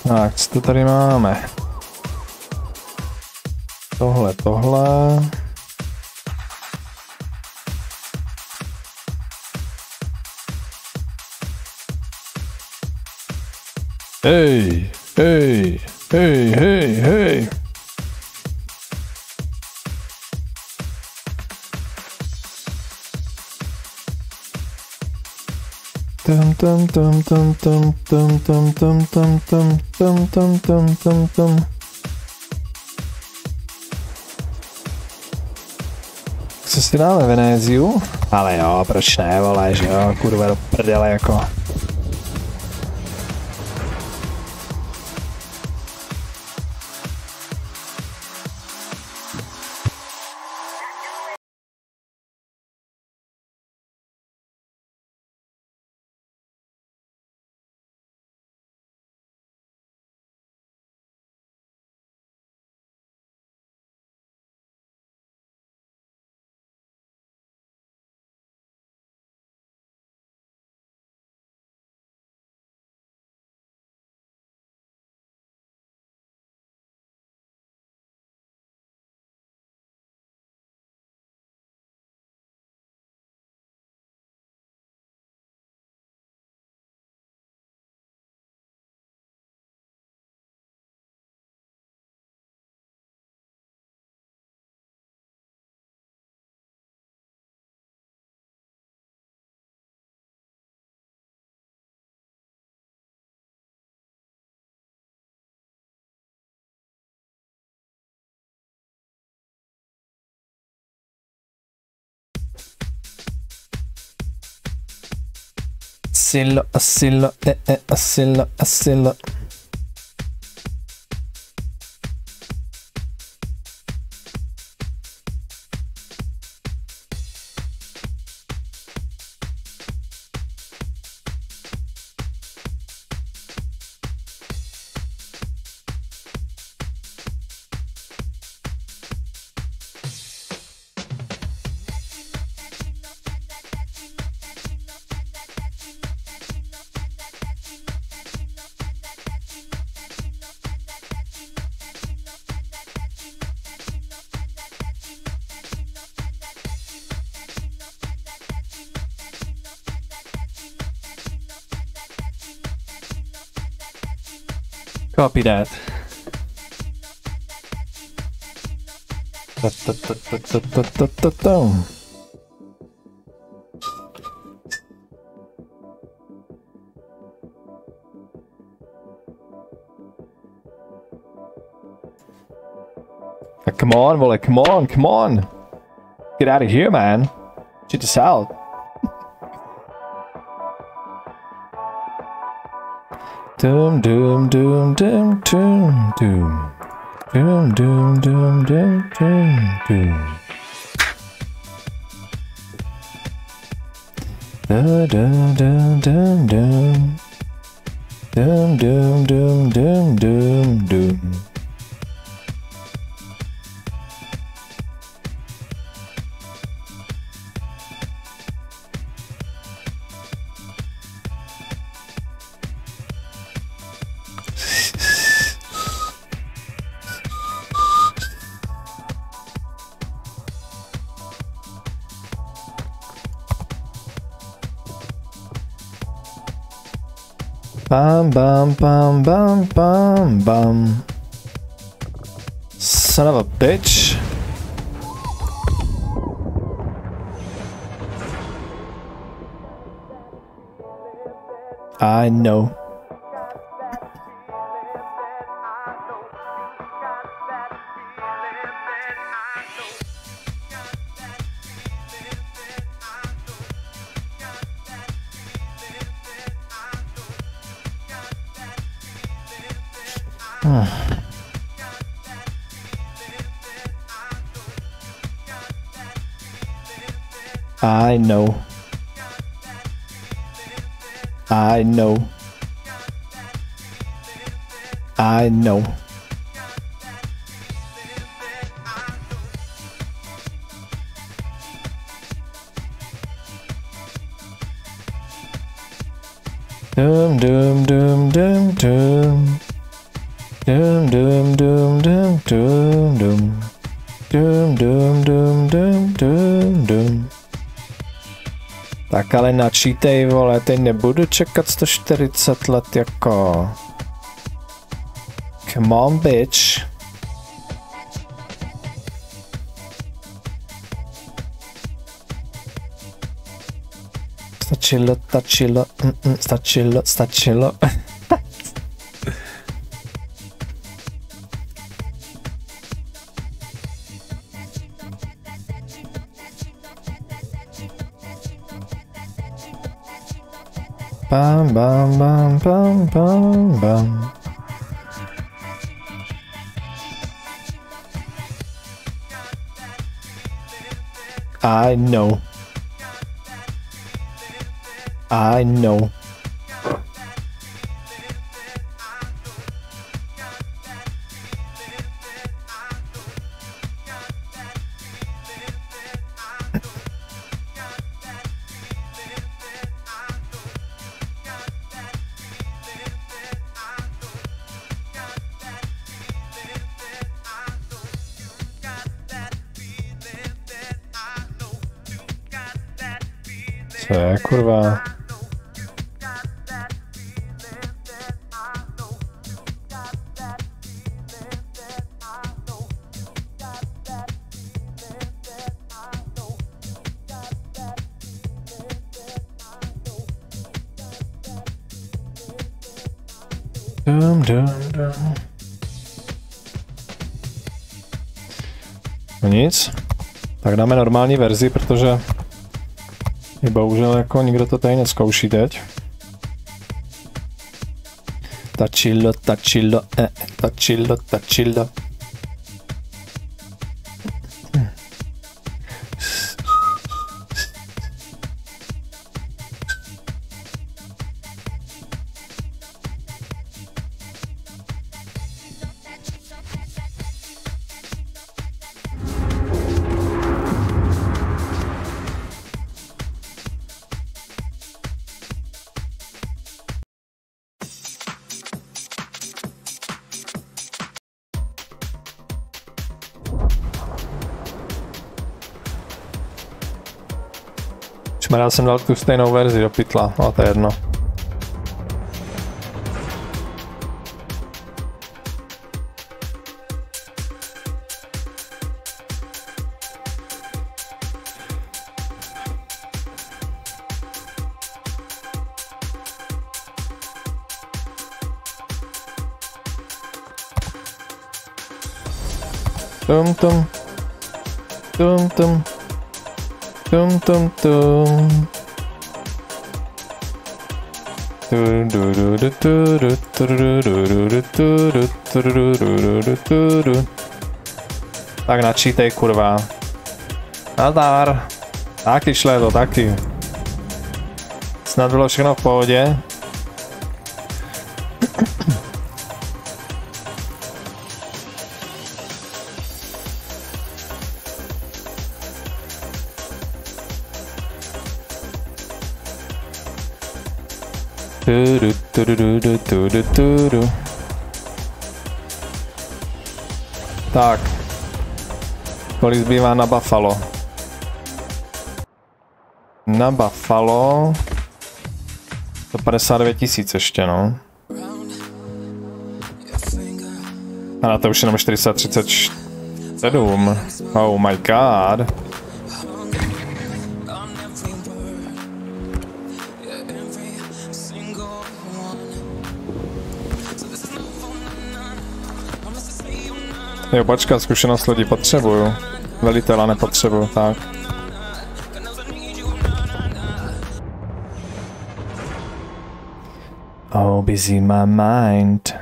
Tak, co to tady máme? Tohle. Hej. Co si dáme, Venéziu? Ale jo, proč ne, vole, že jo, kurva do prdele jako. Asilo. Copy that. Come on, Wole, come on. Get out of here, man. Check this out. Doom. Bum. Son of a bitch. I know. I know. Doom. Dum dum dum dum dum dum. Dum dum dum dum dum dum. Tak ale načítej, vole, teď nebudu čekat 140 let jako. Come on, bitch. Stačilo. Bam, bam, bam, bam, bam, bam. I know. Co je, kurva? No nic, tak dáme normální verzi, protože bohužel jako nikdo to tady nezkouší teď. Tačilo. Já jsem dal tu stejnou verzi do pytla, no to je jedno. Tum tum. Tum tum. Tum tum tum. Tak načítej, kurva. Nadár. Taky šlédo, taky. Snad bylo všechno v pohodě. Tak. Kolik zbývá na Buffalo? Na Buffalo 159 000 ještě, no. A na to už jenom 437. Oh my god. Jo, počkat, zkušenost lodi potřebuju. Velitela nepotřebuju, tak. Oh, busy my mind.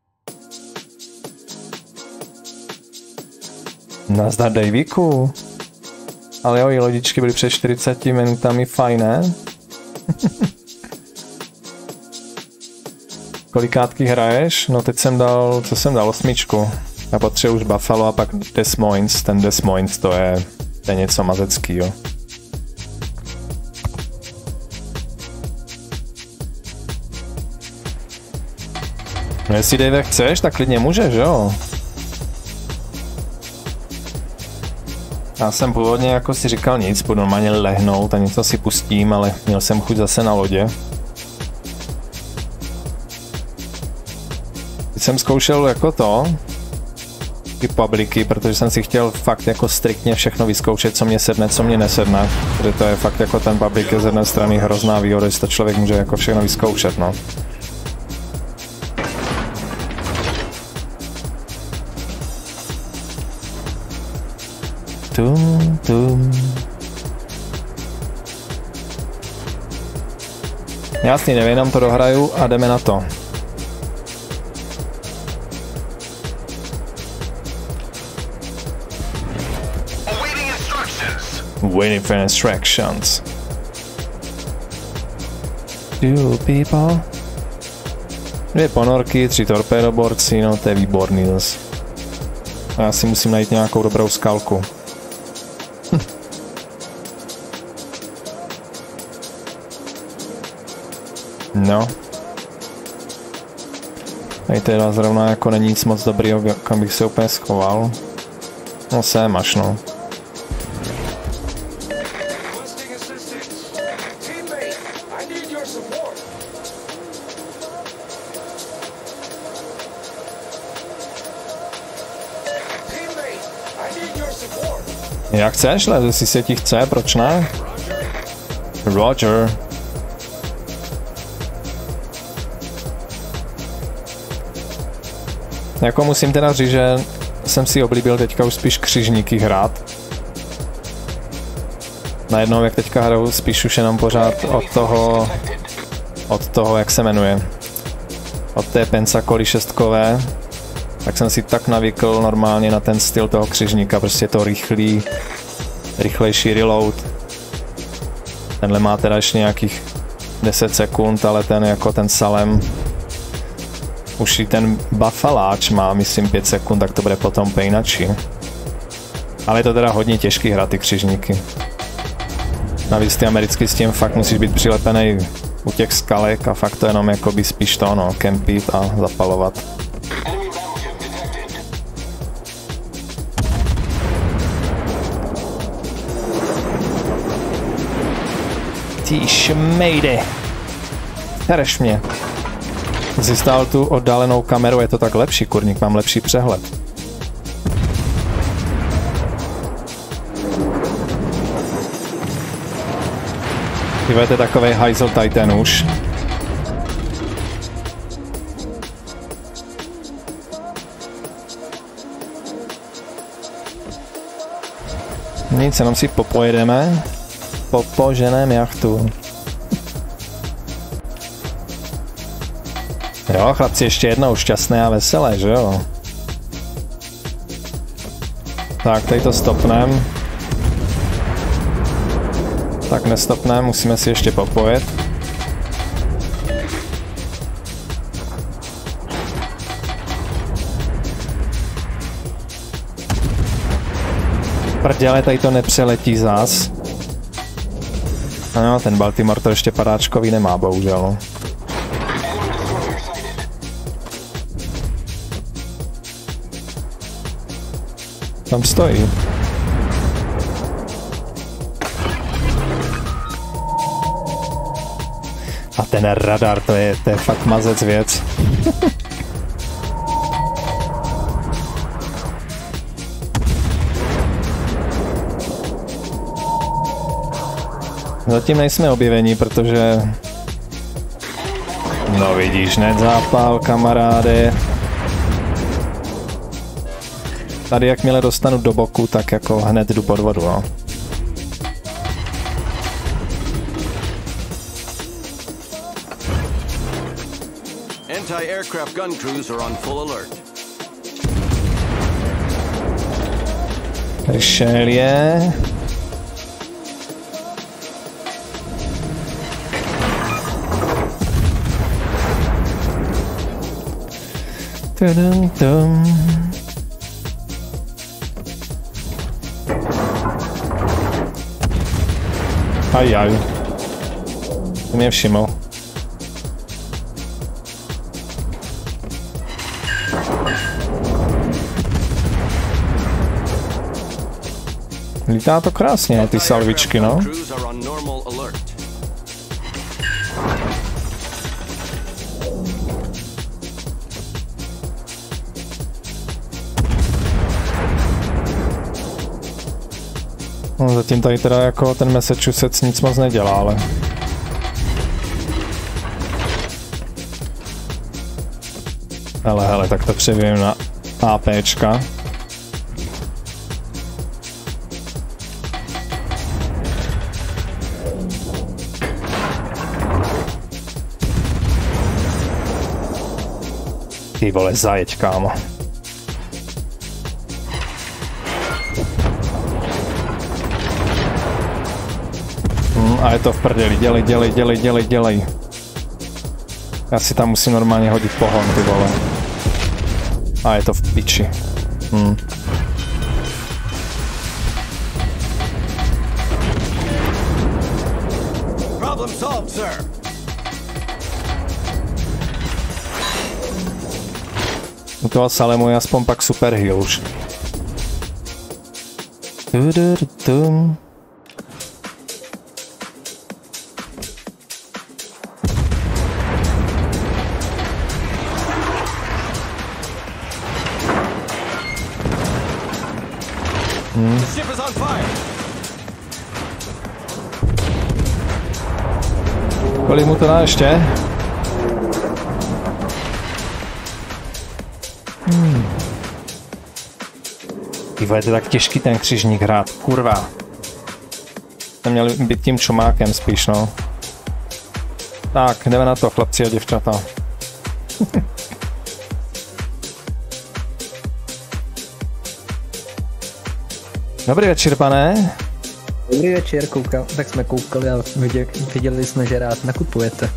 Nazdar, Davíku. Ale jo, i lodičky byly před 40 minutami fajn, ne? Kolikátky hraješ? No teď jsem dal, co jsem dal, 8. Já potřebuji už Buffalo a pak Des Moines. Ten Des Moines to je něco mazeckýho. No jestli Dave chceš, tak klidně můžeš, jo? Já jsem původně jako si říkal nic, budu normálně lehnout a něco si pustím, ale měl jsem chuť zase na lodě. Teď jsem zkoušel jako ty publiky, protože jsem si chtěl fakt jako striktně všechno vyzkoušet, co mě sedne, co mě nesedne. Protože to je fakt jako ten publik je z jedné strany hrozná výhoda, že to člověk může jako všechno vyzkoušet, no. Jasný, nevím, jenom to dohraju a jdeme na to. Waiting for instructions. 2 people. 2 ponorky, 3 torpédoborci, no to je výborný zase. A já si musím najít nějakou dobrou skalku. No. Tady teda zrovna jako není nic moc dobrýho, kam bych se úplně schoval. No sem až, no. Jak chceš, leze si se ti chce, proč ne? Roger. Jako musím teda říct, že jsem si oblíbil teďka už spíš křižníky hrát. Najednou jak teďka hraju spíš už jenom pořád od toho jak se jmenuje. Od té Pensacoly 6kové. Tak jsem si tak navykl normálně na ten styl toho křižníka, prostě to rychlejší reload. Tenhle má teda ještě nějakých 10 sekund, ale ten jako ten Salem, už i ten Buffaláč má myslím 5 sekund, tak to bude potom pejnačí. Ale je to teda hodně těžký hrát ty křižníky. Navíc ty americky s tím fakt musíš být přilepený u těch skalek a fakt to jenom jakoby spíš to no, kempit a zapalovat. Ty šmejde. Hereš mě. Jsi stál tu oddálenou kameru, je to tak lepší, kurník, mám lepší přehled. Dívejte, takovej hajzl Titan už. Nic, jenom si popojedeme. Popoženém jachtu. Jo, chlapci, ještě jednou šťastné a veselé, že jo? Tak, tady to stopnem. Tak nestopnem, musíme si ještě popojet. Prděle, tady to nepřeletí zas. No, ten Baltimore to ještě padáčkový nemá, bohužel. Tam stojí. A ten radar, to je fakt mazec věc. Zatím nejsme objevení, protože... No vidíš, hned zápal, kamaráde. Tady jakmile dostanu do boku, tak jako hned jdu pod vodu, no. Anti-aircraft gun crews are on full alert. Richelieu. Tudum. Ajaj. To mě všiml. Lítá to krásně, ty salvičky, no. Crews are on normal alert. No, zatím tady teda jako ten Massachusetts nic moc nedělá, ale... Hele, tak to převějím na APčka. Ty vole, zajeď, kámo. A je to v prdeli, dělej. Já si tam musím normálně hodit pohon, ty vole. A je to v piči. Problem solved, sir. U toho Salemu je aspoň pak super heal už. Ship is on fire. Kolik mu to dá ještě? Ty vole, to je tak těžký ten křižník hrát, kurva. Jsem měl být tím čumákem spíš, no. Tak, jdeme na to, chlapci a děvčata. Dobrý večer, pane. Dobrý večer, tak jsme koukali a viděli jsme, že rád nakupujete.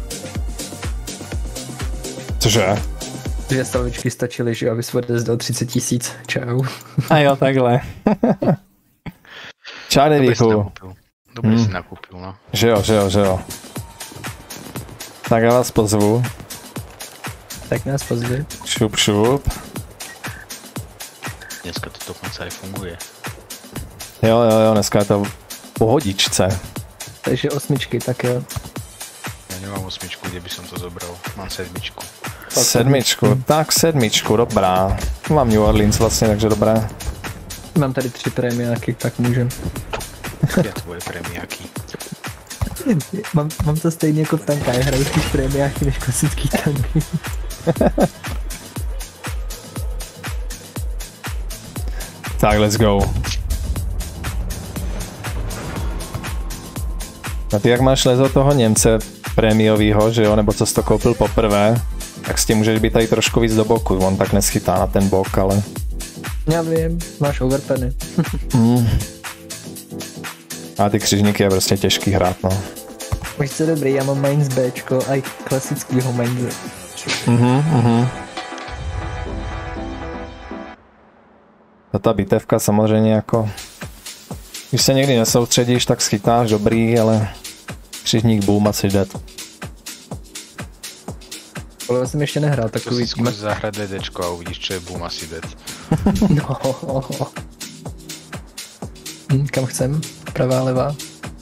Cože? Že salvičky stačily, že aby jsme dal 30 000. Čau. A jo, takhle. Čau, Devíku. Dobře si nakupil, no. Že jo. Tak já vás pozvu. Tak nás pozvi. Šup. Dneska to dokonce aj funguje. Jo, dneska je to pohodičce. Takže 8, tak jo. Ja nemám 8, kde by som to zobral. Mám 7. 7, tak 7, dobrá. Mám New Orleans vlastně, takže dobré. Mám tady 3 prémiáky, tak můžem. Kde tvoje prémiáky? Mám to stejně jako v tankách, hraju spíš prémiáky než klasický tanky. Tak, let's go. A ty jak máš lezo toho Němce prémiovýho, že jo, nebo co jsi to koupil poprvé, tak s tím můžeš být tady trošku víc do boku, on tak neschytá na ten bok, ale... Já vím, máš overpenny. A ty křižníky je prostě těžký hrát, no. Víš co, dobrý, já mám Mainz Bčko a i klasickýho Mainze. Ta bitevka samozřejmě jako... Když se někdy nesoustředíš, tak schytáš dobrý, ale... Křižník boom a jsi dead. Ale já jsem ještě nehrál To takový... si zkus zahrať DDčko a uvidíš, čo je boom asi dead. No. Kam chcem? Pravá, levá?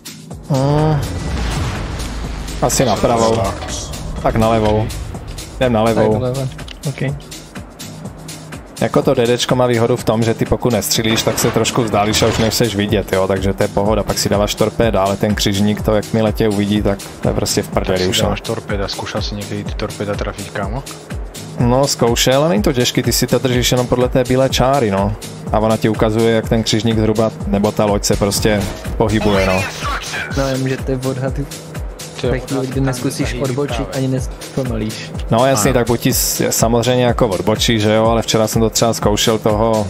Asi na pravou. Tak na levou. Jdem na levou. Okay. Jako to DDčko má výhodu v tom, že ty pokud nestřílíš, tak se trošku vzdálíš a už nechceš vidět, jo, takže to je pohoda, pak si dáváš torpéda, ale ten křižník to jakmile tě uvidí, tak to je prostě v prdeli už. Tak si dáváš torpéda, skúšal si někdy ty torpéda trafiť, kámo? No, zkoušel, ale není to těžký, ty si to držíš jenom podle té bílé čáry, no. A ona ti ukazuje, jak ten křižník zhruba, nebo ta loď se prostě pohybuje, no. No, jenom, že to je odhad. Ve chvíli, kdy neskusíš odbočit, ani nespomalíš. No jasně, tak buď ti samozřejmě jako odbočí, že jo, ale včera jsem to třeba zkoušel toho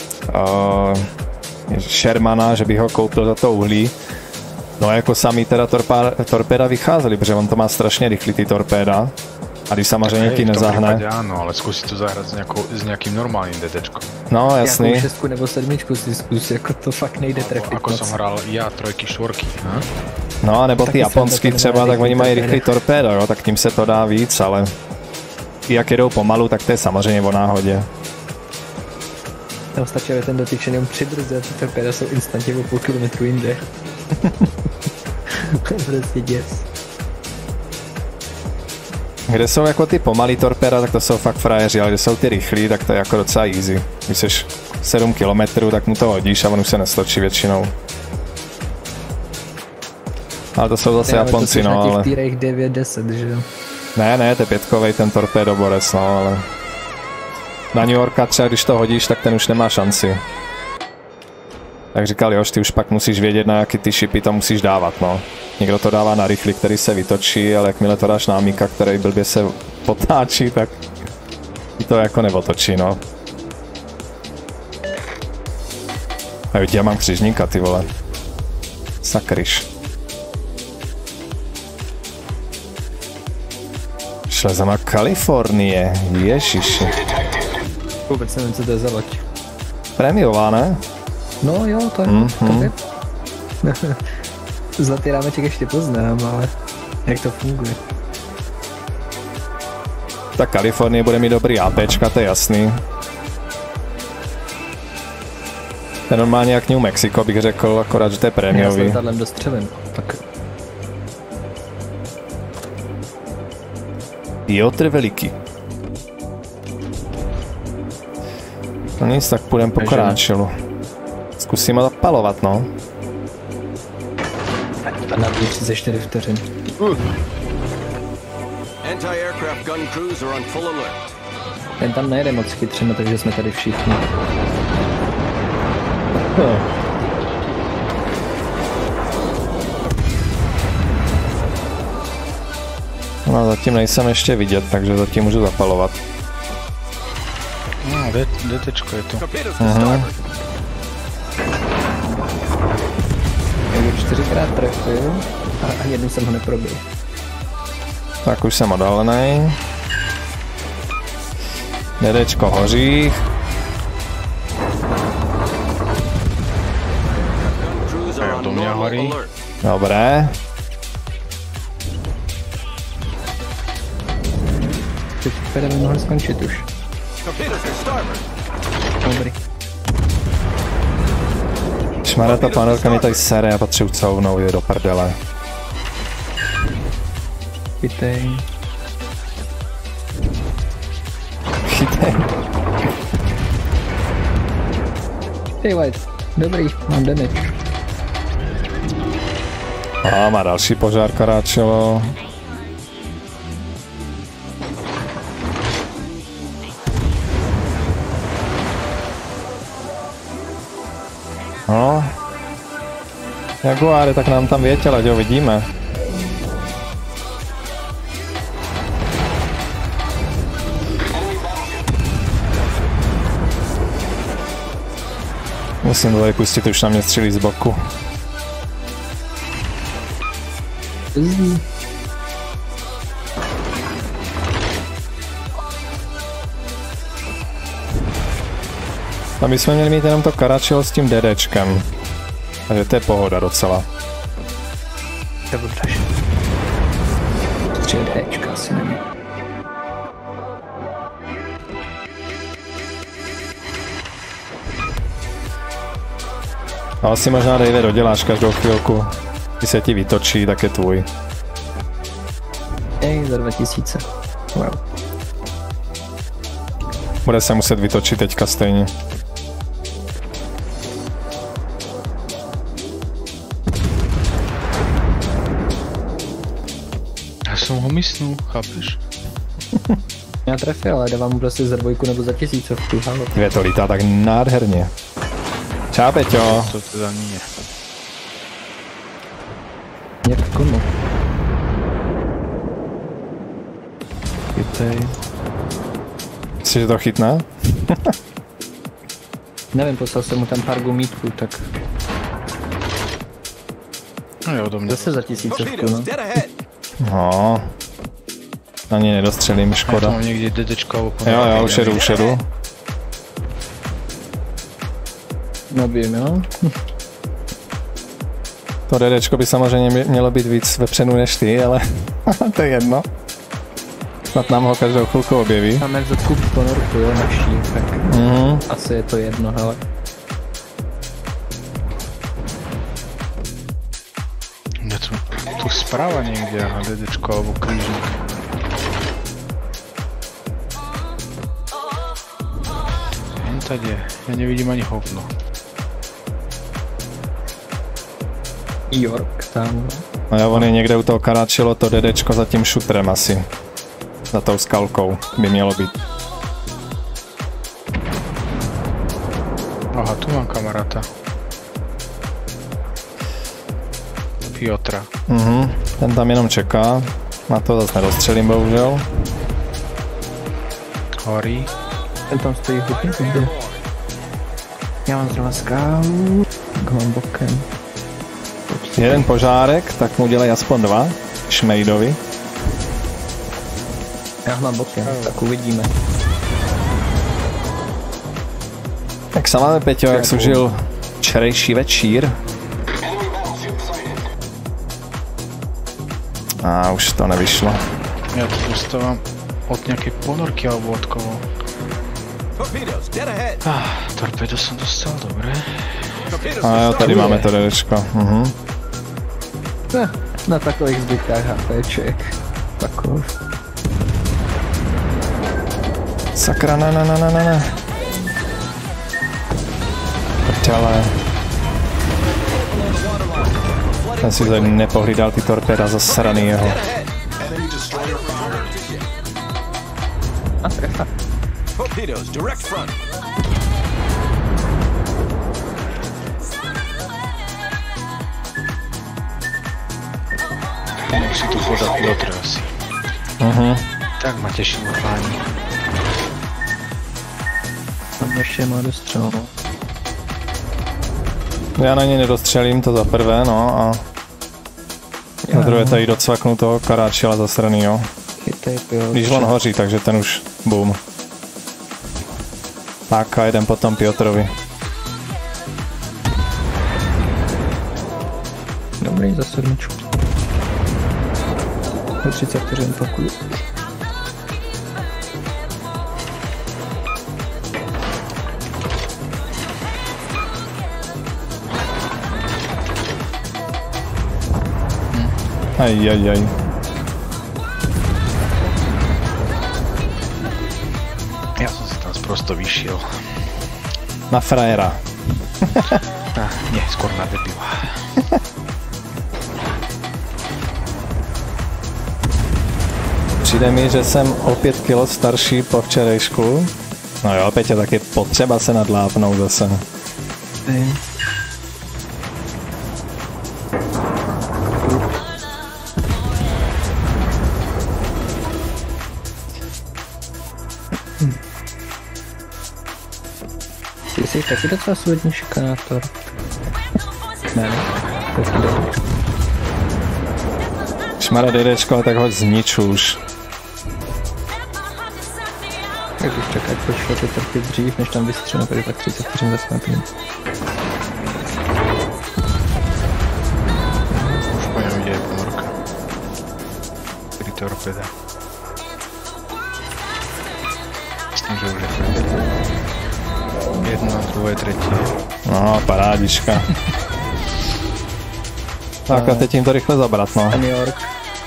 Shermana, že bych ho koupil za to uhlí. No jako samý teda torpéda vycházely, protože on to má strašně rychlý ty torpéda. A když samozřejmě ti nezahne. Áno, ale skúsi to zahrať s nejakým normálnym DDčkom. No jasný. Jakou 6 nebo 7 si zkus, jako to fakt nejde trefit. Ako som hral ja, 3, 4. No a nebo ty Taky japonský jsem třeba, tak oni mají torpéda. rychlý torpédo, jo, tak tím se to dá víc, ale jak jedou pomalu, tak to je samozřejmě o náhodě. Tam stačí, aby ten dotyčený přibrzdil, ty torpéda jsou instantně o půl kilometru jinde. To je prostě děs. Kde jsou jako ty pomalý torpéda, tak to jsou fakt frajeři, ale kde jsou ty rychlí, tak to je jako docela easy. Když jsi 7 km, tak mu to hodíš a on už se nestočí většinou. Ale to jsou zase Japonci, no, ale... Na těch týrech 9-10, že jo? Ne, to je 5kovej ten torpédoborec, no, ale... Na New Yorka třeba, když to hodíš, tak ten už nemá šanci. Tak říkal, Jož, ty už pak musíš vědět, na jaký ty šipy to musíš dávat, no. Někdo to dává na rychlý, který se vytočí, ale jakmile to dáš na Amika, který blbě se potáčí, tak to jako neotočí, no. A jo, já mám křižníka, ty vole. Sakryš. Šlezem na Kalifornie, ježiši. Vůbec nevím, co to je za loď. Prémiová, ne? No jo, to je, to je. Zlatý rámeček ještě poznám, ale jak to funguje? Tak Kalifornie bude mít dobrý APčka, to je jasný. To je normálně jak New Mexico, bych řekl, akorát, že to je prémiový. Já jsem letadlem dostřelen, tak... Piotr Veliký. No nic, tak půjdem po Koráčelu. Zkusíme zapalovat, no. A na 34 vteřin. Anti-aircraft gun crews are on full alert. Ten tam nejede moc chytře, takže jsme tady všichni. No zatím nejsem ještě vidět, takže zatím můžu zapalovat. No, DTčko je to. Torpedoes to starboard. Já ho 4krát trefil a jednou jsem ho neprobil. Tak už jsem oddálený. DDčko hoří. Gun crews are on normal alert. Dobré. Teď by mohl skončit už. Torpedoes to starboard. Dobrý. Šmara, ta panelka mi tady sere, já potřebuji couvnout, je do prdele. Chytej. Chytej. Hey White, dobrý, mám damage. A má další požár Koráčelo. No. Jaguáre, tak nám tam větěl, ať ho vidíme. Musím to tady pustit, už na mě střílí z boku. A my jsme měli mít jenom to Karačel s tím DDčkem. Takže to je pohoda docela. To bude draž. 3 Dčka asi nemá. Ale si možná Dave doděláš každou chvilku. Když se ti vytočí, tak je tvůj. Za 2000. Wow. Bude se muset vytočit teďka stejně. Já jsem ho mysnul, chápeš? Já trefil, ale dávám mu prostě za 2 nebo za 1000. Halo. Dvě to lítá tak nádherně. Čau, Peťo. To teda nie. Jak komu? Chytej. Myslíš, že to chytne? Nevím, poslal jsem mu tam pár gumítků, tak No jo, do mě. zase za 1000, Torpedoes no. dead ahead. No. Ani nedostřelím, Já škoda. mám někdy DTčka okolo. Jo, už jedu. No vím, jo. To DDčko by samozřejmě mělo být víc vepředu než ty, ale to je jedno. Snad nám ho každou chvilku objeví. Máme v zadku ponorku, jo, naší, tak asi je to jedno, hele. Je tu zprava někde, DDčko alebo krížník. Jen tady je, já nevidím ani hovno. York tam. No jo, on je někde u toho karáčilo, to DDčko za tím šutrem asi. Za tou skalkou by mělo být. Aha, tu mám kamaráta. Piotra. Ten tam jenom čeká. Na to zase nedostřelím, bohužel. Horí. Ten tam stojí hodně zde. Já mám zrovna skálu. Tak mám bokem. Jeden požárek, tak mu dělej aspoň 2. Šmejdovi. Já mám bokem, tak uvidíme. Jak se máme, Peťo, jak jsi užil včerejší večír? A už to nevyšlo. Já to dostávám od nějaké ponorky alebo od koho. Torpedo jsem dostal, dobré. A jo, tady máme to DDčko. Na takových zbytkách HPček. Takov. Sakra, ne. Prdele. Ten si tady nepohlídal ty torpéda zasraný jeho. A trefa. Torpedoes, direct front. Musí tu podat Piotr asi. Tak ma těší páni. Tam ještě má dostřel. Já na něj nedostřelím, to za prvé, no a za druhé tady docvaknu toho karáčila zasranýho. Když on hoří, takže ten už boom. Tak a jedem potom Piotrovi. Dobrý, za sedmičku. 30 vteřin pakuju. Aj. Já jsem si tam prosto vyšiel. Na frajera. Nie, skôr na debila. Přijde mi, že jsem o 5 kg starší po včerejšku. No jo, Peťa, tak je potřeba se nadlápnout zase. Ty jsi taky docela solidní šikanátor. Ne. Šmara DDčko, tak hoď znič už. Jak už čekat, počkat to trpět dřív, než tam vystřelím, tady pak 30 vteřin zasknapím. Už po něm jde ponorka. Kdy torpeda. Myslím, že už je jedno, druhé, třetí. No, parádička. Tak a teď jim to rychle zabrat, no. New York.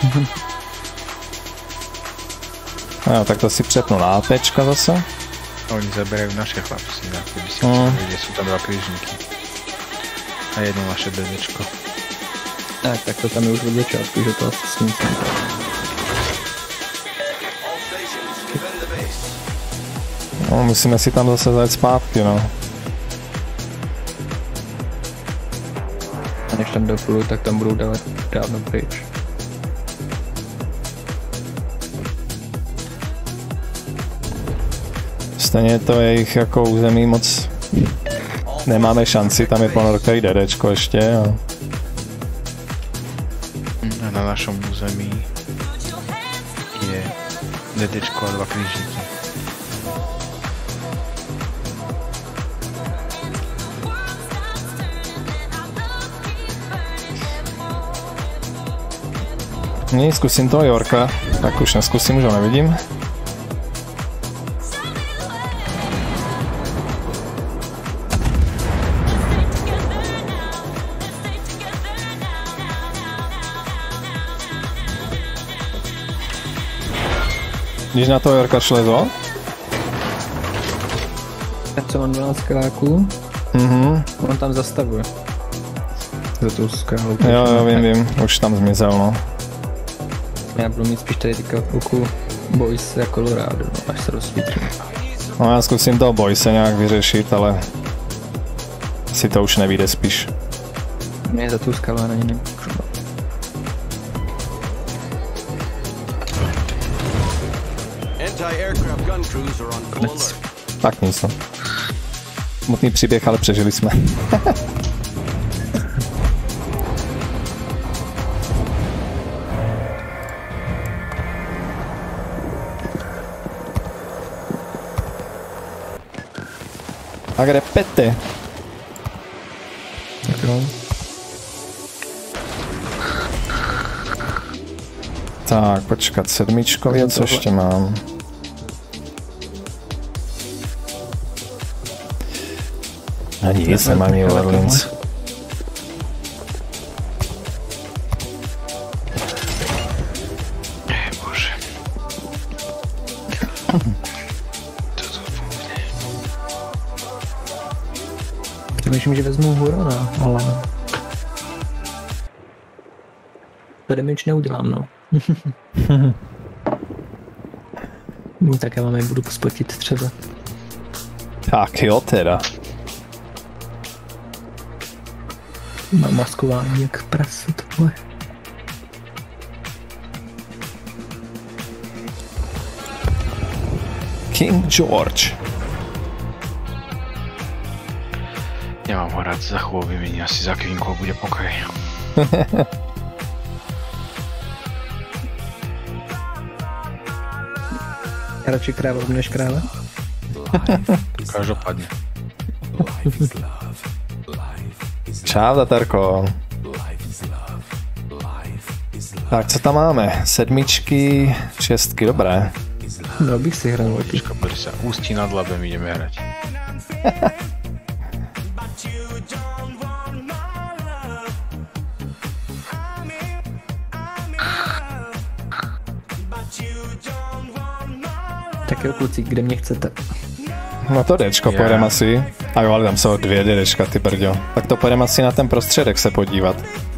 No, tak to si přepnu na APčka zase. Oni zaberají naše chlapci, kdyby si přijeli, jsou tam 2 krížníky. A jedno naše DDčko. Tak to tam je už od začátku, že to asi s ním jsem. No, musíme si tam zase zajet zpátky, no. A než tam dopluju, tak tam budou dávno pryč. Stejně to jejich jako území moc nemáme šanci, tam je ponorka i DDčko ještě. A na našom území je DDčko a 2 krížníky. Nie, zkusím toho Yorka. Tak už neskusím, už ho nevidím. Když na toho Yorka šlezo? Co mám 12 skláků? On tam zastavuje. Za tou skálou. Jo, vím, už tam zmizel, no. Já budu mít spíš tady teďka v oku Boys jako Colorado, no, až se rozsvítím. No já zkusím toho Boyse nějak vyřešit, ale si to už nevíde spíš. Mě za tu skalu ani nemůžu. Anti-aircraft gun crews are on full alert. Tak nic, no. Smutný příběh, ale přežili jsme. Tak repete. Tak, počkat, sedmičkově, co ještě mám? Ani nic nemám, New Orleans. Bože. Přemýšlím, že vezmu Hurona, ale... To damage neudělám, no. Tak já vám je budu spotit třeba. Tak jo teda. Mám maskování jak prase tohle. King George. Já mám ho rád za chvíli vymění, asi za chvíľku bude pokoj. Radši kráva než kráva? Každopádně. Čau, Tatarko. Tak, co tam máme? Sedmičky, šestky, dobré. No bych si hrál. Počka, podri sa, Ústí nad Labem ideme hrať. Tak jo, kluci, kde mě chcete? No to Dčko pojedeme asi. A jo, ale tam jsou dvě Dčka, ty brďo. Tak to pojedeme asi na ten prostředek se podívat.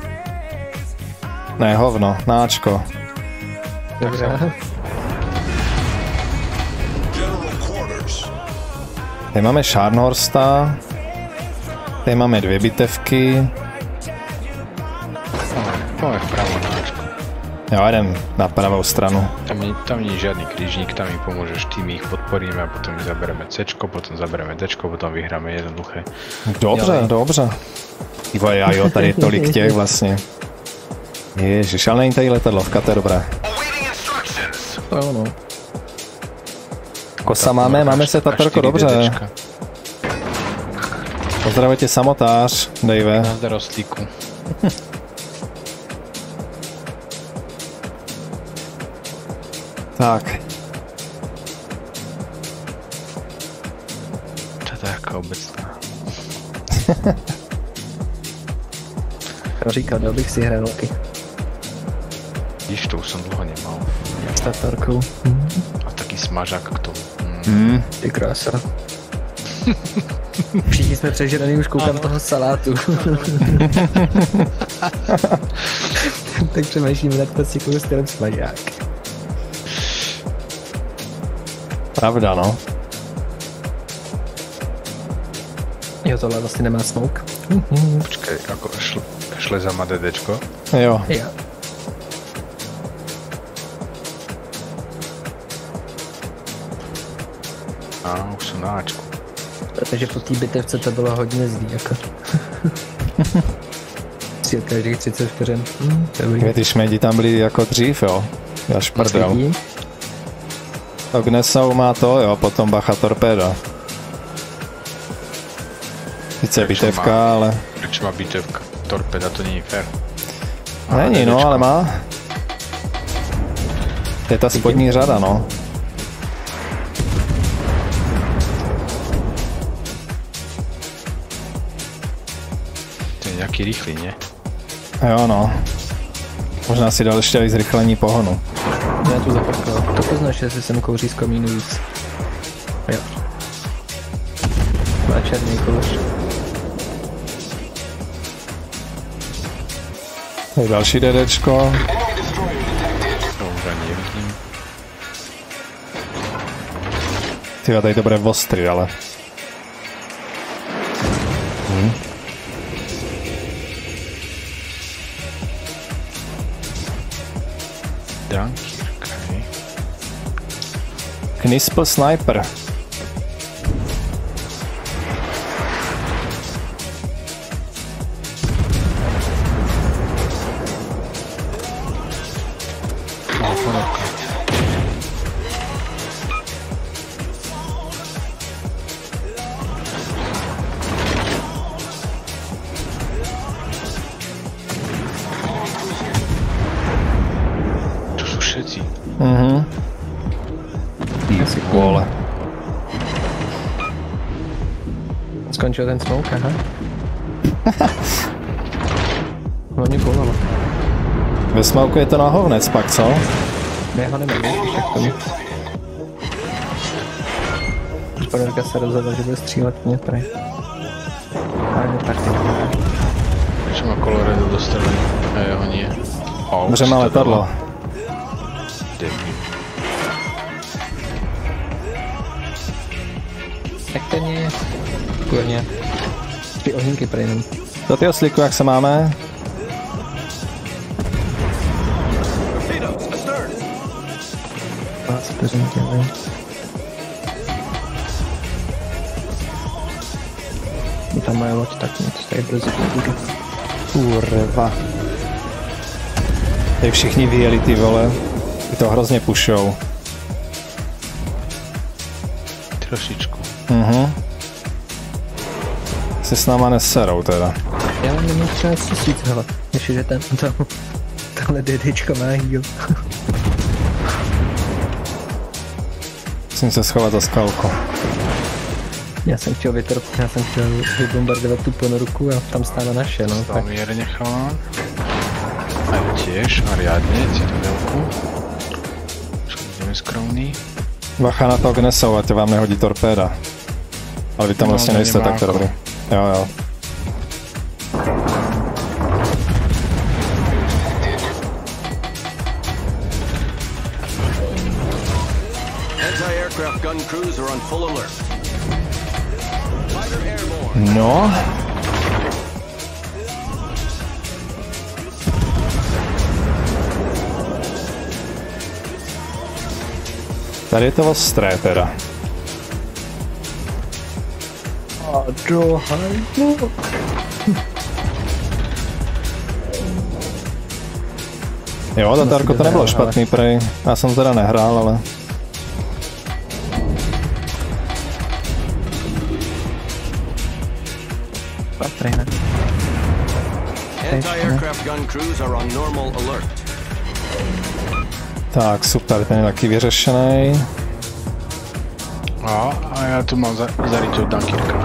Ne, hovno, na Ačko. Dobrá. Tady máme Scharnhorsta. Tady máme dvě bitevky. Poďme vpravo na Ačko. Jo, jdem na pravou stranu. Tam nie je žiadny krížnik, tam mi pomôžeš, tým ich podporíme a potom my zabereme C-čko, potom zabereme D-čko, potom vyhráme jednoduché. Dobře, dobře. Ivo, a jo, tady je tolik těch vlastně. Ježiš, ale není tady letadlovka, to je dobré. Jo, no. Kosa máme se, Tatarko, dobře. Pozdravuje tě samotář, Dave. Nazdar, Rostlíku. Tak. Tatarka obecná. Říkal, dal bych si hranolky. Víš, to už som dlho nemal. S Tatarkou. A taký smažák k tomu. Ty krása. Všichni jsme přežraný, už koukám toho salátu. Tak přemýšlím nad klasikou stylem smažák. Pravda, no. Jo, tohle vlastně nemá smoke. Počkej, ako šleza má DDčko? Jo. Jo. Áno, už sú na Ačku. Protože po té bitevce to bylo hodně zlý, jako. Si každých 30 vteřin. Ty šmejdi tam byli jako dřív, jo. Až prdel. Tak Gnessau má to, jo, potom bacha torpéda. Sice bitevka, ale... Prečo má bitevka? Torpéda, to nie je fér. Není, no, ale má. To je ta spodní řada, no. To je nějaký rychlý, ne? Jo, no. Možná si dal ještě i zrychlení pohonu. Já tu zaparkoval. To poznáš, jestli jsem kouří z komínu víc. Jo. Má černý kološ. Tady další DDčko. Tyhle, tady to bude ostrý, ale... Dunkirk, hej. Knispel Sniper. Vole. Skončil ten smoke, aha. Hlavně bolelo. Ve smoku je to na hovnec pak, co? Ne, ho nemám, ještě k tomu. Špadorka se rozhodla, že bude střílet mě prej. Ale ne taktika. Když má Colorado dostali, a jeho nie. Dobře má letadlo. Tak ten je... Kurně. Ty ohýnky prej. Do ty oslíku, jak se máme? Vás peřinky, ne? Tam moje loď, tak nic, tady brzy budu. Kurva. Tady všichni vyjeli, ty vole. Ty to hrozně pušou. Trošičku. Se s náma neserou teda. Já mám nemám třeba 1000, hele. Ještě, že tamhle DDčko má heal. Musím se schovat za skalku. Já jsem chtěl vybombardovat tu ponorku a tam stála naše, no. Stal mierne chalán. Aj tiež, a riadne, citadelku. Čo budeme skromný. Bacha na to, kde jsou, ať vám nehodí torpéda. Ale vy tam vlastně nejste tak dobrý. Jo, jo. Anti-aircraft gun crews are on full alert. Fighter airborne. No. Tady je to ostré teda. A do hajdu. Jo, Tatarko, to nebylo špatný prej. Já jsem teda nehrál, ale... Anti-aircraft gun crews are on normal alert. Tak, super, ten je taky vyřešený. A já tu mám zarytou Dunkirka.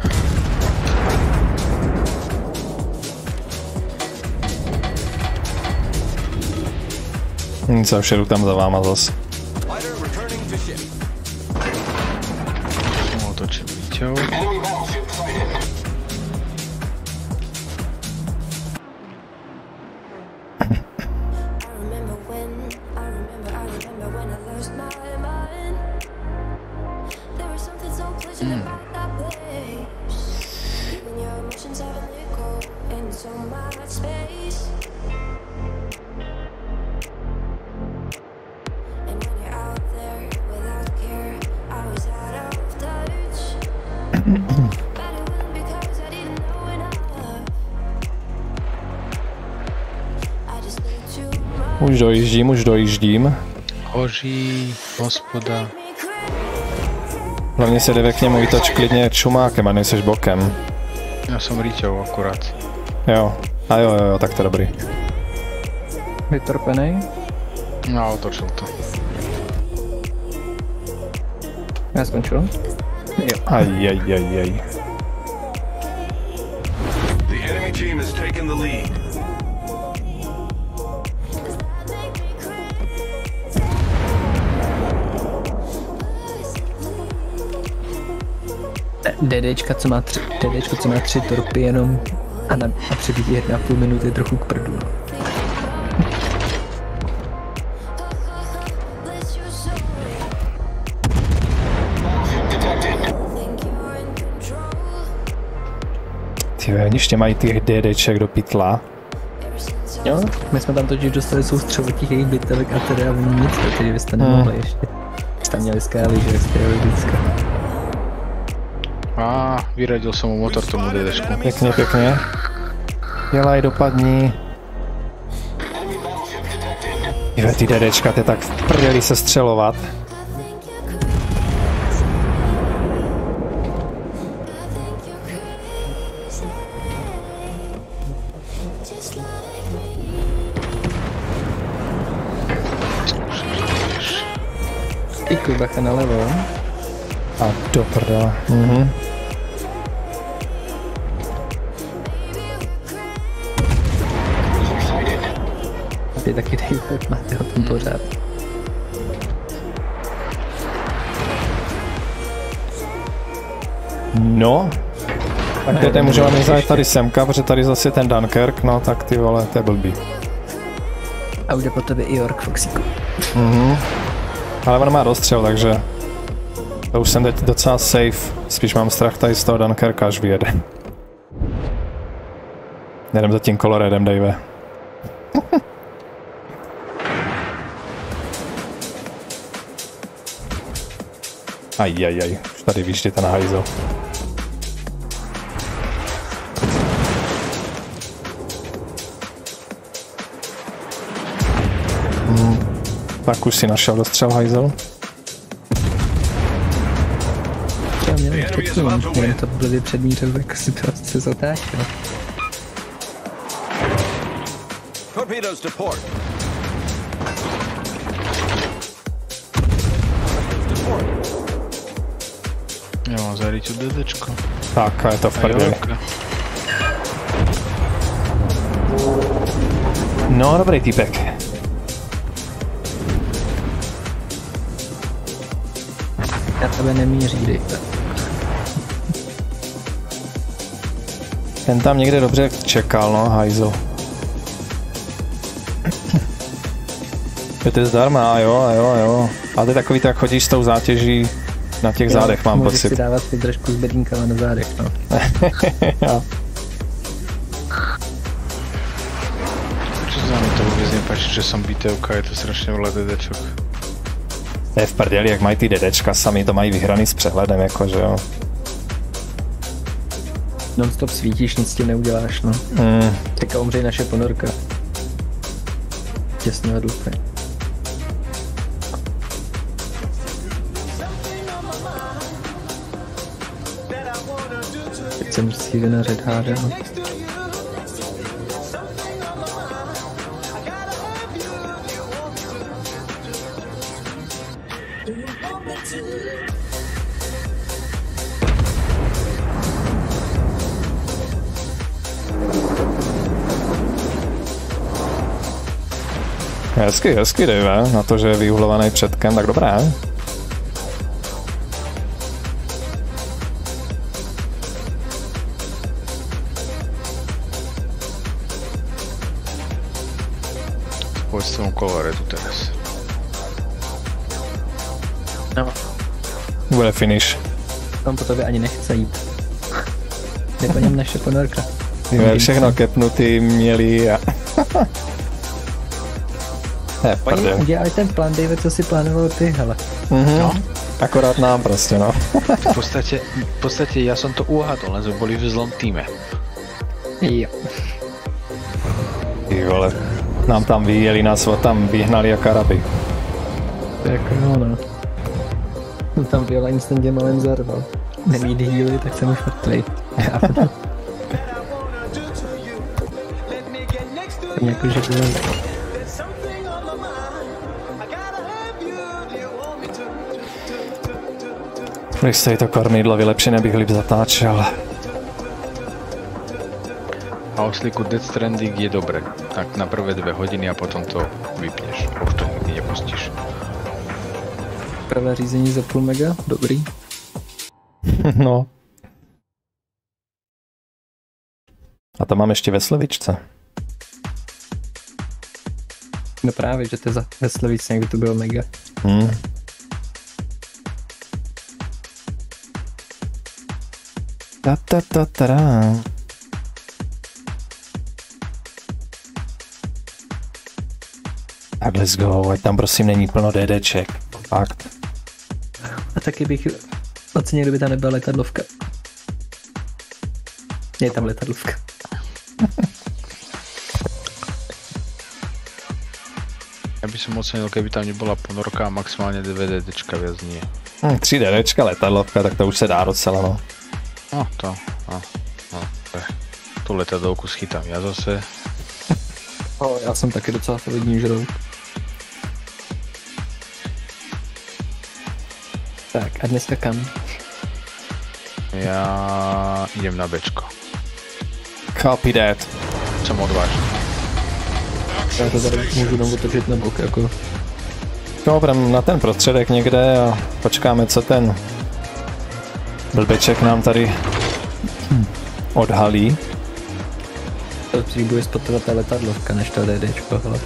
Nic, já všedu tam za váma zas. Jsem otočil víťou. Už dojíždím. Hoří, hospoda. Hlavně se jde k němu vytoč klidně čumákem a nejseš bokem. Já jsem rýťou akurát. Jo. A jo, tak to je dobrý. Vytrpenej? No, otočil to. Já skončil? Jo. Ajajajaj. The enemy team has taken the lead. DDčka, co má 3 torpy jenom a přebíjí 1,5 minuty trochu k prdu. Tyhle, oni ještě mají těch DDček do pytla. Jo, my jsme tam totiž dostali soustřel těch jejich bytelek a teda nic, takže byste nemohli ještě. Jste měli skály, že jste jeli vždycky. Vyradil jsem mu motor tomu DDčku. Pěkně, pěkně. Dělaj, dopadni. Tyhle, ty DDčka, ty tak v prdeli se střelovat. Děkuji, bacha nalevo. A do prdele. Mhm. Ty taky David, máte ho tam pořád. No. Tak teď můžeme mít zajet tady semka, protože tady zase ten Dunkirk, no tak ty vole, to je blbý. A už je po tebe i York, Foxíku. Mhm. Ale on má dostřel, takže to už jsem teď docela safe. Spíš mám strach tady z toho Dunkerka, až vyjede. Jedem za tím Coloredem, Dave. Ajajaj, už tady vyšli ten hajzel. Tak už si našel dostřel hajzel. Já měl ještě předtím, jenom to blbě předmířil, tak si prostě zatáčel. Torpedoes to port. Já mám zajít tu DDčko. Tak, a je to v prdeli. No, dobrý týpek. Na tebe nemíří, Dave. Ten tam někde dobře čekal, no, hajzel. Je to zdarma, jo. A ty takový tak chodíš s tou zátěží na těch zádech, mám můžeš pocit. Můžeš si dávat si držku s bedínkama na zádech, no. Jo. Proč se mi to vůbec nepáčí, že jsem BTOK, je to strašně veľa DDčok. To je v prdeli, jak mají ty DDčka, sami to mají vyhraný s přehledem, jakože jo. Non-stop svítíš, nic ti neuděláš, no. Teďka umřej naše ponorka. Těsně vedle. Teď jsem přijde na Red Harda. Hezky, Dave, na to, že je vyuhlovaný předkem, tak dobré. Pojď s tomu Coloredu teraz. No. Bude finish. On po tobě ani nechce jít. Je po něm naše ponorka. Jsme všechno kepnutý měli a... Oni udělali ten plán, David, co si plánoval ty, hele. No. Akorát nám prostě, no. V podstate ja som to uhadol, len sme boli v zlom týme. Jo. Ty vole, nám tam vyjeli, nás tam vyhnali jak Araby. To je jako no. No tam Viola instantně malem zarval. Nemít healy, tak jsem už mrtvej. Jako, že bylo... Když stojí to kormidlo vylepšené, bych líp zatáčel. A oslíku Death Stranding je dobré. Tak na prvé 2 hodiny a potom to vypneš. Už to nikdy nepustíš. Pravé řízení za půl mega, dobrý. No. A to mám ještě ve slevičce. No právě, že to je za ve slevičce, někdy to bylo mega. Tak let's go, ať tam prosím není plno DDček. Fakt. A taky bych ocenil, kdyby tam nebyla letadlovka. Je tam letadlovka. Ja by som ocenil, keby tam nebola ponorka a maximálne 2 DDčka, viac nie. 3 DDčka, letadlovka, tak to už se dá docela, no. No to, tu letadlovku schytám ja zase. Já jsem taky docela solidní žrout. Tak a dneska kam? Ja idem na Bčko. Copy that. Som odvážný. Já to tady můžu tam otočit na bok, jako. No, budeme na ten prostředek někde a počkáme, co ten blbeček nám tady odhalí. To spíš bude spotovat ta letadlovka, než to DDčko, ale.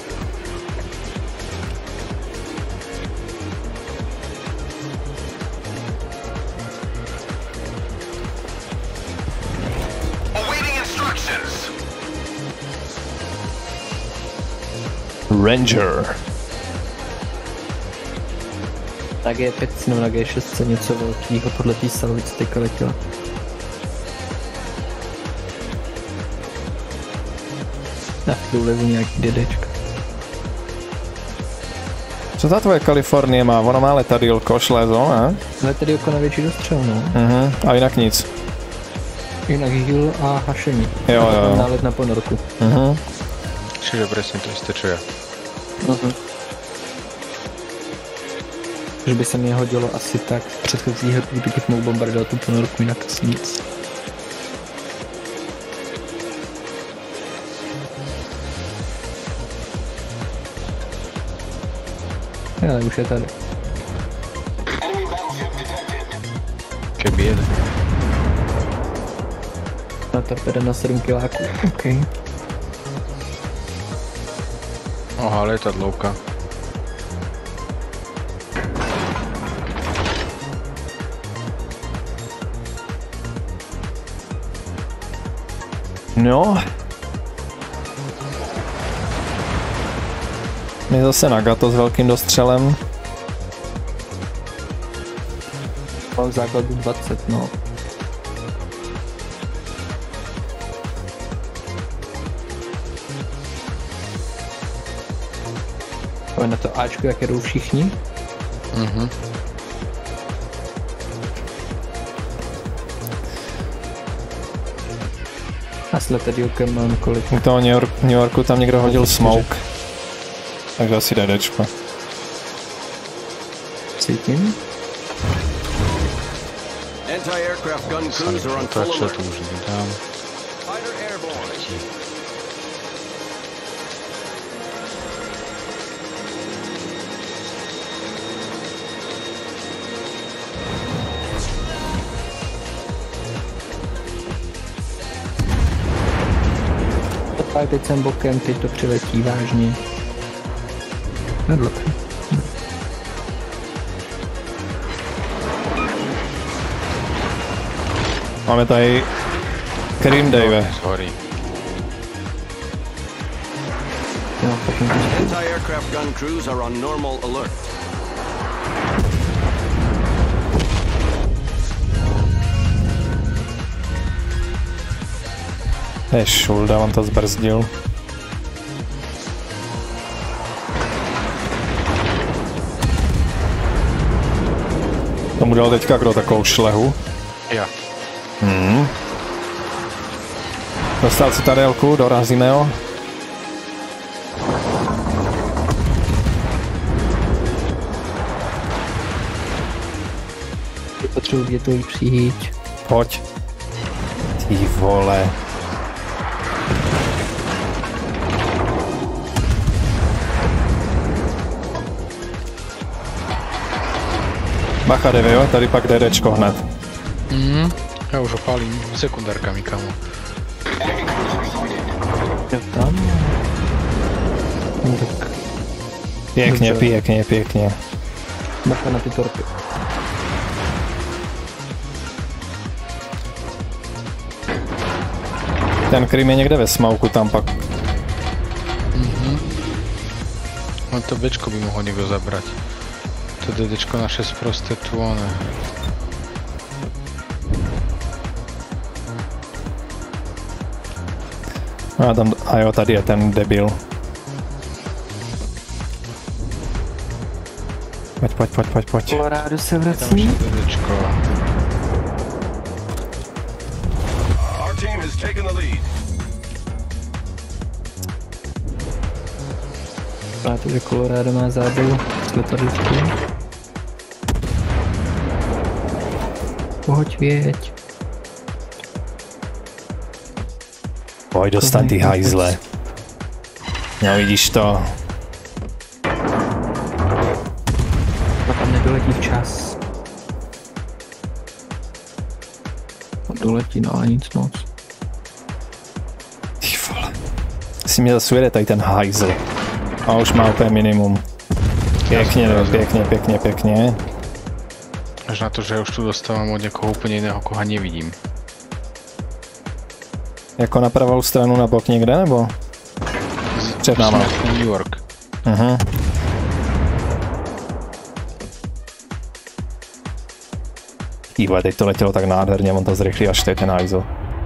Ranger. Na G5 nebo na G6 něco velkýho podle té salvy, co teďka letěla. Na chvíli levu nějaký DDčka. Co ta tvoje Kalifornie má? Ona má letadýlko, šlézo, ne? Letadýlko na větší dostřel, no. A jinak nic. Jinak heal a hašení. Jo. Nálet na ponorku. Čiže presne to isté, čo ja. Už by se mi hodilo asi tak z předchozího, kdybych mohl bombardovat tu ponorku, jinak asi nic. Ale už je tady. Keby jeden. Na torpeda na 7 kiláků. OK. Aha, letadlovka. No. Je zase Nagato s velkým dostřelem. Mám základu 20, no. Ale na to Ačku, jak jedou všichni. A s letadýlkem mám kolik? U toho New Yorku tam někdo hodil smoke. Takže asi DDčko. Cítím. Anti-aircraft gun crews are on full Čo alert. tu už nedám. Fighter airborne. A teď jsem bokem, teď to přiletí vážně. No dobře. Máme tady Cream Dave. Sorry. Jo, tak můžu. Anti-aircraft gun crews are on normal alert. Je šulda, on to zbrzdil. Tomu dal teďka kdo takovou šlehu? Ja. Dostal citadelku, dorazíme ho. Potřebuji větový příč. Pojď. Ty vole. Bacha, jde, jo? Tady pak DDčko hned. Já už opálím sekundárkami, kamo. Jo, tam. No tak. Pěkně, Dobře. pěkně, pěkně. Bacha na ty torpy. Ten Krym je někde ve smauku, tam pak. No to Bčko by mohl někdo zabrat. To DDčko naše sprosté tu, ne. No a tam, a jo, tady je ten debil. Pojď. Colorado se Tam vrací. ještě DDčko. Our team has taken the lead. Pátu, že Colorado má záběr s letadličkou. Pohoď, věď. Pojď, dostaň ty hajzle. No vidíš to. To tam nedoletí včas. Doletí, no ale nic moc. Ty vole. Si mě zase ujede tady ten hajzl. A už má úplně minimum. Pěkně, pěkně. Až na to, že už tu dostávám od někoho úplně jiného, koho nevidím. Jako na pravou stranu na bok někde, nebo? Před náma. New York. Jíble, teď to letělo tak nádherně, on to zrychlí až teď ten hajzl.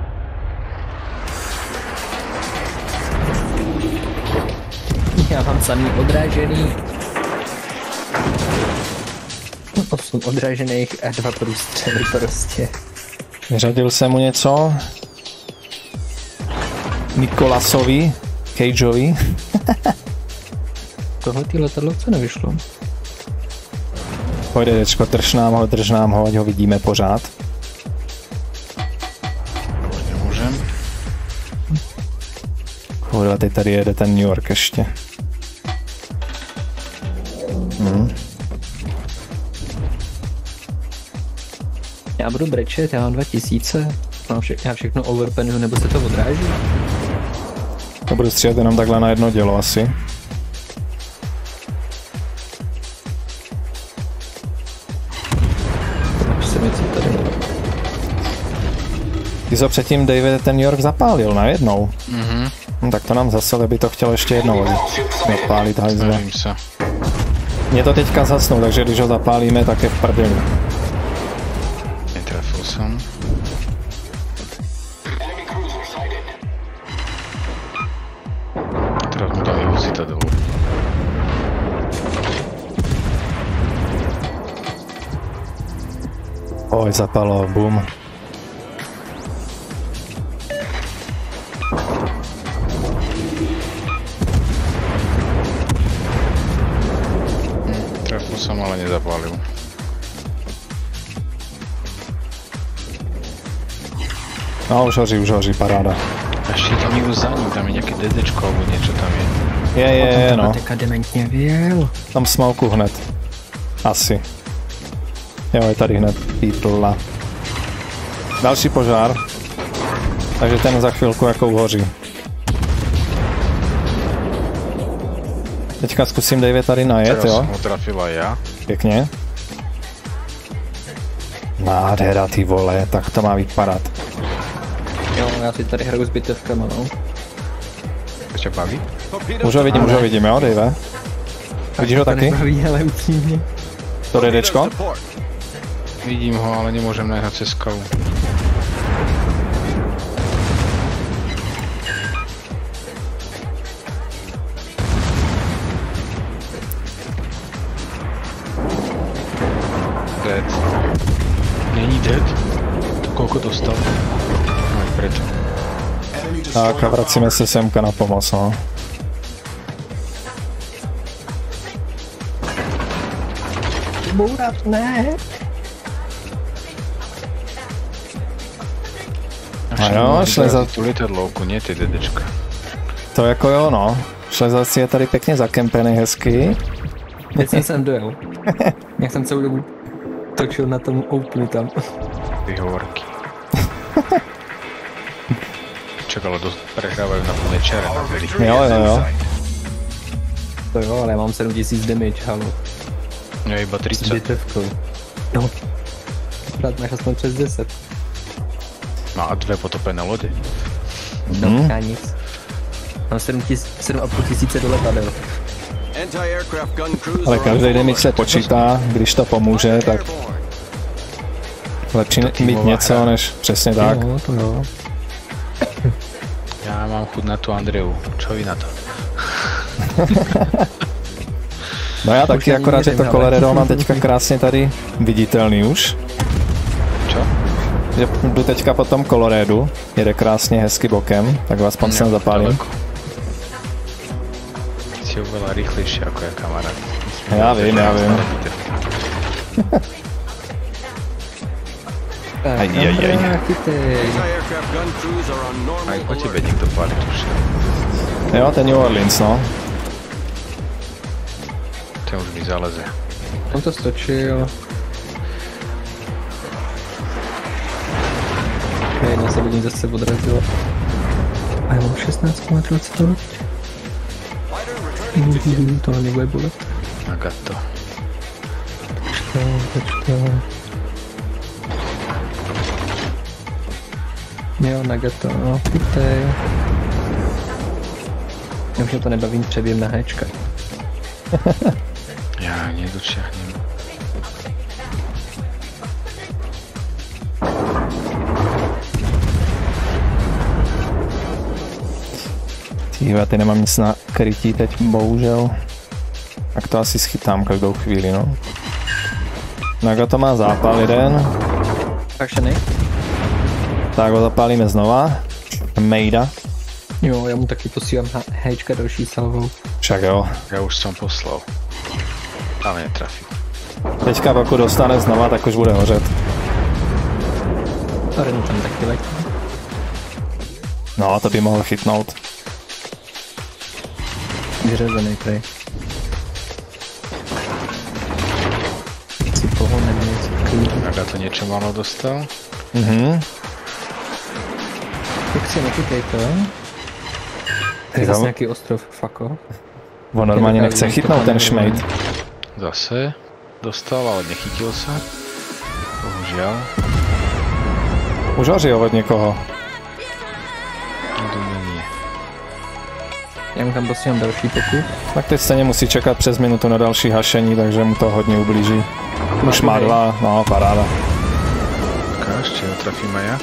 Já mám samý odrážený. 8 odrážených a 2 průstřely prostě. Vyřadil jsem mu něco. Nikolasovi. Cageovi. Tohle ty letadlo co nevyšlo? Pojď, dečko, drž nám ho, ať ho vidíme pořád. Nemůžem. Kurva, teď tady jede ten New York ještě. Já budu brečet, já mám 2000. Já všechno overpenu, nebo se to odráží? To budu střílet jenom takhle na jedno dělo asi. Už se mi co tady. Ty jsi předtím, David, ten New York zapálil najednou. No, tak to nám zase, by to chtělo ještě jednou zapálit hajzle. Snažím se. Mě to teďka zasnou, takže když ho zapálíme, tak je v prdeli. Netrefil jsem. Teraz mu dám jeho citadelu. Oj, zapalo, boom. Trefil jsem, ale nezapálil. No, už hoří, paráda. Ještě tam někdo za ním, tam je nějaké DDčko, alebo něco tam je. Je, no. Teďka dementně vyjel. Tam smauku hned. Asi. Jo, je tady hned pítla. Další požár. Takže ten za chvilku jako uhoří. Teďka zkusím David tady najet, Teraz jo? jsem ho trafila já. Pěkně. Nádhera, ty vole, tak to má vypadat. Jo, já si tady hraju s bitevkama, no. To tě baví? Už ho vidím, jo, Dave? Vidíš ho taky? Nebaví, ale upřímně. To DDčko? Vidím ho, ale nemůžem najít cez skalu. Dead. Není dead? To kolko dostal? No, preto. Tak a vracíme se semka na pomoc, no. Bourat, ne. A jo, šleza... tu lietadlovku, nie ty dedečka. To jako jo, no. Šlezací je tady pěkně zakempený hezky. Teď jsem dojel. Jak jsem celou dobu točil na tom Openu tam. Ty hovorky. Čakalo, prehrávajú na plné čare na veli. Jo. To jo, ale já mám 7000 damage, halo. Ja iba S 30. bitevkou. No. Rád máš aspoň přes 10. No a 2 potopené lode. No, já nic. Mám 7,5 tisíce do letadel. Anti-aircraft gun crews Ale are každý on damage se počítá, když to pomůže, tak lepší mít něco, než přesně tak. Jo, to jo. Ja mám chuť na tú Andreu. Čo vy na to? No já taky, ani akorát, že to nevím, Colorado mám teďka krásně tady viditelný už. Čo? Že jdu teďka po tom Coloradu, jede krásně hezky bokem, tak vás aspoň sem zapálím. Si oveľa rýchlejšie ako ja, kamarát. Já vím. Aj. Anti-aircraft gun crews are on Aj normal po tebe alert. niekto páli tuším. Jo, ten New Orleans, no. Ten už mi zaleze. On to stočil. Jedna se vidím zase odrazila. A já mám 16 km celo. Tohle nebude bolet. Agato. Jo, Nagato, no, pitej. Já už mě to nebavím, přebím na Hčka. Ja nedočiahnem. Tíhle, ty nemám nic na krytí teď, bohužel. Tak to asi schytám každou chvíli, no. Nagato má zápal jeden, Takže nej? tak ho zapálíme znova. Mejda. Jo, já mu taky posílám Hčka další salvou. Však jo. Ja už som poslal. Ale netrafil. Teďka pokud dostane znova, tak už bude hořet. A Renu tam taky letí. No, to by mohl chytnout. Vyřazený prej. Si pohonem něco klidně. Agato niečo málo dostal. Jak si nekutej to? To je zase nějaký ostrov, fako. On normálně nechce chytnout ten šmejd. Zase dostal, ale nechytil sa. Bohužiaľ. Už hoří od někoho. Dumne nie. Já mu tam posílám další pokus. Tak teď stejně musí čekat přes minutu na další hašení, takže mu to hodně ublíží. Už má 2, no paráda. Ukáž, či ho trafím aj ja?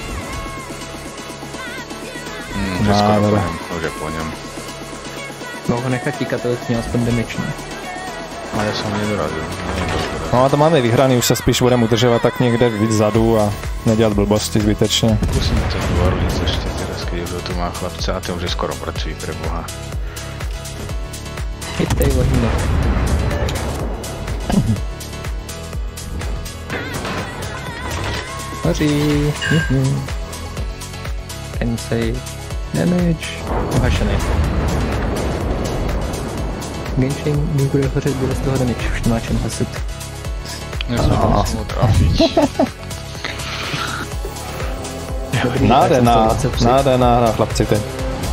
Že Má, skoro dobré. už je po ňom. Mohu ho nechat tíkat, ale měl aspoň damage, ne? Ale ja som nedorazil. No a to máme vyhraný, už se spíš budeme udržovat tak někde víc zadu a nedělat blbosti zbytečně. Musím to dôruliť ešte teraz, keď už tu má chlapca a ten už je skoro mŕtvý pre Boha. Chytej vodní. Hoří. Can say damage. Uhašený. Genshin, když bude hořet, bude z toho damage. Už nemá čem hasit. Ja som to musel trafiť. Nádherná hra, chlapci, ty.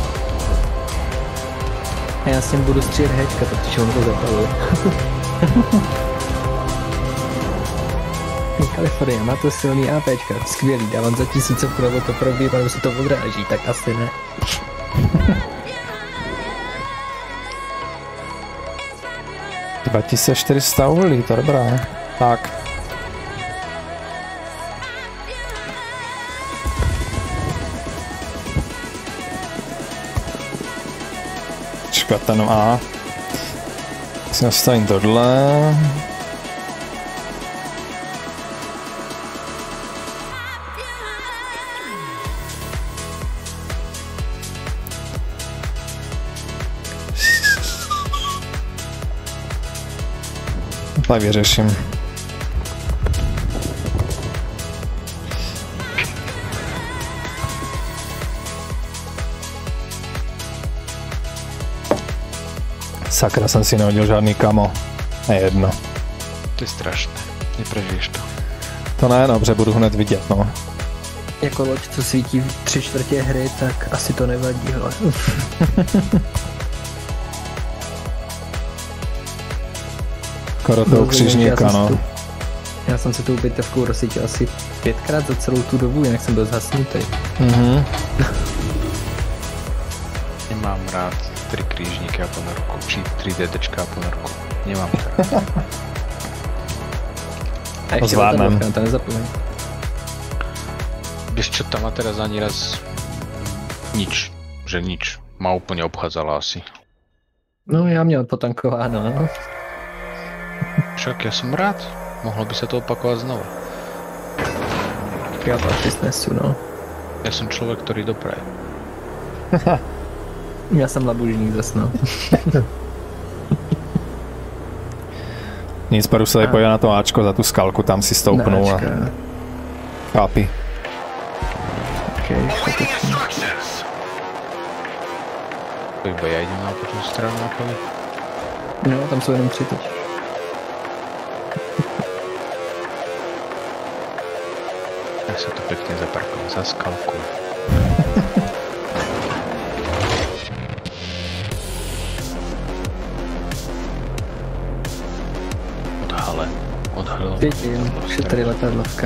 A já s tím budu střílet Hčka, protože on to zapaluje. Kalifornie, má to silný APčka, skvělý, dávám za 1000 pro to probírám, se to odráží, tak asi ne. Ty 2400 uhlí, to dobrá. Tak. Čekat ten A. Si nastavím tohle. Tak vyřeším. Sakra, jsem si nehodil žádný kamo. Nejedno. To je strašné. Neprežiješ to. To ne, dobře, budu hned vidět, no. Jako loď, co svítí v 3/4 hry, tak asi to nevadí, hele. Skoro toho křižníka, no. Já jsem se tou bitevkou rozsvítil asi 5krát za celou tu dobu, jinak jsem byl zhasnutý. Mhm. Nemám rád 3 krížníky a ponorku, či 3 DDčka a ponorku. Nemám to rád. A ještě zvládnem. to nezapomeň. Vieš čo, tam ma teraz ani raz nič, že nič. Ma úplne obchádzala asi. No já měl potankováno, no. Však ja som rád, mohlo by sa to opakovať znova. Já to asi snesu, no. Ja som človek, ktorý dopraje. Já jsem labužník zas, no. Nic, půjdu se tady podívat na to Ačko za tu skalku, tam si stoupnu a chápi. Okay, To iba ja idem na potom stranu na koli. no, tam jsou jenom 3 teď. Ja sa tu pekne zaparkujem za skalku. Odhalil. Vidím, už je tady letadlovka.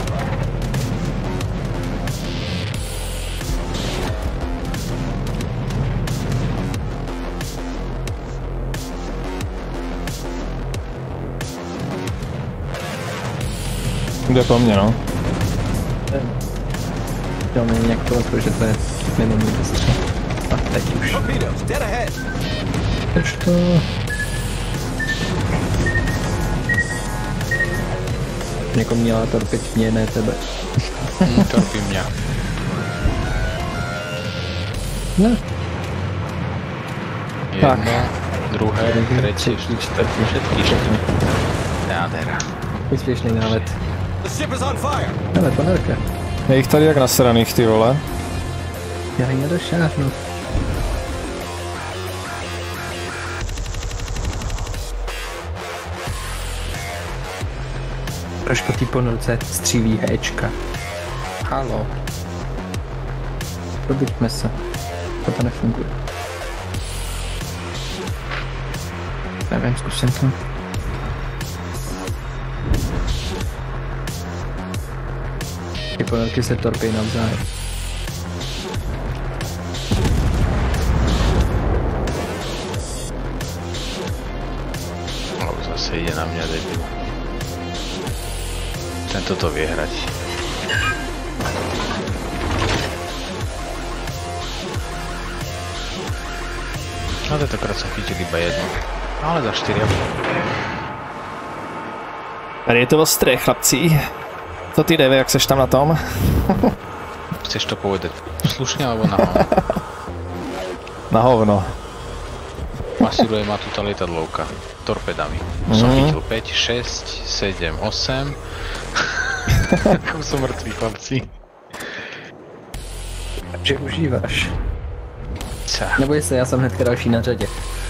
Jde po mně, no. Jo, mě nějak to, že to je mimo můj dostřel. A teď už. Už to... Někomu měla torpit mě, ne tebe. Torpí mňa. No. Jedno, druhé, tretie, štvrté, všetky 4. Nádhera. Úspěšný nálet. Ale ponorka. Je jich tady jak nasraných, ty vole. Já ji nedošáhnu. Proč po té ponorce střílí Hčka? Halo. Probuďme se. To nefunguje. Nevím, zkusím to. Ty ponorky se torpí navzájem. No, zase ide na mňa debil. Tento to vie hrať. No tentokrát som chytil iba jedno. Ale za 4. Tady je to ostré, chlapci. Co ty, Davy, jak seš tam na tom? Chceš to povedať slušne alebo na hovno? Na hovno. Masíruje ma tu tá lietadlovka torpedami. Som chytil 5, 6, 7, 8. Ako som mŕtvý, chlapci. Že užíváš. Ca. Neboj se, já jsem hnedka další na řadě.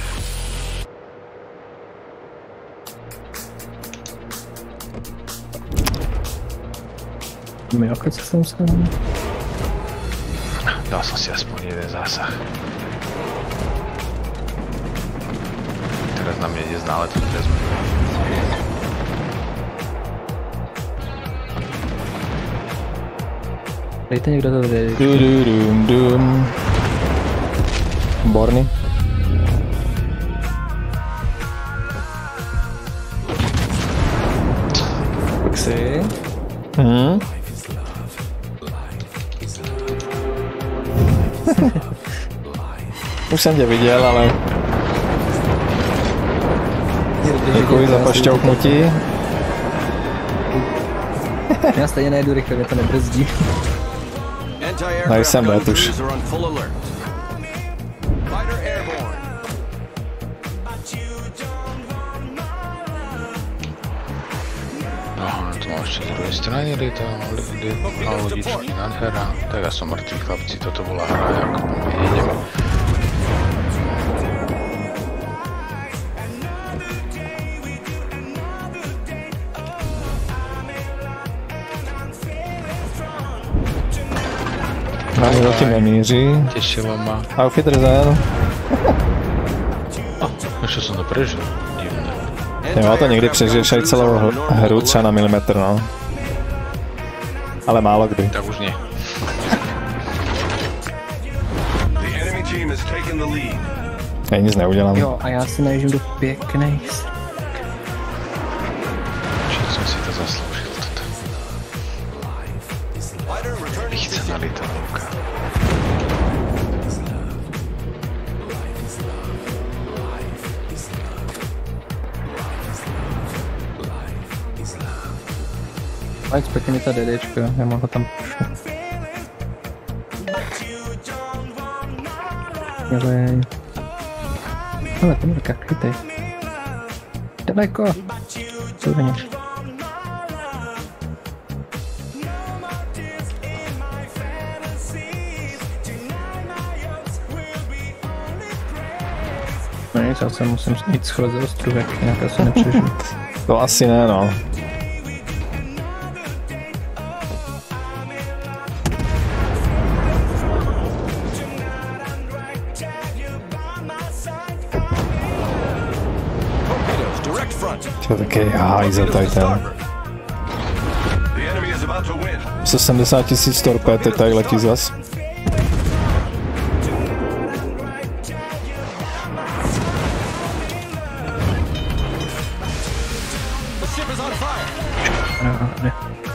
Jako co jsem se... Dal som si aspoň jeden zásah. Teraz na mne ide z náletu vezme. Dejte někdo to vede. Dum. Borny. Foxy. Už jsem tě viděl, ale... Děkuji za pošťouknutí. Já stejně nejdu rychle, mě to nebrzdí. Tady jsem Betuš. Aha, tu mám ešte z druhej strany a lodičky, nádhera. Tak ja som mŕtvý, chlapci, toto bola hra, ako idem. Ani zatím nemíří. Tešilo ma. Auf Wiedersehen. Ještě jsem to prežil. Divné. Jo, to někdy přežiješ aj celou hru třeba na milimetr, no. Ale málo kdy. Tak už nie. Já nic neudělám. Jo, a já si najíždím do pěkných. Že jsem si to zasloužil toto. Vychycená litalovka. Ať pěkně mi ta DDčka, já mám ho tam pošlu. Ale to mrka, chytej. Daleko. Souhrněš. No nic, já se musím jít schovat za ostrůvek, jinak já se nepřežiju. To asi ne, no. To taky hajzel tady ten. 170 000 torpéd, teď tady letí zas. Ne.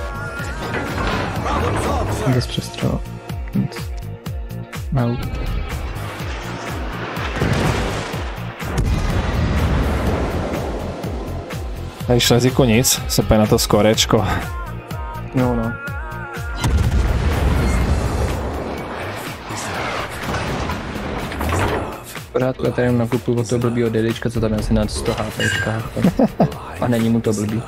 Bez přestřelu. Nic. Mau. Tady šleziku nic, se pojď na to skorečko. Jo, no. Pořádku, já tady jenom nakupuju od toho blbýho DDčka, co tam asi na 100 HPčkách. A není mu to blbý.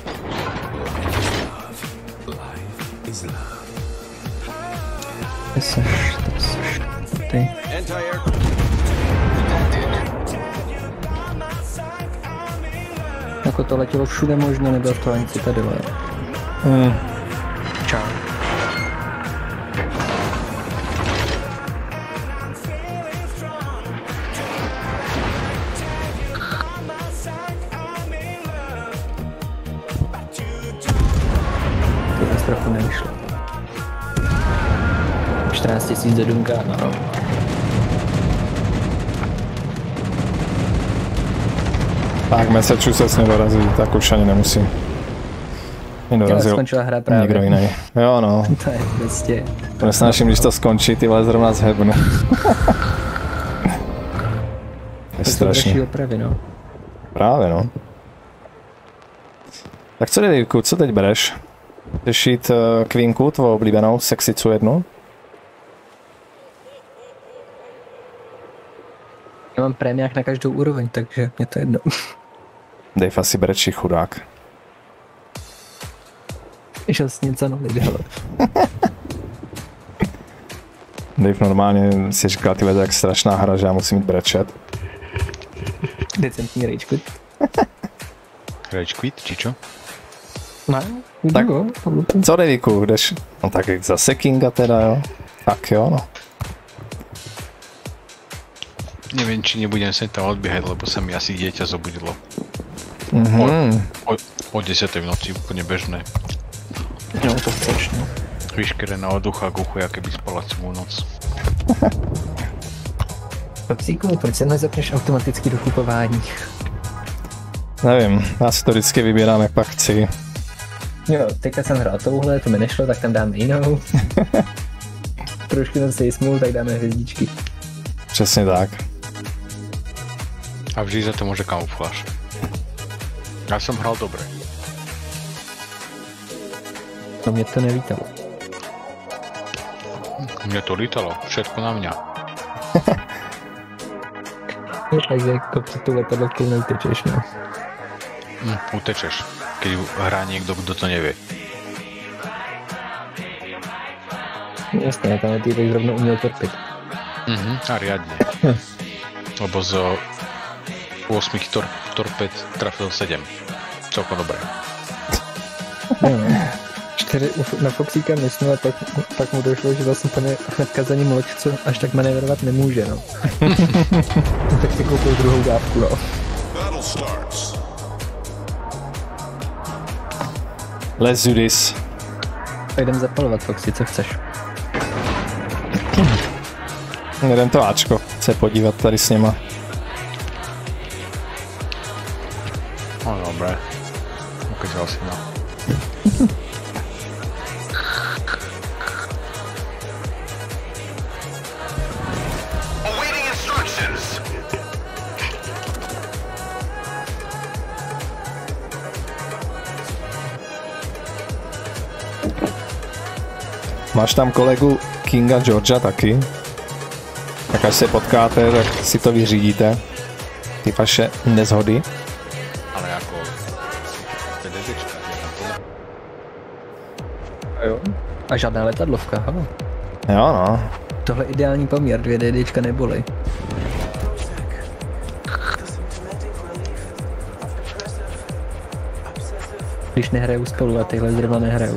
Ty seš. Ty. Jako to letělo všude možně, nebylo to ani citadele. Čau. To bez trochu nevyšlo. 14 000 do Dunka, no. Tak Massachusetts nedorazí, tak už ani nemusím. Nedorazil skončila hra právě. Nikdo jiný. Jo no. To je prostě... To nesnáším, když to skončí, ty vole zrovna zhebnu. Je strašný. Opravy, no. Právě no. Tak co Daveyku, co teď bereš? Chceš jít Queenku, tvou oblíbenou sexicu jednu? Já mám prémiák na každou úroveň, takže mě to jedno. Dave asi bere či chudák. Žasně za nový dělat. Dave normálně si říkal, tyhle, jak strašná hra, že já musím mít brečet. Decentní rage quit. Rage quit, či čo? No, tak co Daveyku, jdeš? No tak zase Kinga teda, jo? Tak jo, no. Neviem, či nebudem sa tam odbiehať, lebo sa mi asi dieťa zobudilo. O 10 v noci, úplne bežné. No, to chceš, no. Vyškerená od ucha k uchu, jaké by spala celú noc. Pepsíku, proč se nezapneš automaticky do kupování? Nevím, já si to vždycky vybírám, jak pak chci. Jo, teďka jsem hrál touhle, to mi nešlo, tak tam dáme jinou. Trošku jsem se smul, tak dáme hvězdičky. Přesně tak. A vždy za to môže kamufláž. Ja som hral dobre. No mě to nelítalo. Mne to lítalo, všetko na mňa. Takže jako před tu letadlovkou neutečeš, no. Utečeš, keď hrá niekto, kto to nevie. Jasně, tam ty bych rovnou uměl torpit. A riadne. Lebo z 8 torped trafil 7. Celkom dobré. No, Tedy na Foxíka myslel, a pak mu došlo, že vlastně hnedka za ním loď, co až tak manévrovat nemůže, no. Tak si koupil druhou dávku, no. Let's do this. Jdem zapalovat, Foxy, co chceš? Jeden to Ačko, chce podívat tady s něma. No dobré. Ukázal si no. Máš tam kolegu Kinga Georgia taky? Tak až se potkáte, tak si to vyřídíte. Ty vaše nezhody. Ale jako... PDZčka, A jo. A žádná letadlovka, ano. Jo no. Tohle je ideální poměr, 2 DDčka nebolej. Když nehrajou spolu a tyhle zrovna nehrajou.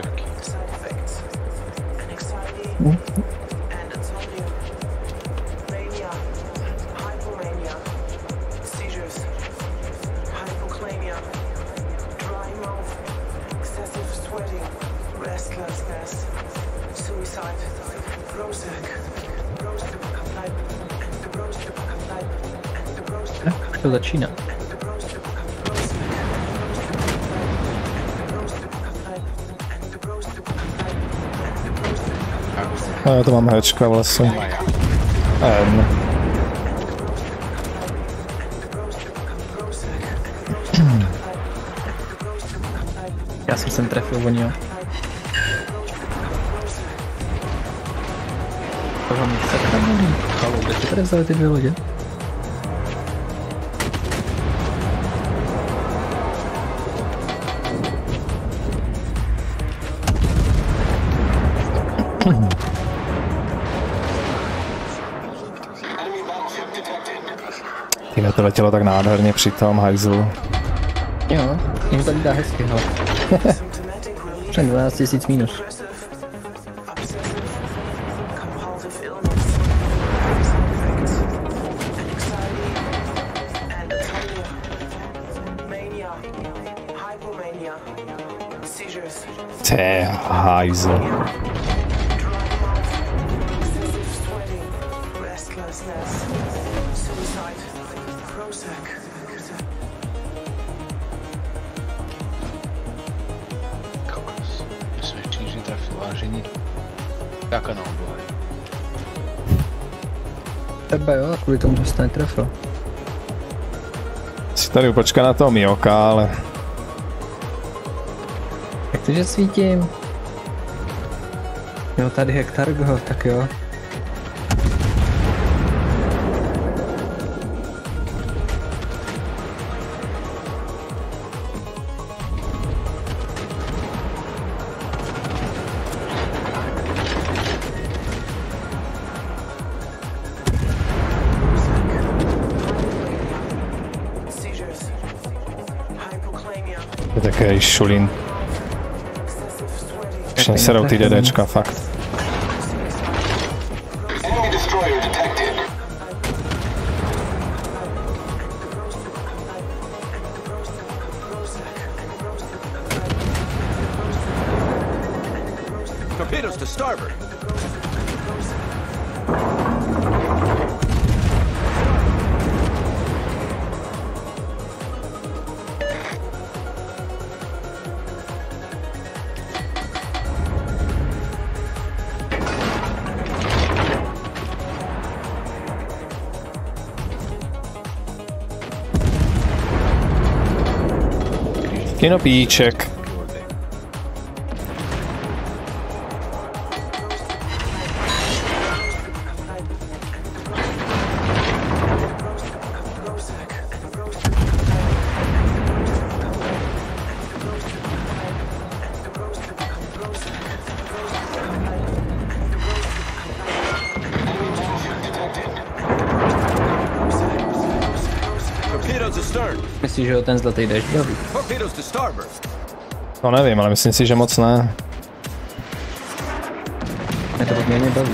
To začíná. A já to mám hečka vlastně. Já jsem sem trefil vonil. Tohle mi se tam volí. Halou, kde jste tady vzali ty 2 lodě? Tyhle to letělo tak nádherně při tom hajzlu. Jo, jim to dá hezky, hele. Před 12 000 minus. Té hajzl. Tak ano, bylo. Tebe jo, a kvůli tomu se netrefil. Si tady počká na toho Mioka, ale... Jak to, že svítím? Jo, tady Hektargo, tak jo. Je takový šulín. Už neserou ty DDčka, fakt. Torpedoes to starboard. Kinopíček. Myslíš, že ho ten zlatý déšť baví? To nevím, ale myslím si, že moc ne. Mě to poměrně baví.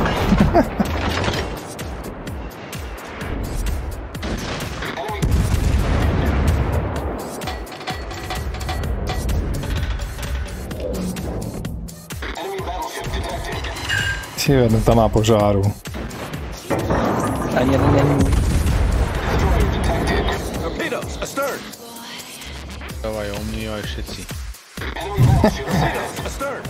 Jeden tam má požáru. Ani jeden není. Torpedoes astern. Dávaj omni aj všetci. Astern.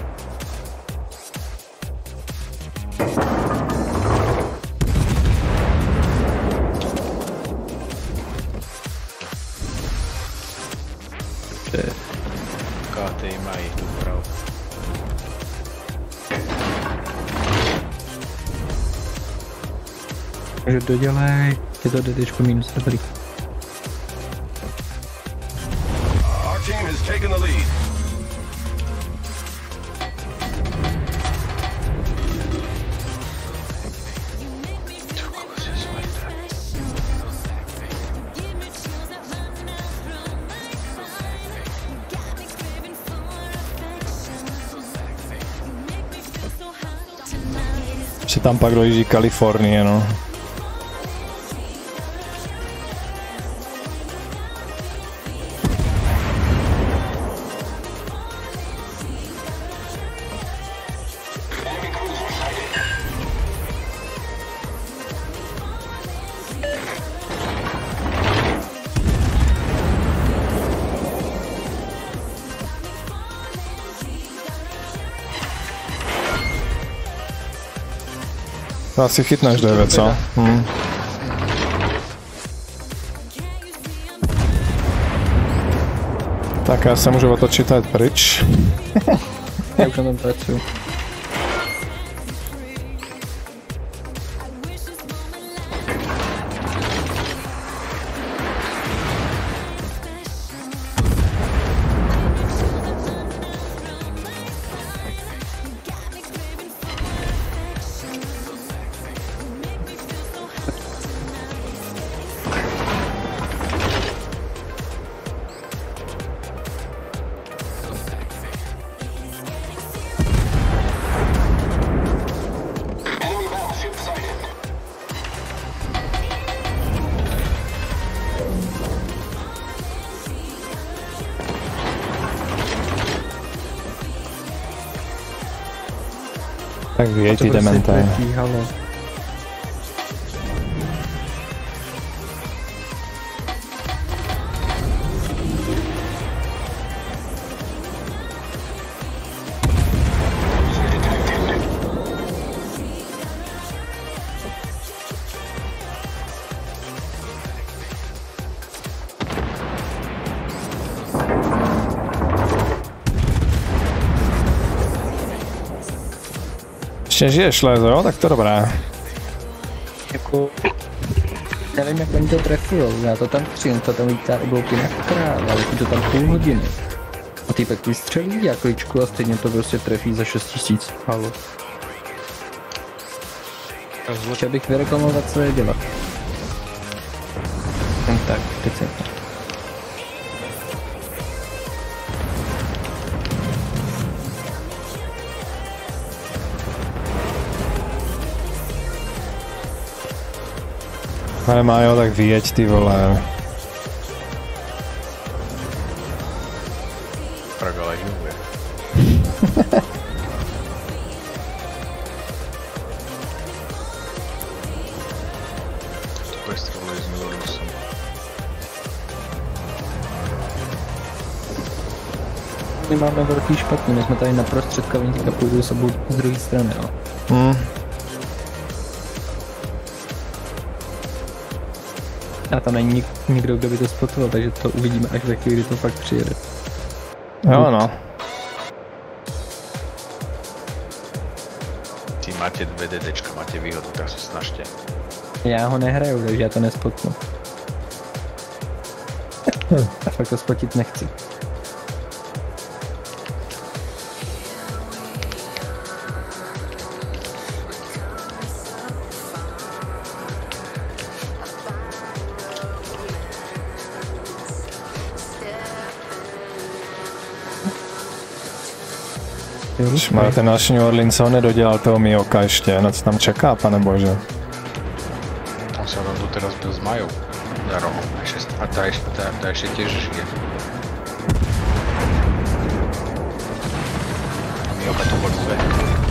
KTI mají tu vpravo. Takže dodělej, je to DDčko minus, dobrý. Our team has taken the lead. Že tam pak dojíždí Kalifornie, no. To asi chytneš 9, co? Tak já se můžu otočit a jít pryč. Já už na tom pracuju. Tak vyjeď, jdeme tady. Ještě žiješ, Lézo, jo? Tak to dobré. Jako... Nevím, jak oni to trefujou, já to tam přijím, to tam lítá oblouky na král, ale to tam půl hodiny. A týpek vystřelí a kličku a stejně to prostě trefí za 6000. Halo. Chtěl bych vyreklamovat, co je dělat. Tak, teď se... Ale Májo, tak vyjeď, ty vole. Pragala živuje. Vystřeluji s Milonosem. My máme velký špatný, my jsme tady naprostřed, oni teďka půjdou sebou z druhé strany, jo. A tam není nikdo, kdo by to spotoval, takže to uvidíme až za chvíli, kdy to fakt přijede. Jo, no. Ty máte 2 DDčka, máte výhodu, tak se snažte. Já ho nehraju, takže já to nespotnu. A fakt to spotit nechci. Má ten náš New Orleans ho nedodělal toho Mioka ještě, na co tam čeká, pane bože. On sa rovno teraz byl s Majou. Jaro, a tá ešte tiež žije. A Mioka to bol dve.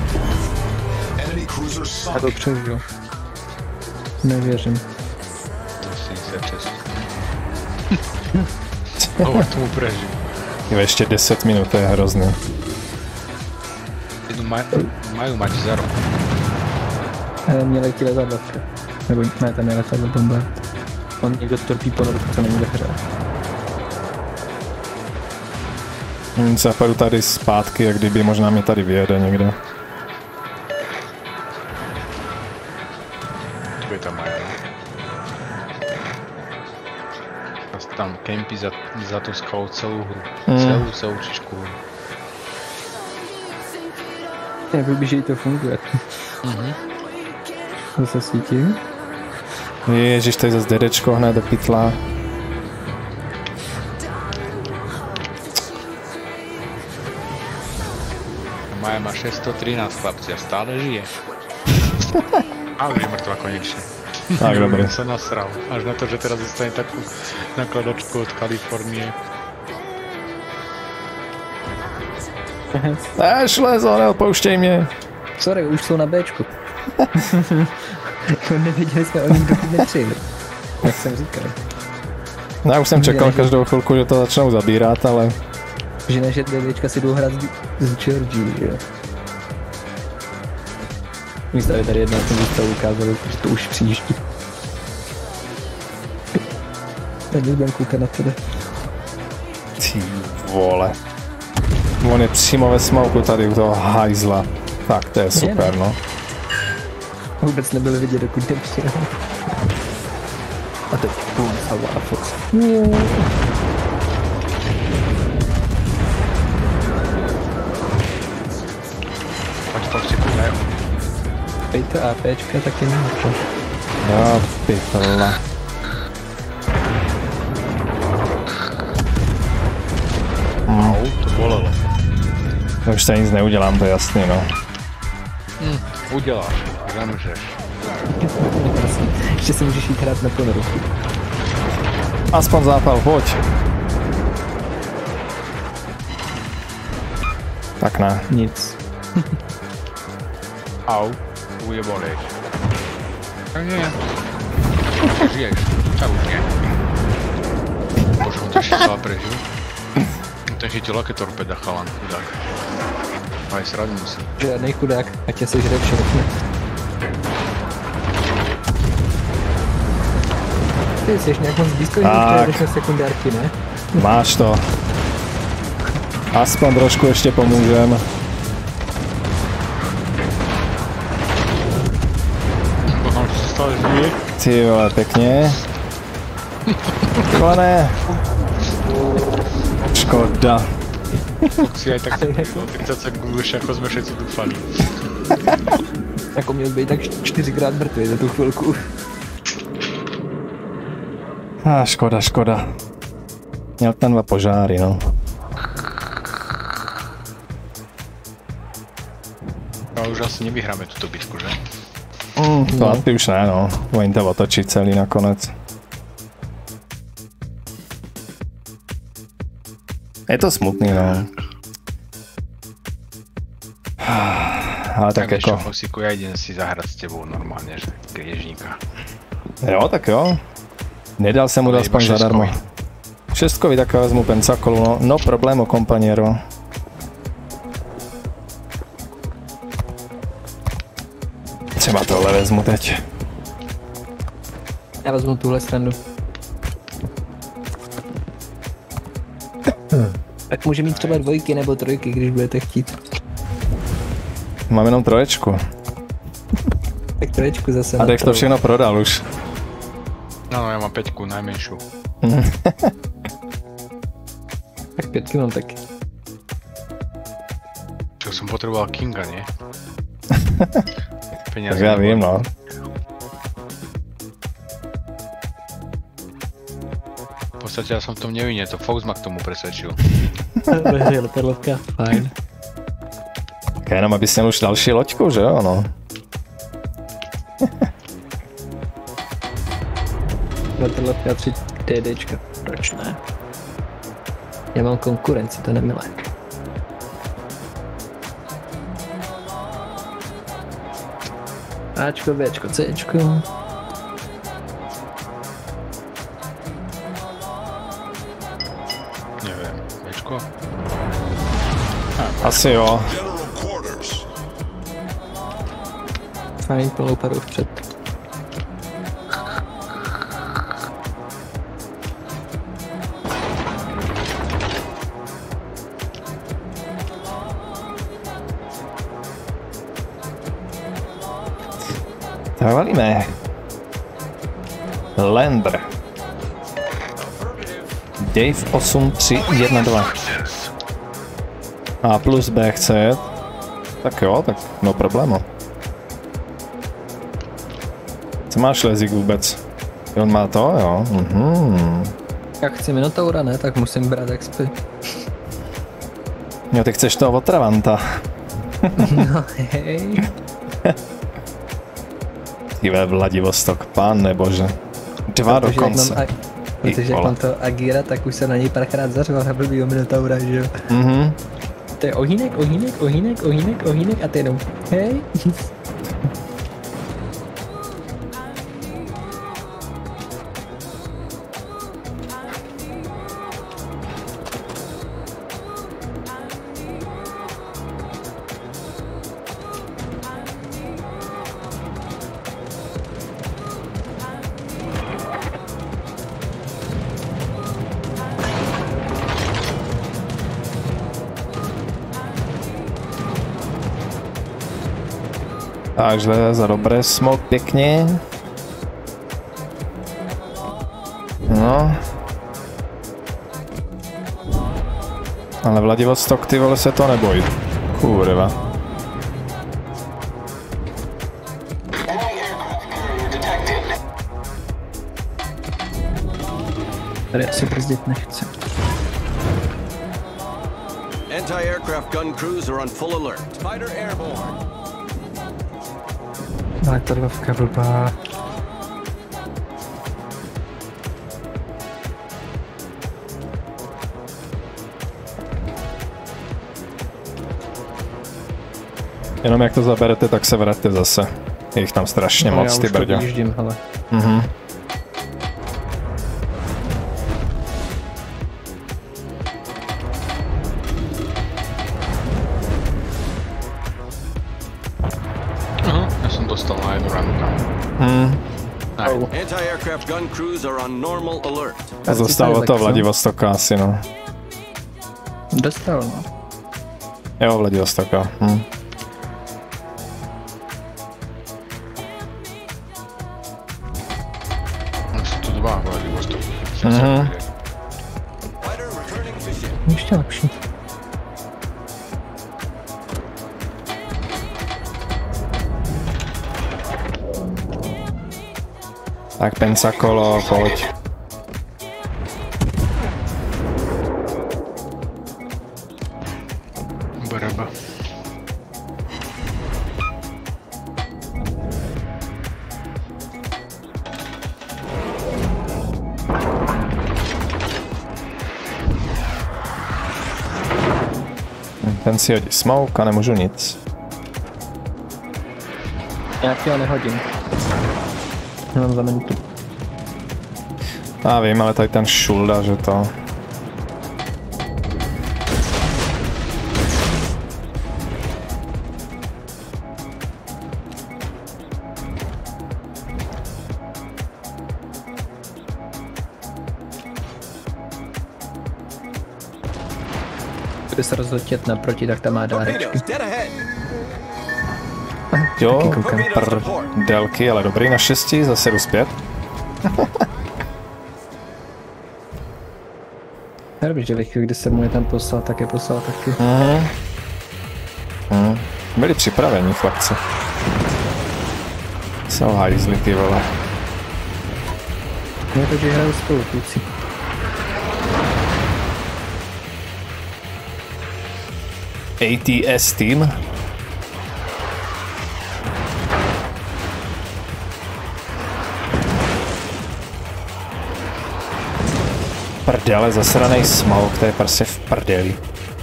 A to přežil. Nevěřím. To si se čest. Hovor tomu prežil. Ještě 10 minut, to je hrozný. Majú mať za rok. Mě letí letadlovka. Nebo ne, tam je letadlo bomba. On někdo torpí ponorku, co není ve hře. Zapadu tady zpátky, jak kdyby možná mě tady vyjede někde. Tu je tam Maja. Tam kempí za tú skalou celú hru. Celú čičku hru. Nebyl že to funguje. To se svítí. Ježiš, to je zase dedečko hned do pytla. Maja má 613 chlapci a stále žije. A už je mŕtva konečne. Tak, dobrý. Sa nasral. Až na to, že teraz dostane takú nakladačku od Kalifornie. Šlezo, neopouštěj mě. Sorry, už jsou na Bčku. Nevěděli jsme o nich, dokud nepřijeli. Jak jsem říkal. Já už jsem čekal každou chvilku, že to začnou zabírat, ale... Že naše DDčka si jdou hrát z Georgii, jo. Místo tady jedna jsem zůstal ukázal, že to už přijíždí. Tak budem koukat na tebe. Ty vole. On je přímo ve smoku tady u toho hajzla. Tak to je super, no. Vůbec nebyli vidět, dokud nepřijel. A teď bum, salva a foc. Pojď si kudne. Pejte APčka taky nemůže. Jo, pytla. To bolelo. Už se nic neudělám, to je jasný, no. Uděláš, nemůžeš. Ještě si můžeš jít hrát na ponoruchu. Aspoň zápal, pojď. Tak ne. Nic. Au, bude bolet. Tak nie. Žiješ, tak už nie. Bože, on to ešte celá prežil. Ten chytil aké torpeda, chalan, chudák. Aj srať musí. Žádnej chudák, ať tě sežere všechno. Ty jsi nějak moc blízko, že sekundárky, ne? Máš to. Aspoň trošku ještě pomůžem. Ty vole, pěkně. Kone. Škoda. Si aj tak 30 sekund už ako sme všetci dúfali. Jako měl být tak 4krát mrtvý za tu chvilku. Škoda, škoda. Měl tam 2 požáry, no. Ale už asi nevyhráme túto bitku, že? To asi už ne, no. Oni to otočí celý nakonec. Je to smutný, no. Ale tak jako... Tak Hosiku, ja idem si zahrať s tebou normálne, že kriežníka. Jo, tak jo. Nedal jsem mu to aspoň zadarmo. 6, tak vezmu Pensacolu, no. No problemo, kompaniero. Třeba tohle vezmu teď. Já vezmu tuhle strandu. Tak může mít třeba 2 nebo 3, když budete chtít. Mám jenom 3. Tak 3 zase. A Dex to všechno prodal už. No, ja mám 5, najmenšiu. Tak 5 mám taky. Čo som potreboval Kinga, nie? Tak já vím, no. V podstate ja som v tom nevinne, to Fox ma k tomu presvedčil. Letadlovka, fajn. Tak jenom, abys měl už další loďku, že jo, no. Vrtulovka 3 DDčka, proč ne? Já mám konkurenci, to nemilé. Ačko, Bčko, Cčko. Nevím, Bčko? Asi jo. Fajn, plnou paru vpřed. Tak valíme. Lander. Dave 8312. A plus B chce. Tak jo, tak no problémo. Co máš Lezik vůbec? On má to, jo? Jak chci Minotaura, ne, tak musím brát XP. Jo, ty chceš toho Otravanta. No hej. Tyve Vladivostok, pane bože. 2 dokonce. Protože jak mám to Agira, tak už se na něj párkrát zařval na blbýho Minotaura, že jo? To je ohýnek, ohýnek, ohýnek, ohýnek, ohýnek a ty jenom hej. Takže za dobré smok pěkně. No. Ale Vladivostok, ty vole, se to nebojí. Kurva. Tady asi brzdit nechce. Anti-aircraft gun crews are on full alert. Fighter airborne. Ale ta dvovka blbá. Jenom jak to zaberete, tak se vraťte zase. Je jich tam strašně moc, ty brdě. Já už to vyjíždím, hele. Já jsem dostal na jednu ranu tam. Anti-aircraft gun crews are on normal alert. A dostalo to Vladivostoka asi, no. Dostal, no. Jo, Vladivostoka. Jsou to dva Vladivostoky. Ještě lepší. Tak Pensacolo, pojď. Baraba. Ten si hodí smoke a nemůžu nic. Já ti ho nehodím. Nemám za minutu. Já vím, ale tady ten šulda, že to... Kdyby se rozletět naproti, tak tam má dárečky. Jo, délky, ale dobrý na 6, zase jdu zpět. Dobrý, že ve chvíli, kdy se mu je tam poslal, tak je poslal taky. Byli připraveni chlapci. Jsou hajzli, ty vole. No to, že hrajou spolu, kluci. ATS team? prdele, zasranej smoke, to je prostě v prdeli.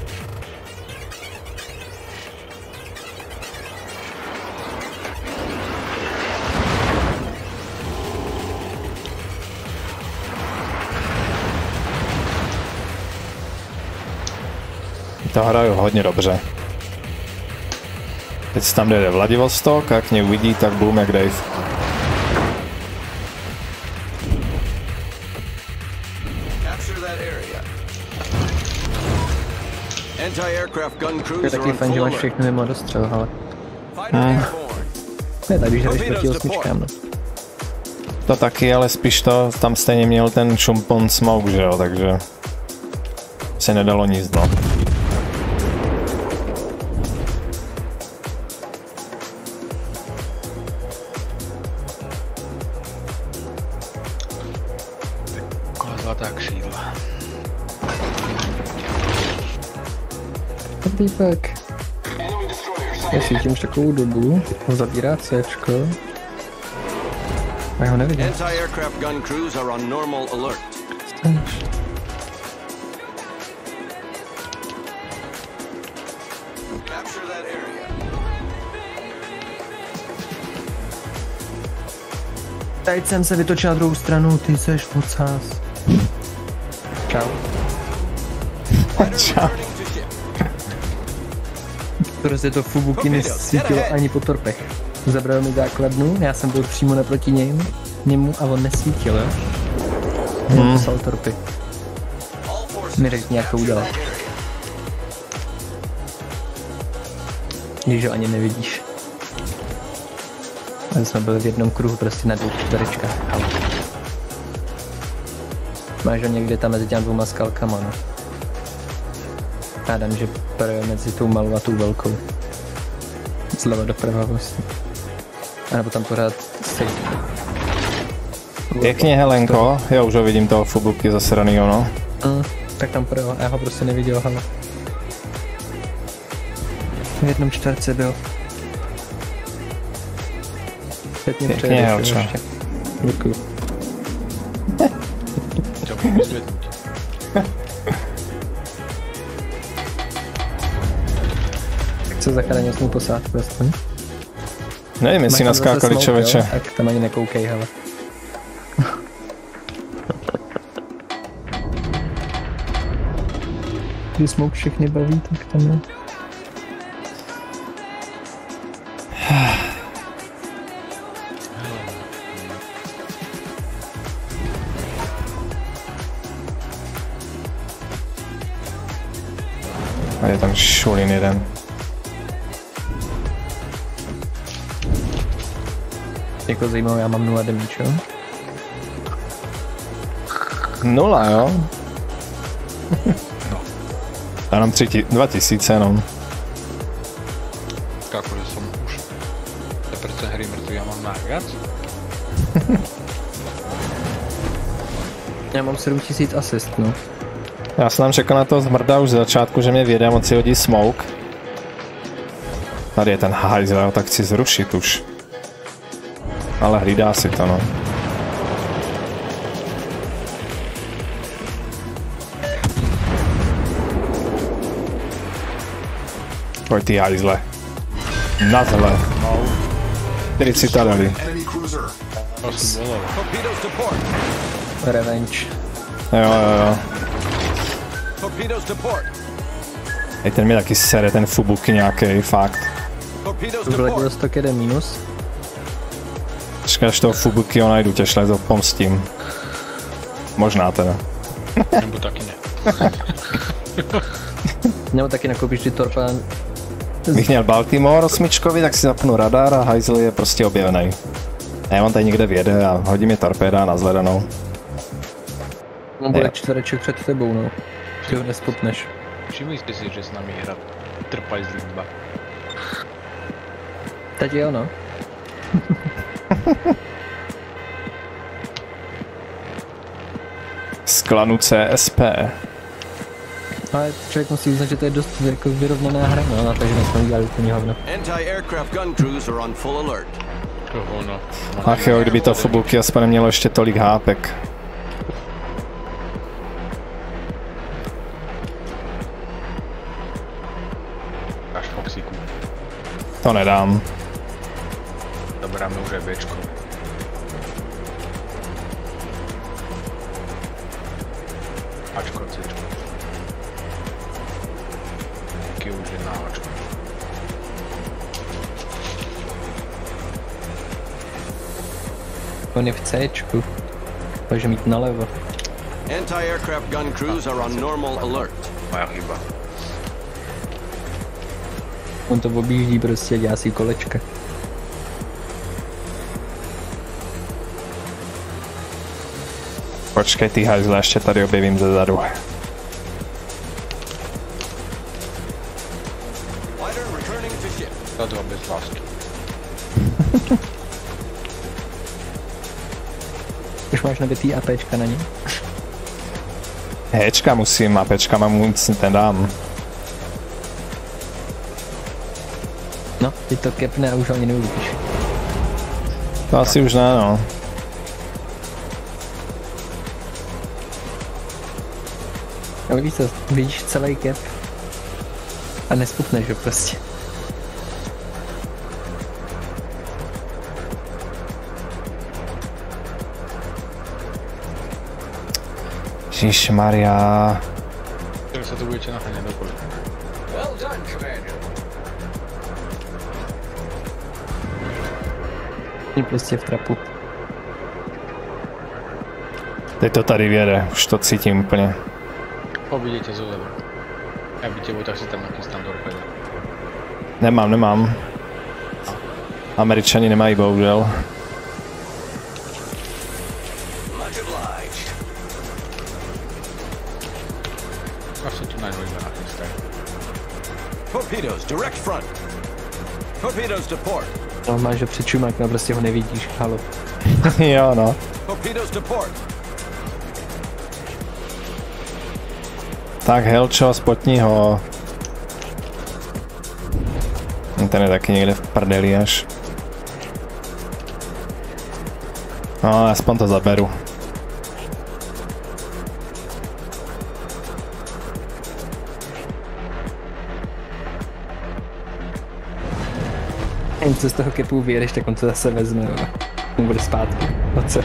To hraju hodně dobře. Teď se tam jde Vladivostok, jak mě uvidí, tak boom jak Dave. Je taky fajn, že máš všechny mimo dostřel, ale... Ne, tak když jdeš proti osmičkám, no. To taky, ale spíš to, tam stejně měl ten šumpon smoke, že jo, takže... se nedalo nic, no. Zlatá křídla. Týpek. Já svítím už takovou dobu, zabírá Cčko. A já ho nevidím. Anti-aircraft gun crews are on normal alert. Capture that area. Teď jsem se vytočil na druhou stranu, ty seš pocás. Čau. Čau. Prostě to Fubuki nesvítilo ani po torpech. Zabral mi základnu, já jsem byl přímo naproti němu a on nesvítil, jo? On poslal torpy. Mi řekni, jak to udělat. Když ho ani nevidíš. A jsme byli v jednom kruhu prostě na 2 čtverečkách. Máš ho někde tam mezi těmi 2 skalkama, no. Hádám, že prvé mezi tou malou a tou velkou. Zleva doprava vlastně. A nebo tam pořád stojí. Pěkně Helenko, já už ho vidím toho Fubuki zasranýho, no. Tak tam prvo, já ho prostě neviděl, ale. V jednom čtverce byl. Pěkně Helčo. Děkuju. Co zachránil jsem posádku aspoň? Nevím, jestli naskákali člověče. Tak tam ani nekoukej, hele. Když smoke všechny baví, tak tam je. A je tam šulin jeden. Jako zajímavé, já mám 0 damage, jo? 0, jo? No. Já mám 2000 jenom. Kako, že som už 5% hry mŕtvy, ja mám najviac? Já mám 7000 asist, no. Já jsem tam čekal na toho zmrda už z začátku, že mě vyjede, moc si hodí smoke. Tady je ten hajzel, tak chci zrušit už. Ale hlídá si to, no. Pojď ty hajzle. Na zle. 4 citadely. Revenge. Jo. Hej, ten mi taky sere, ten Fubuki nějaký, fakt. Vladivostok jede minus. Až toho Fubukiho najdu, tě šle to pomstím. Možná teda. Nebo taky ne. Nebo taky nakoupíš ty torpa. Bych měl Baltimore 8, tak si zapnu radar a hajzl je prostě objevený. A on tady někde vjede a hodí mi torpéda na zhledanou. On bude čtvereček před tebou, no. Ty ho nespotneš. Všimli si, že s nami hra Trpajzlík 2. Teď jo, no. Z klanu CSP. Ale člověk musí uznat, že to je dost jako vyrovnaná hra, no, na to, že jsme udělali úplně hovno. Anti-aircraft gun crews are on full alert. Ach jo, kdyby to Fubuki aspoň nemělo ještě tolik hápek. To nedám. Zaberáme už aj Bčko. Ačko, Cčko. Taký už je na Ačko. On je v Cčku. Může mít nalevo. Anti-aircraft gun crews are on normal alert. Moja chyba. On to objíždí prostě, dělá si kolečka. Počkej, ty hajzle, ještě tady objevím ze zadu. Fighter returning to ship. Zadu a bez lásky. Už máš nabitý APčka na ně? Hečka musím, a pečka mám nic nedám. No, ty to kepne a už ani neuvidíš. To asi už ne, no. Ale víš co, vidíš celý kep a nesputneš ho prostě. Ježišmarja. Tak sa tu budete nacháňať dokoli. Well done, Commander. Je prostě v trapu. Teď to tady vjede, už to cítím úplně. Vidíte zo zadu. Ja by tebou, tak si tam nachystám torpeda. Nemám. Američani nemají, bohužel. Much obliged. Až sa tu najho iba nachystaj. Torpedoes, direct front. Torpedoes to port. No máš ho před čumákem a prostě ho nevidíš, halo. Jo, no. Torpedoes to port. Tak Helčo, spotni ho. Ten je taky někde v prdeli až. No, aspoň to zaberu. Jen co z toho kepu vyjedeš, tak on to zase vezme, ale on bude zpátky. No co?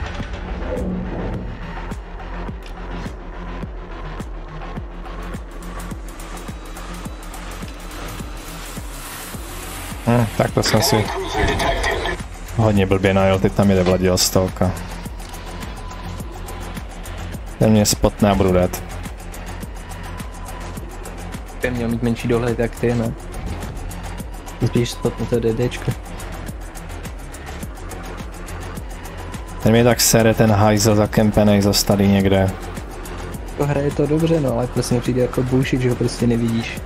Tak to jsem si hodně blbě najel, teď tam jede Vladivostok. Ten mě spotne a budu dát. Ten měl mít menší dohled jak ty, ne? Spíš spotne to DDčko. Ten mě tak sere, ten hajzl zakempenej zastaví někde. To hraje to dobře, no, ale prostě mi přijde jako bullshit, že ho prostě nevidíš.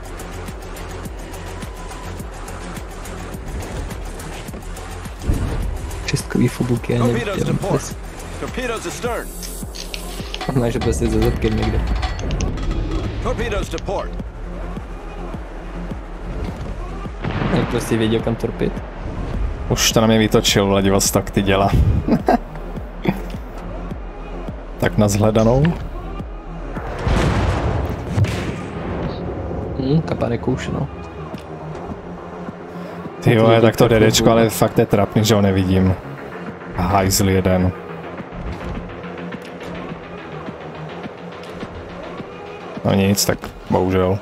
Čestkový fubuky, já Torpedoes to nevidím. port. Torpedoes astern. Máš ho prostě za zadkem někde. Torpedoes to port. Jak prostě věděl kam torpit. Už to na mě vytočil Vladivostok, ty děla. Tak na zhledanou. Kapane kouš, no. Ty jo, tak to DDčko, ale fakt je trapný, že ho nevidím. Hajzl jeden. No nic, tak bohužel.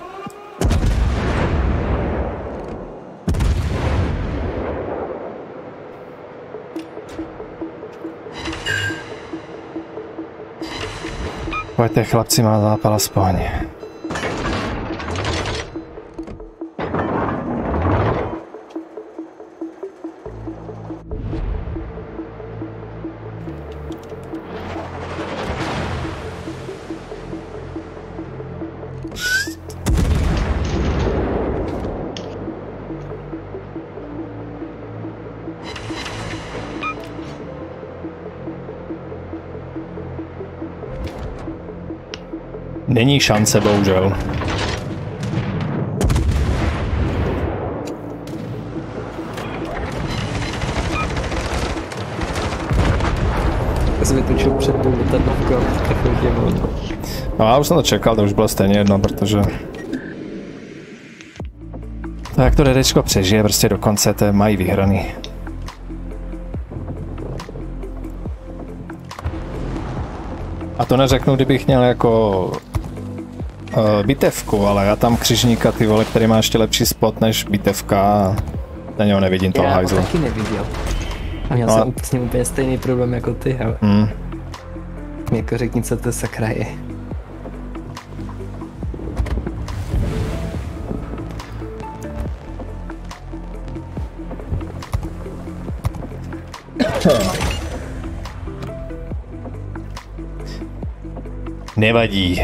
Pojďte chlapci, má zápal aspoň. Není šance, bohužel. Já jsem vytočil před tou letadlovkou a trefil tě volno. No já už jsem to čekal, to už bylo stejně jedno, protože To jak to DDčko přežije prostě do konce, to mají vyhraný. A to neřeknu, kdybych měl jako bitevku, ale já tam křižníka, ty vole, který má ještě lepší spot než bitevka a na něho nevidím toho hajzlu. Já taky neviděl. A měl jsem úplně stejný problém jako ty, hele. Jako řekni, co to sakra je. Nevadí.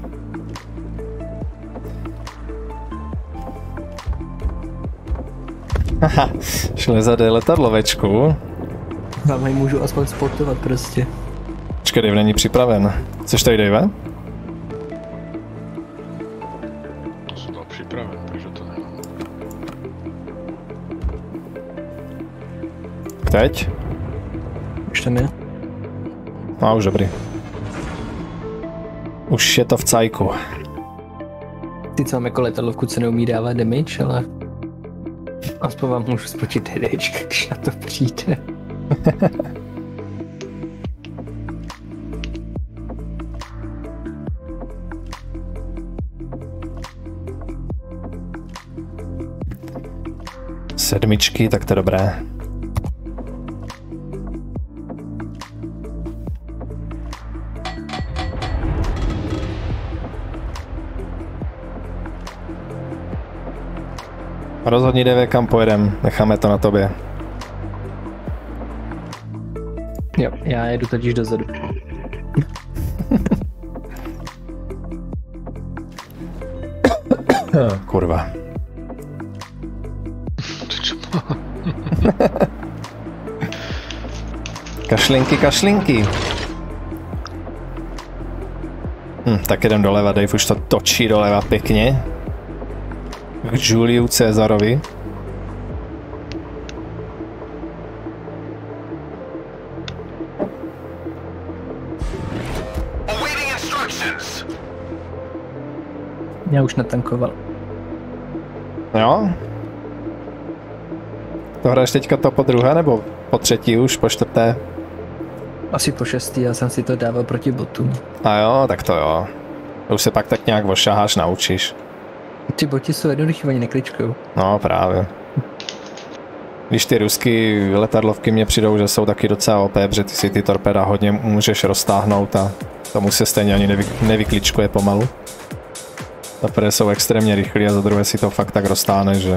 Haha, šli za letadlovečku. Vám ji můžu aspoň sportovat prostě. Počkej, Dave není připraven. Chceš tady, Dave? To jsem dal připraven, takže to nemám. Teď? Už tam je? No, už dobrý. Už je to v cajku. Ty co mám jako letadlovku, co neumí dávat damage, ale aspoň vám můžu spočít DDčka, když na to přijde. Sedmičky, tak to je dobré. Rozhodni, Dave, kam pojedem, necháme to na tobě. Jo, já jedu totiž dozadu. Kurva. Kašlinky, kašlinky. Tak jdem doleva, Dave už to točí doleva pěkně. K Juliu Caesarovi. Já už natankoval. Jo? To hraješ teďka to po druhé, nebo po třetí už, po čtvrté? Asi po šestý, já jsem si to dával proti botům. A jo, tak to jo. Už se pak tak nějak ošaháš, naučíš. Ty boti jsou jednoduchý, oni nekličkou. No právě. Když ty ruský letadlovky mě přijdou, že jsou taky docela OP, protože ty si ty torpéda hodně můžeš roztáhnout a tomu se stejně ani nevykličkuje pomalu. Za prvé jsou extrémně rychlí a za druhé si to fakt tak roztáhne, že...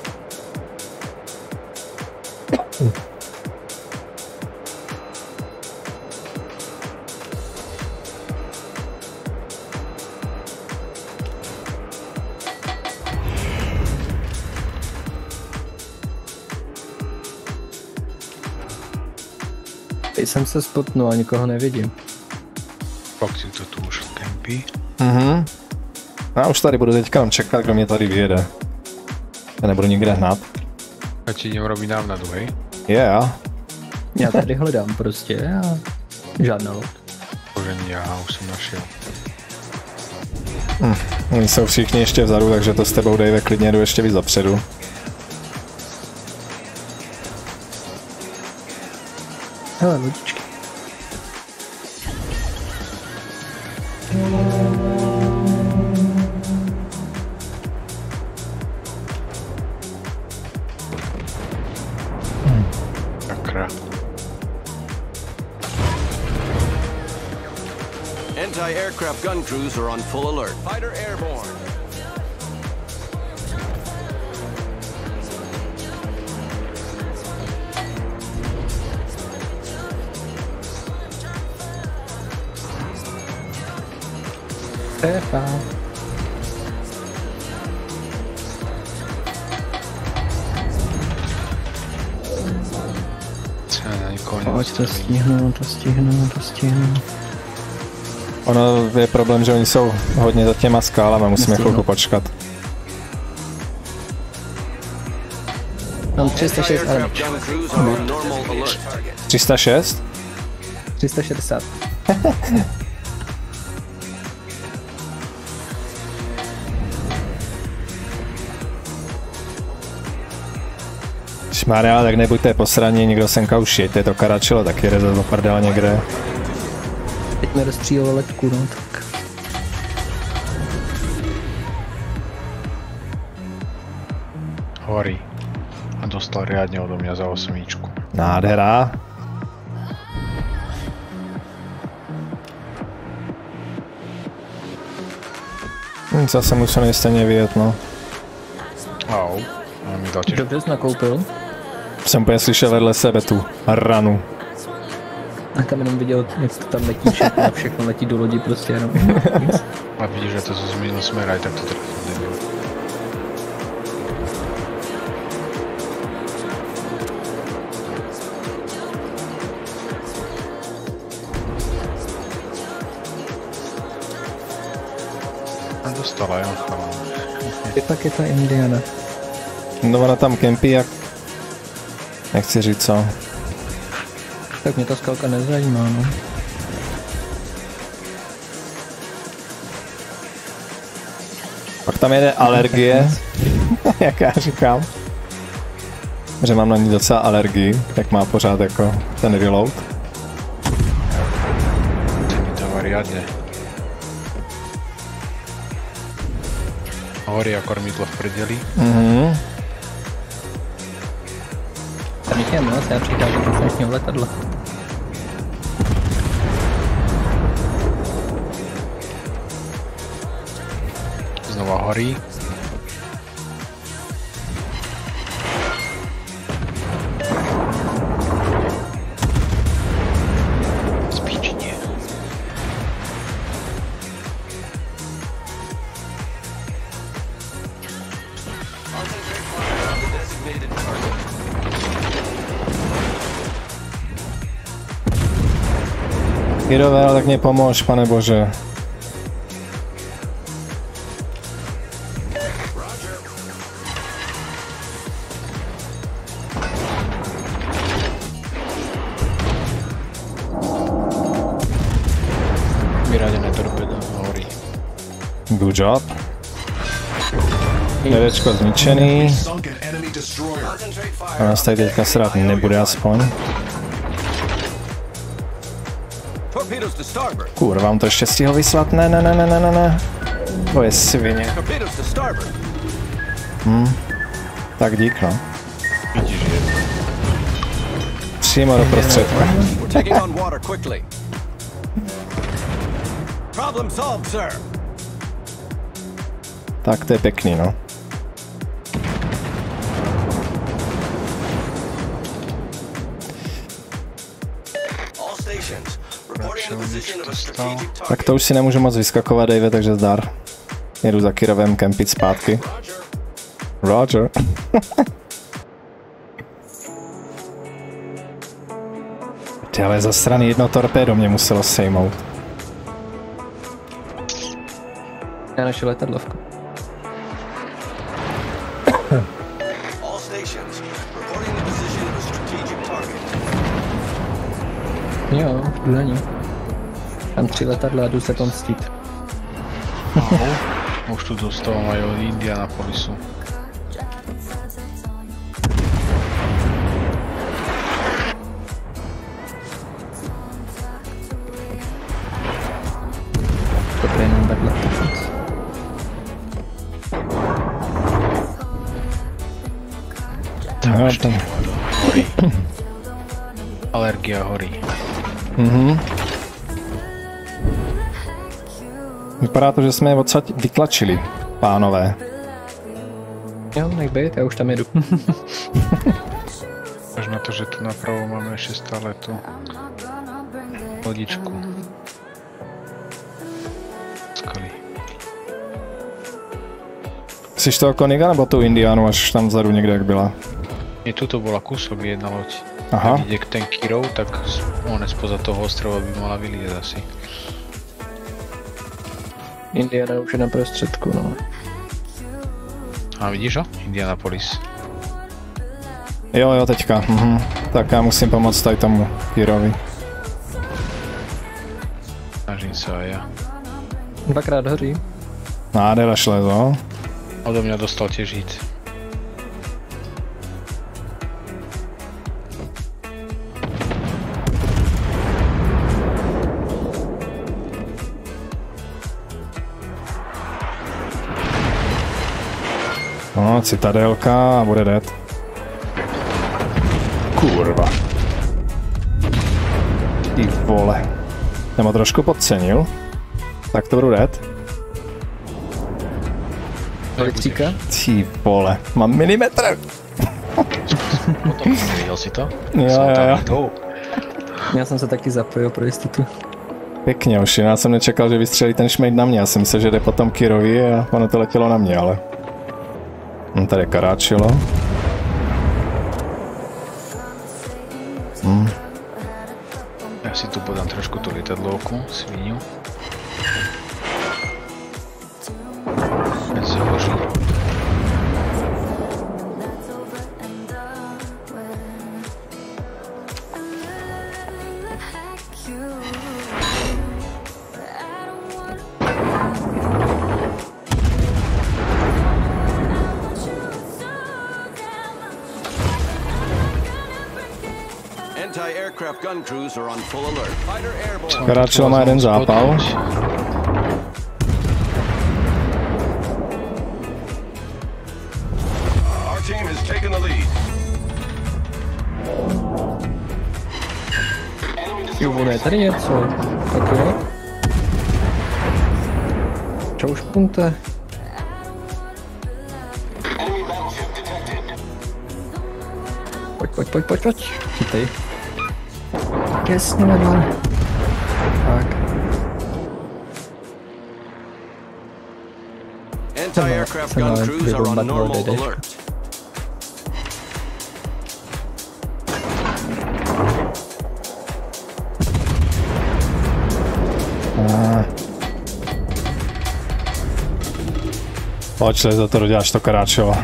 Teď jsem se spotnul a nikoho nevidím. Pak si to tu už kempí. Já už tady budu teďka čekat, kdo mě tady vyjede. Já nebudu nikde hnát. A ti jdem robí návnadu, hej? Yeah. Já tady hledám prostě a žádná loď. Bože, já už jsem našel. Oni jsou všichni ještě vzadu, takže to s tebou, Dave, klidně jdu ještě víc dopředu. Hele, lodičky. Sakra. Anti-aircraft gun crews are on full alert. Fighter airborne. Strefa. Co na nikoho Pojď to stihnu, to stihnu, to stihnu. Ono je problém, že oni jsou hodně za těma skálama, musíme chvilku počkat. Mám 306 Aircraft gun crews are on normal alert. 306? 360. Šmarja, tak nebuďte posraní, někdo semka už je, to je to Karačilo, taky jede do prdele někde. Teď mi rozstřílil letku, no tak. Horí. A dostal riadne odo mňa za 8. Nádhera. Zase musím stejně vyjet, no. Au. A mi dal tiež. Dobře jsi nakoupil. Jsem úplně slyšel vedle sebe tu ranu. A tam jenom viděl, jak to tam letí všechno letí do lodi prostě jenom. A vidíš, že to zmenil smer, aj tak to trefil debil. A dostala, jo, chalán. Je pak je ta Indiana. No ona tam kempí jak... Nechci říct co. Tak mě ta skalka nezajímá, no. Pak tam jede alergie, jak já říkám. Že mám na ní docela alergii, tak má pořád jako ten reload. To mi dáva riadne. Horí a kormidlo v prdeli. Tam je moc, já přicházím konečně v letadle. Znova horí. Spíčině. Kirové, ale tak mě pomož, pane bože. Vyradené torpeda, horí. Good job. Jedečko zničený. A nás tady teďka srát nebude aspoň. Torpedoes to starboard. Kurva, vám to ještě stihl vyslat? Ne. To je svině. Torpedoes to starboard. Tak dík, no. Vidíš, že jedno. Přímo do prostředku. We're taking on water quickly. Problem solved, sir. Tak to je pěkný, no. All stations. Reporting the position of a strategic target. Tak to už si nemůžu moc vyskakovat, Dave, takže zdar. Jedu za Kirovem kempit zpátky. Roger. Ty, ale za strany jedno torpédo mě muselo sejmout. Já našel letadlovku. All stations. Reporting the position of a strategic target. Jo, na ní. Tam 3 letadla a jdu se pomstit. Už tu dostávam aj od Indianapolisu. To je jenom takhle. No, tam. Horí. Alergia horí. Vypadá to, že jsme je odsaď vytlačili, pánové. Jo, nech být, já už tam jedu. Až na to, že tu napravo máme ešte stále tú lodičku. Skali. Chceš toho Koniga nebo tu Indianu až tam vzadu někde, jak byla? Nie, tuto bola kúsok jedna loď. Aha. Keď ide k ten Kirov, tak on spoza toho ostrova by mala vyliezť asi. Indiana už je na prostředku, no. A vidíš ho? Indianapolis. Jo, teďka. Tak já musím pomoct tady tomu Kirovi. Snažím sa aj ja. 2krát hoří. Nádhera šlezo. Odo mňa dostal tiež hit. No, citadelka a bude dead. Kurva. Ty vole. Jsem ho trošku podcenil. Tak to budu dead. Elektříka? Ty vole. Mám milimetr. Potom neviděl si to? Jo. Já jsem se taky zapojil pro jistotu. Pěkně už, já jsem nečekal, že vystřelí ten šmejd na mě, já jsem myslel, že jde potom Kirovi a ono to letělo na mě, ale... Tady karáčilo. Já si tu podám trošku tu lietadlovku, svíňu. Bez hoří. Anti-aircraft gun crews are on full alert. Fighter airborne. Karáčilo má jeden zápal. Our team has taken the lead. Jo, ono je tady něco. Tak jo. Čau špunte. Pojď. Chytej. Jasně, nedá. Tak. Anti-aircraft gun crews are on normal alert. Pojď, za to doděláš to Karáčova.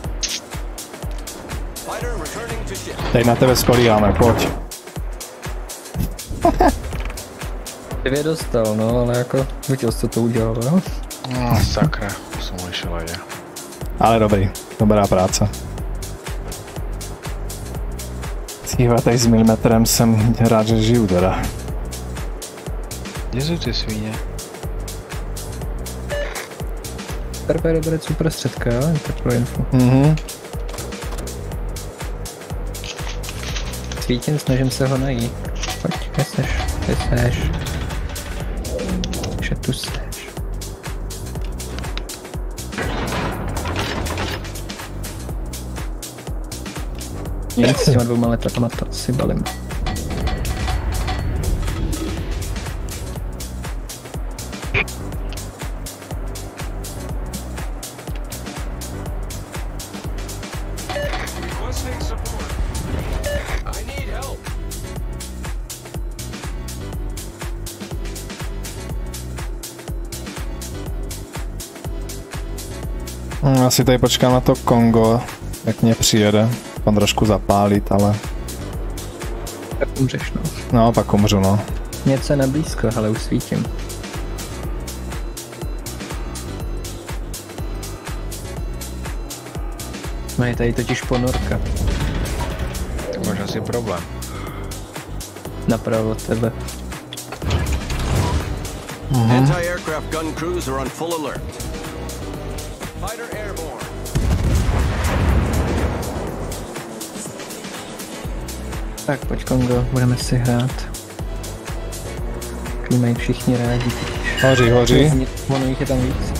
Teď na tebe spolíháme, pojď. 9 dostal, no, ale jako viděl jsi, co to udělal, jo? No, sakra, jsem ulišel aj ja. Ale dobrý, dobrá práce. Cíva, tady s milimetrem jsem rád, že žiju teda. Kde jsou ty svíně? Dobré, super středka, jo? Tak pro info. Svítím, snažím se ho najít. Pojď, kde seš? Že tu seš. Nic s těma 2 letama to si balím. Asi tady počkám na to Kongo, jak mě přijede. Pan trošku zapálit, ale... Tak umřeš, no. No, pak umřu, no. Něco na blízko, ale už svítím. No je tady totiž ponorka. To máš asi problém. Napravo od tebe. Anti-aircraft gun crews are on full alert. Fighter airborne. Tak pojď Kongo, budeme si hrát. Mají všichni rádi. Hoří. Ono jich je tam víc.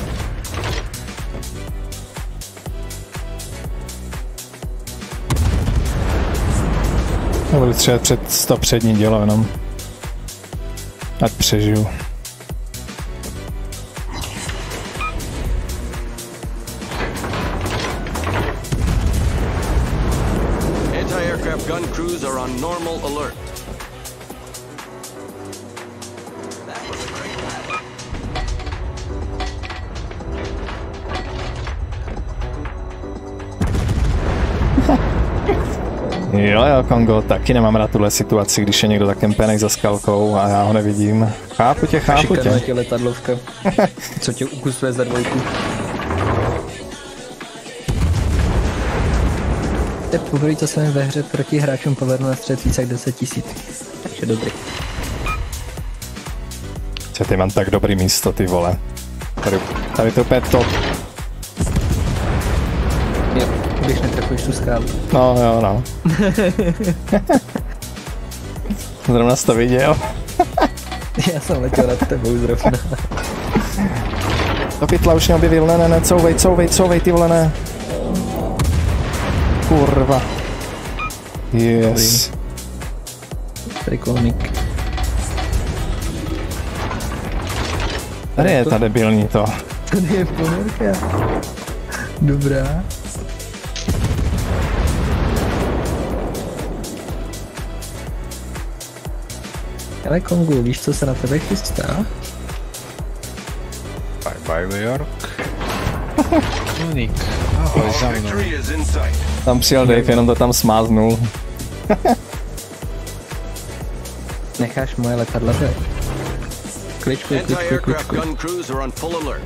Budu střílet před to přední dělo jenom. Ať přežiju. Anti-aircraft gun crews are on normal alert. Jo, Kongo, taky nemám rád tuhle situaci, když je někdo tak kempenek za skalkou a já ho nevidím. Chápu tě. Šikanuje tě letadlovka, co tě ukusuje za 2. To je poprvé, co se mi ve hře proti hráčům povedlo na střed víc jak 10 000. Takže dobrý. Ty mám tak dobrý místo, ty vole. Tady to úplně top. když netrefuješ tu skálu. No jo, no. Zrovna jsi to viděl. Já jsem letěl nad tebou zrovna. Do pytla už mě objevil, ne, couvej, ty vole, ne. Kurva. Yes. Tady kolmík. Tady je ta debilní to. Tady je ponorka. Dobrá. Ale Kongu, víš, co se na tebe chystá? Bye New York. Unik. Ahoj, za mnou. Victory is in sight. Tam přijel Dave, jenom to tam smáznul. Necháš moje letadla tady. Kličkuj. Anti-aircraft gun crews are on full alert.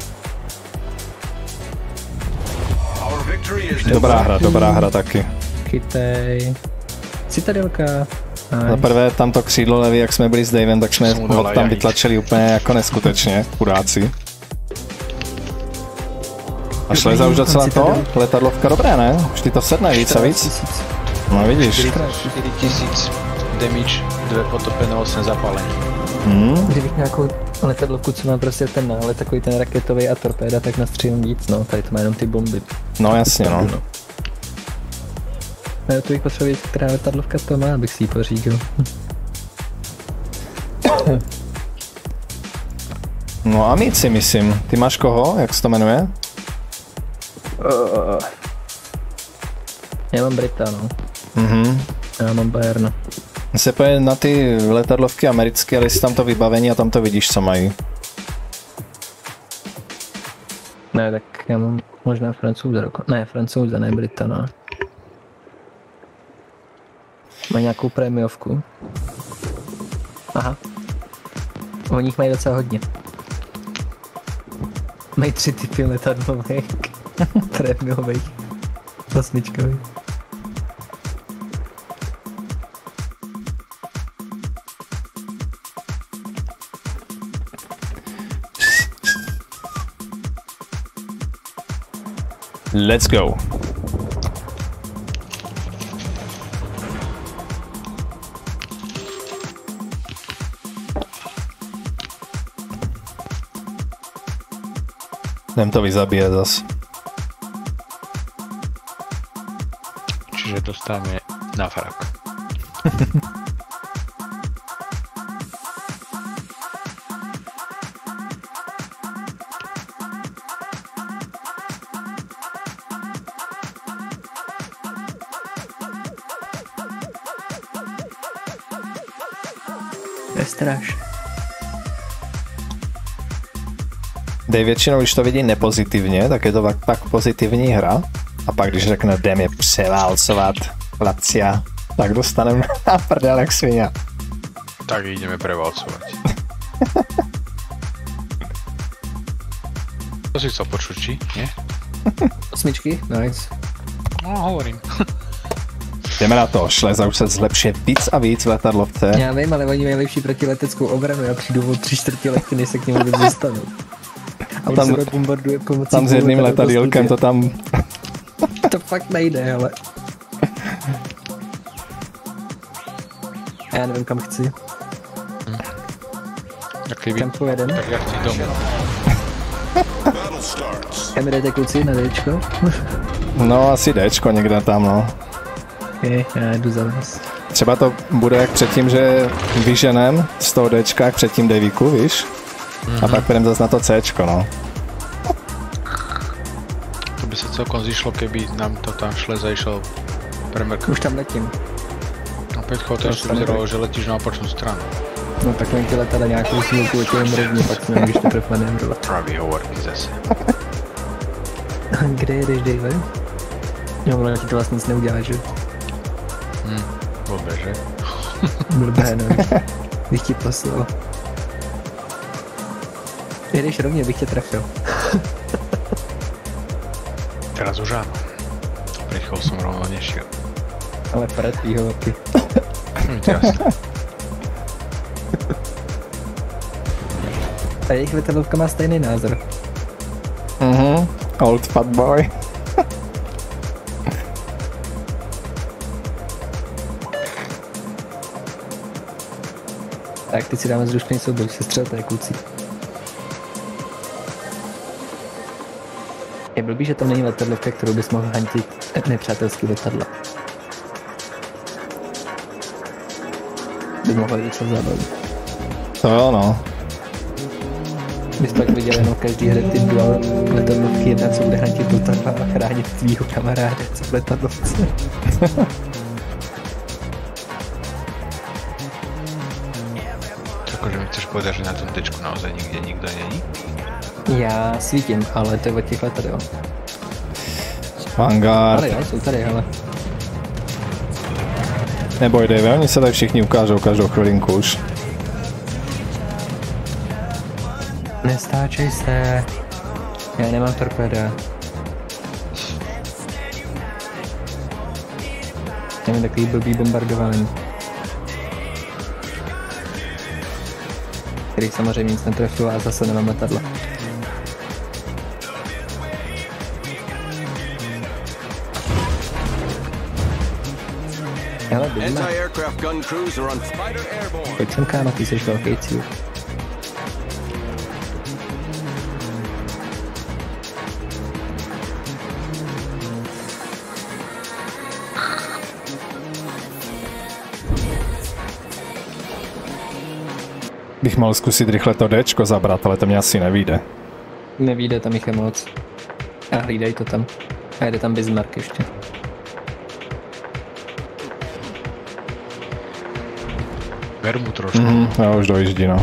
Our victory is in Dobrá hra taky. Chytej. Citadelka. Za prvé tam to křídlo levý, jak jsme byli s Davem, tak jsme ho tam vytlačili úplně jako neskutečně, chudáci. A šleza už docela to? Letadlovka dobré, ne? Už ty to sedne víc a víc? No vidíš. 4000 damage, 2 potopené, 8 zapálení. Kdybych nějakou letadlovku, co má prostě ten nálet, takový ten raketový a torpéda, tak nastřílím víc, no, tady to má jenom ty bomby. No jasně, no. No, to bych potřeboval vědět, která letadlovka to má, abych si ji pořídil. No a amici, myslím. Ty máš koho? Jak se to jmenuje? Já mám Brita, no. Já mám Bayerna. Se pojede na ty letadlovky americké, ale jsi tam to vybavení a tam to vidíš, co mají. Ne, tak já mám možná Francouze, ne, Francouze, ne Brita, no. Mají nějakou prémiovku. Aha. O nich mají docela hodně. Mají 3 typy letadlových. Prémiových. 8. Let's go. Jdem to vyzabíjet zas. Čiže dostáme na frak. Straš. Dej většinou, když to vidí nepozitivně, tak je to tak pozitivní hra. A pak když řekne, jdem je převálcovat, Lacia, tak dostaneme na prdel jak svině. Tak ideme prevalcovať. To si chcel počuť, či? Nie? 8, nice. No, hovorím. Jdeme na to, šleza už se zlepšuje víc a víc v letadlovce. Já vím, ale oni mají lepší protileteckou obranu, já přijdu o 3/4 lehky, než se k němu vůbec dostanu. A tam, se bombarduje pomocí tam s jedným letadílkem to tam... To fakt nejde, ale... Já nevím, kam chci. Kam pojedem? Tak já chci domů. Kam jdete, kluci, na Dčko? No, asi Dčko někde tam, no. Okay, já jdu za vás. Třeba to bude jak předtím, že vyženem z toho Dčka jak předtím Davíku, víš? A pak půjdem zase na to Cčko, no. To by se celkom zišlo, keby nám to tam šleza išlo premerka. Už tam letím. A Peťko, to ještě vyzeralo, že letíš na opačnou stranu. No tak len ti letala nějakou snílku, letěl rovně, pak si nemůžeš teprve manévrovat. Pravý hovorky zase. Kde jedeš, Dave? Jo, ale ti to vlastně nic neudělá, že? Blbé, že? Blbé, no. Bych ti poslal. Jedeš rovně, bych tě trefil. Teraz už áno. Prichol som rovno nešiel. Ale pred výhovorky. Jasne. A jejich letadlovka má stejný názor. Old fat boy. Tak, teď si dáme zrušný souboj, se střelte, kluci. Je blbý, že tam není letadlovka, kterou bys mohl hantit nepřátelský letadla. By mohlo být docela zábavný. To jo, no. Bys pak viděl jenom každý hře ty dva letadlovky, jedna co bude hantit letadla a chránit tvýho kamaráda, co v letadlovce. Akože mi chceš povedať, že na tom tečku naozaj nikde nikto není? Já svítím, ale to je od těch letadel. Vanguard. Ale jo, jsou tady, hele. Neboj, Dave, oni se tady všichni ukážou každou chvilinku už. Nestáčej se. Já nemám torpéda. Mám takový blbý bombardování. Který samozřejmě nic netrefil a zase nemám letadla. Hele, bydme. Anti-aircraft gun crews are on fighter airborne. Pojď sem, kámo, ty jsi velký cíl. Bych mohl zkusit rychle to Dčko zabrat, ale to mě asi nevíde. Nevíde, tam jich je moc. A hlídej to tam. A jede tam Bismarck ještě. Ver mu trošku. Já už dojíždí, no.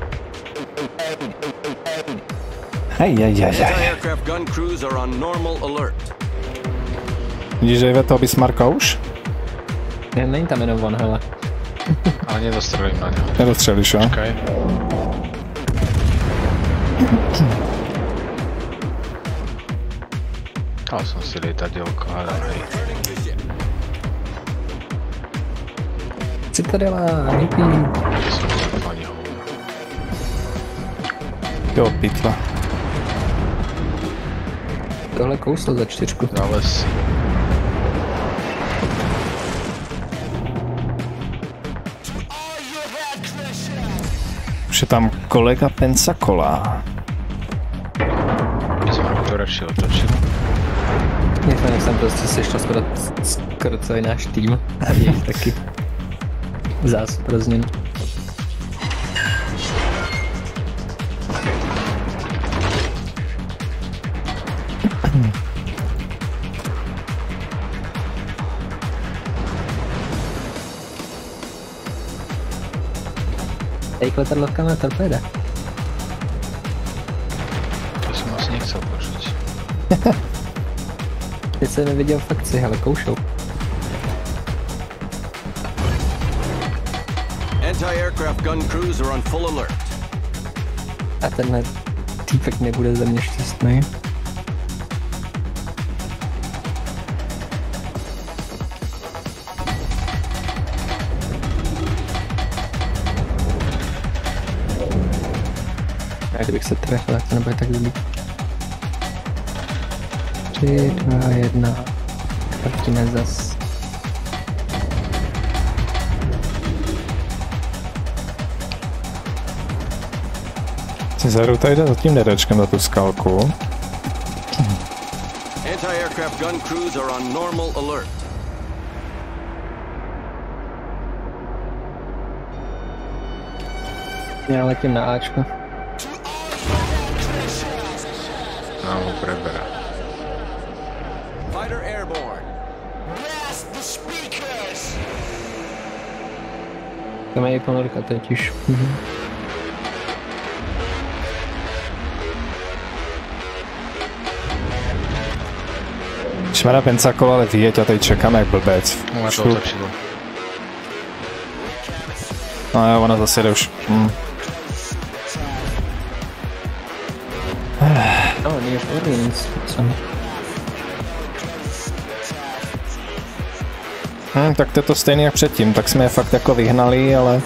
Hej. Anti-aircraft gun crews are on normal alert. Vidíš, že je toho Bismarcka už? Není tam jenom on, hele. Ale nedostrelím na ňo. Nedostřelíš, jo? Počkaj. Dal som si lietadielko, ale hej. Citadela, hippie. Kde som sa pani hovor. Jo, pitva. Tohle kouslo za 4. Za lesy. Už je tam kolega Pensacola. My sme to radšej otočili. Nicméně jsem prostě sešel skoro celý náš tým a je taky zásob rozměn. Jejich letadlovka má torpéda. To som asi nechcel počuť. Teď jsem neviděl fakci, ale koušou. Anti-aircraft gun crews are on full alert. A tenhle týpek nebude ze mě šťastný. A kdybych se trefil, to nebude tak dobrý. 3, 2, 1. Vrtíme zas. Cezaru tady jde za tím Dčkem za tu skalku. Anti-aircraft gun crews are on normal alert. Já letím na Ačko. No, ho preberá. Fighter airborne. Tam je i ponorka totiž. Šmara Pensacola, ale vyjeď a tady čekáme jak blbec. No, ma to otočilo. No jo, ona zase jde už. No, New Orleans. Tak to je to stejný jak předtím, tak jsme je fakt jako vyhnali, ale...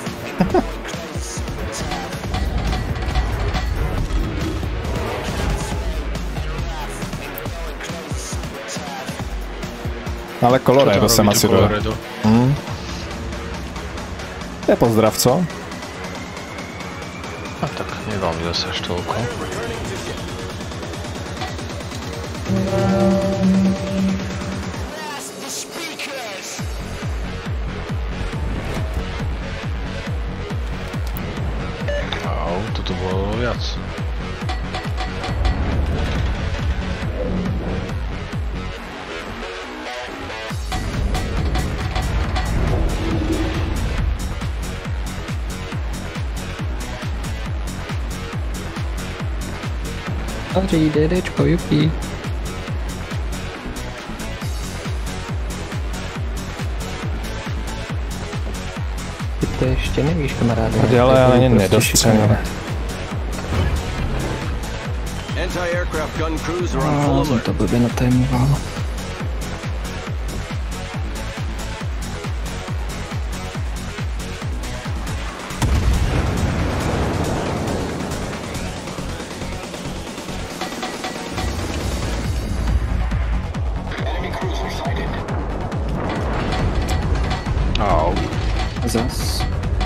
Ale Colorado jsem asi dojel. To je pozdrav, co? nedal mi zase až toľko. Au, toto bolo viac. Dobře, DDčko, jupi. Ty to ještě nevíš, kamaráde. Ale ani nedostřelíme. Anti-aircraft gun crews are on full Jsem alert. to blbě natajmoval. Au. Zas.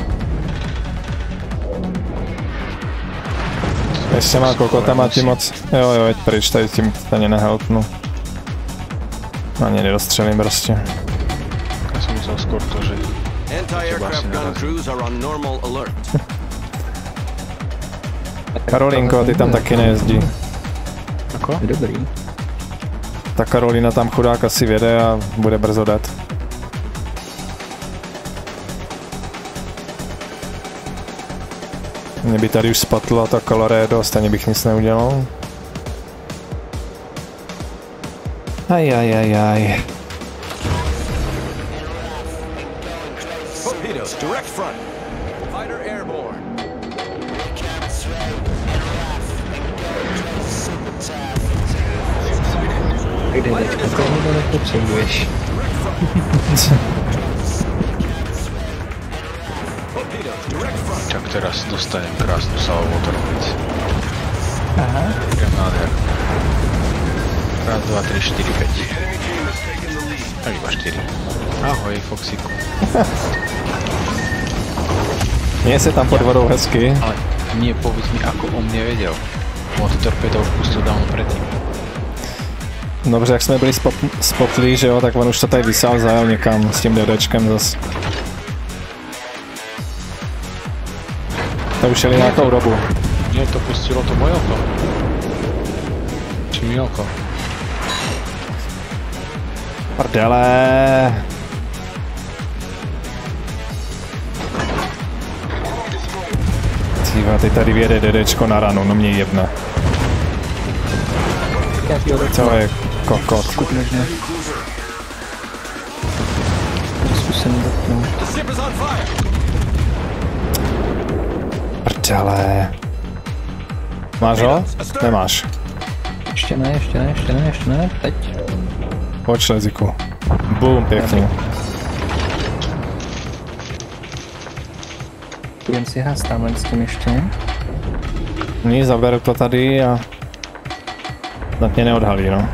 Ještě má kokota, má ti moc. Jo, jeď pryč, tady tím ani nehelpnu. Ani nedostřelím prostě. Ja som myslel skôr to, že... Anti-aircraft gun crews are on normal alert. Karolinko, ty tam taky nejezdí. Ako? Dobrý. Ta Karolina tam chudák asi vjede a bude brzo dat. Mě by tady už spatlo to Colorado, stejně bych nic neudělal. Ajajajaj. Torpedoes, direct front. Fighter airborne. Tak DDčko, tohle nepotřebuješ. Tak teraz dostanem krásnu salvomotor vec. Aha. Idem nádher. Raz, dva, tri, štyri, päť. Tak iba 4. Ahoj, Foxiku. Je se tam pod vodou hezky. Ale nie, povedz mi, ako on mne vedel. On ty torpéda už pustil dávno predtým. Dobře, jak jsme byli spotlí, že jo, tak on už to tady vysál, zajel někam s tím DDčkem zas. To už jeli nějakou dobu. Nie, to pustilo to moje oko. Či mi oko? Prdele. Cíva, teď tady vyjede DDčko na ranu, no mě jebne. To je kokot. Pokud možná. Zkusím dotknout. The ship is on fire. Prdele. Máš ho? Nemáš. Ještě ne, ještě ne, ještě ne, ještě ne, teď. Pojď šleziku. Boom, pěkně. Jen si hrát tamhle s tím ještě. Ní, zaberu to tady a snad mě neodhalí, no.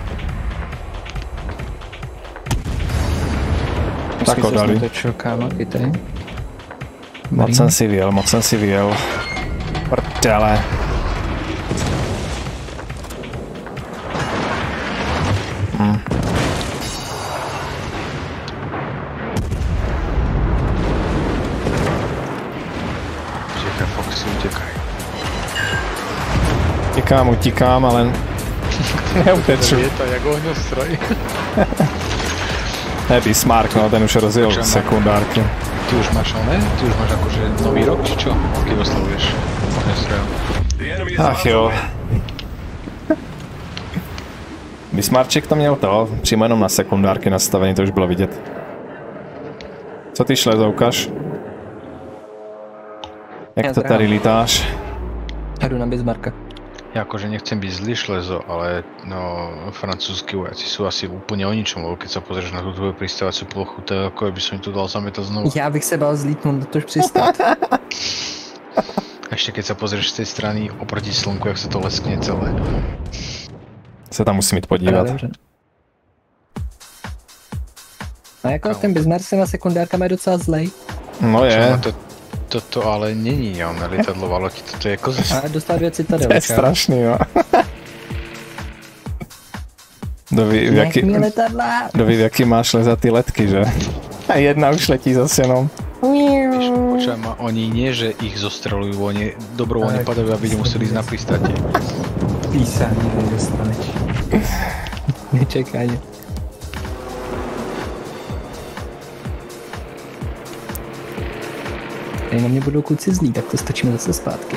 Tak odhalí. Točil kámo, chytej. Moc jsem si vyjel. Prdele. Utekaj, Foxy, utekaj. Utíkám, ale neuteču. Je to jak ohňostroj. Ne, Bismarck, no, ten už rozjel sekundárky. Ty už máš oné? Ty už máš akože nový rok, či čo? Keď oslavuješ ohňostrojom? Ach jo. Bismarček to měl to, přímo jenom na sekundárky nastavení, to už bylo vidět. Co ty šlezoukaš? Jak to tady lítáš? Jdu na Bismarcka. Ja akože nechcem byť zlý šlezo, ale no, francúzski vojaci sú asi úplne o ničom, lebo keď sa pozrieš na tú tvoju pristávaciu plochu, to je ako by som im tu dal zametať znovu. Já bych se bál zlítnout, na tož přistát. Ešte keď sa pozrieš z tej strany oproti slnku, jak sa to leskne celé. Se tam musím jít podívat. A jako ten Bismarck se na sekundárkama je docela zlej. No je. Toto ale není, on lietadlová loď, toto je koza. Ale dostal 2 citadely. To je strašný, jo. Kdo ví, v jaký máš lezat ty letky, že? A jedna už letí zase jenom. Počujem ma, oni nie, že ich zostrelujú, oni dobrovoľne padajú, aby nemuseli ísť na pristátie. Písání nedostaneš. Nečekaj. Tady na mě budou kluci zlí, tak to stačíme zase zpátky.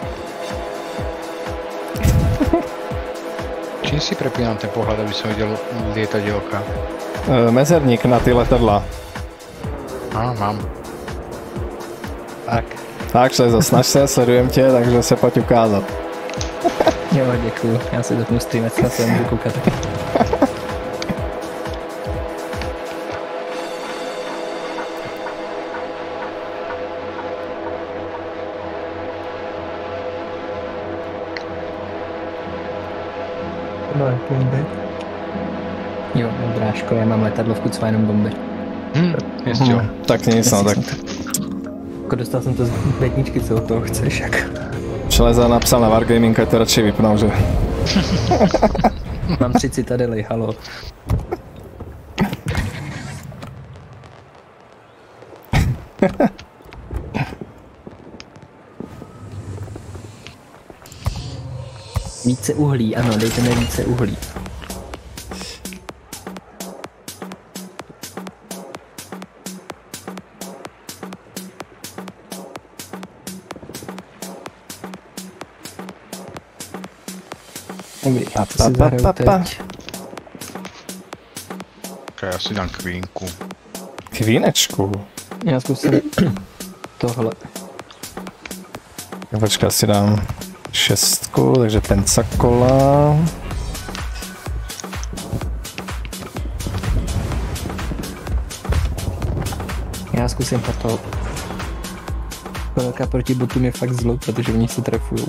Čím si prepínám ten pohľad, aby som videl lietadielka? Mezerník na ty letadla. Mám. Tak. Tak, Šlezo, snaž se, sledujem tě, takže se pojď ukázat. Jo, děkuju. Já si zapnu streamec, na se můžu koukat. No, bomby. Jo, Drážko, já mám letadlovku, co jenom bomby. Jest jo. Tak nic, no tak. Jako dostal jsem to z bedničky, co od toho chceš, jak? Šleza napsal na Wargaming, ať to radši vypnou, že? Mám 3 citadely, halo. Více uhlí, ano, dejte mi více uhlí. Dobrý, to si zahraju teď. Ok, já si dám kvínku. Kvínečku. Já zkusím tohle. Počkej, si dám 6, takže Pensacola. Já zkusím to. Velká proti botům je fakt zlo, protože oni se trefujou.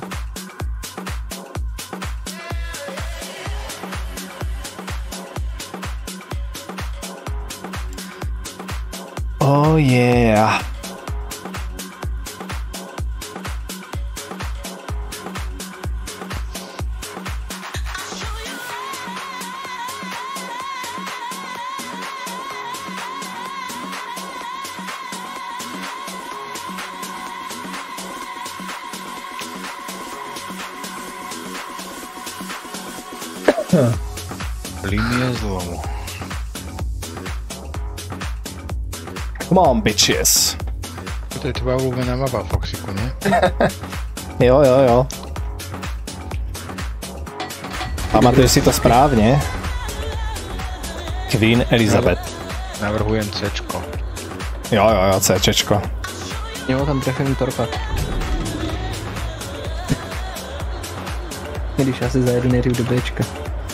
Oh yeah. Linie zlomu. Come on, bitches. To je tvoja obľúbená mapa, Foxiku, ne? Jo. Pamatuješ si to správně? Queen Elizabeth. Navrhujem Cčko. Jo, Cčko. Jo, tam trefím torpad. Když já si zajedu nejdřív do Bčka.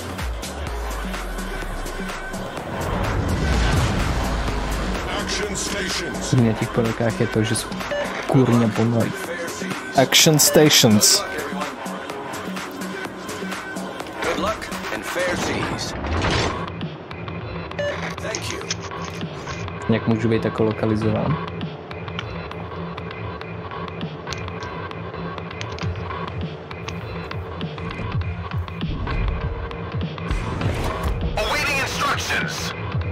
Na těch podokách je to, že jsou kurně pomalý. Action stations. Good luck and fair seas. Thank you. Jak můžu být jako lokalizován? Awaiting instructions.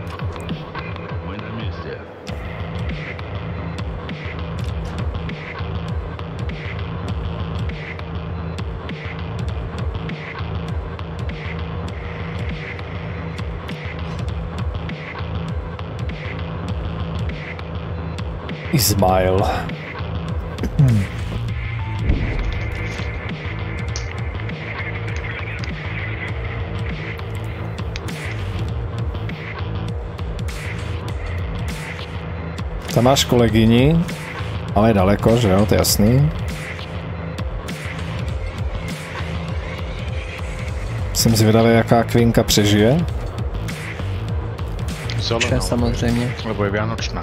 Ismail. Tam máš kolegyni, ale je daleko, že jo, to je jasný. Jsem zvědavý, jaká Queenka přežije. Zelenou. Samozřejmě. Lebo je vianočná.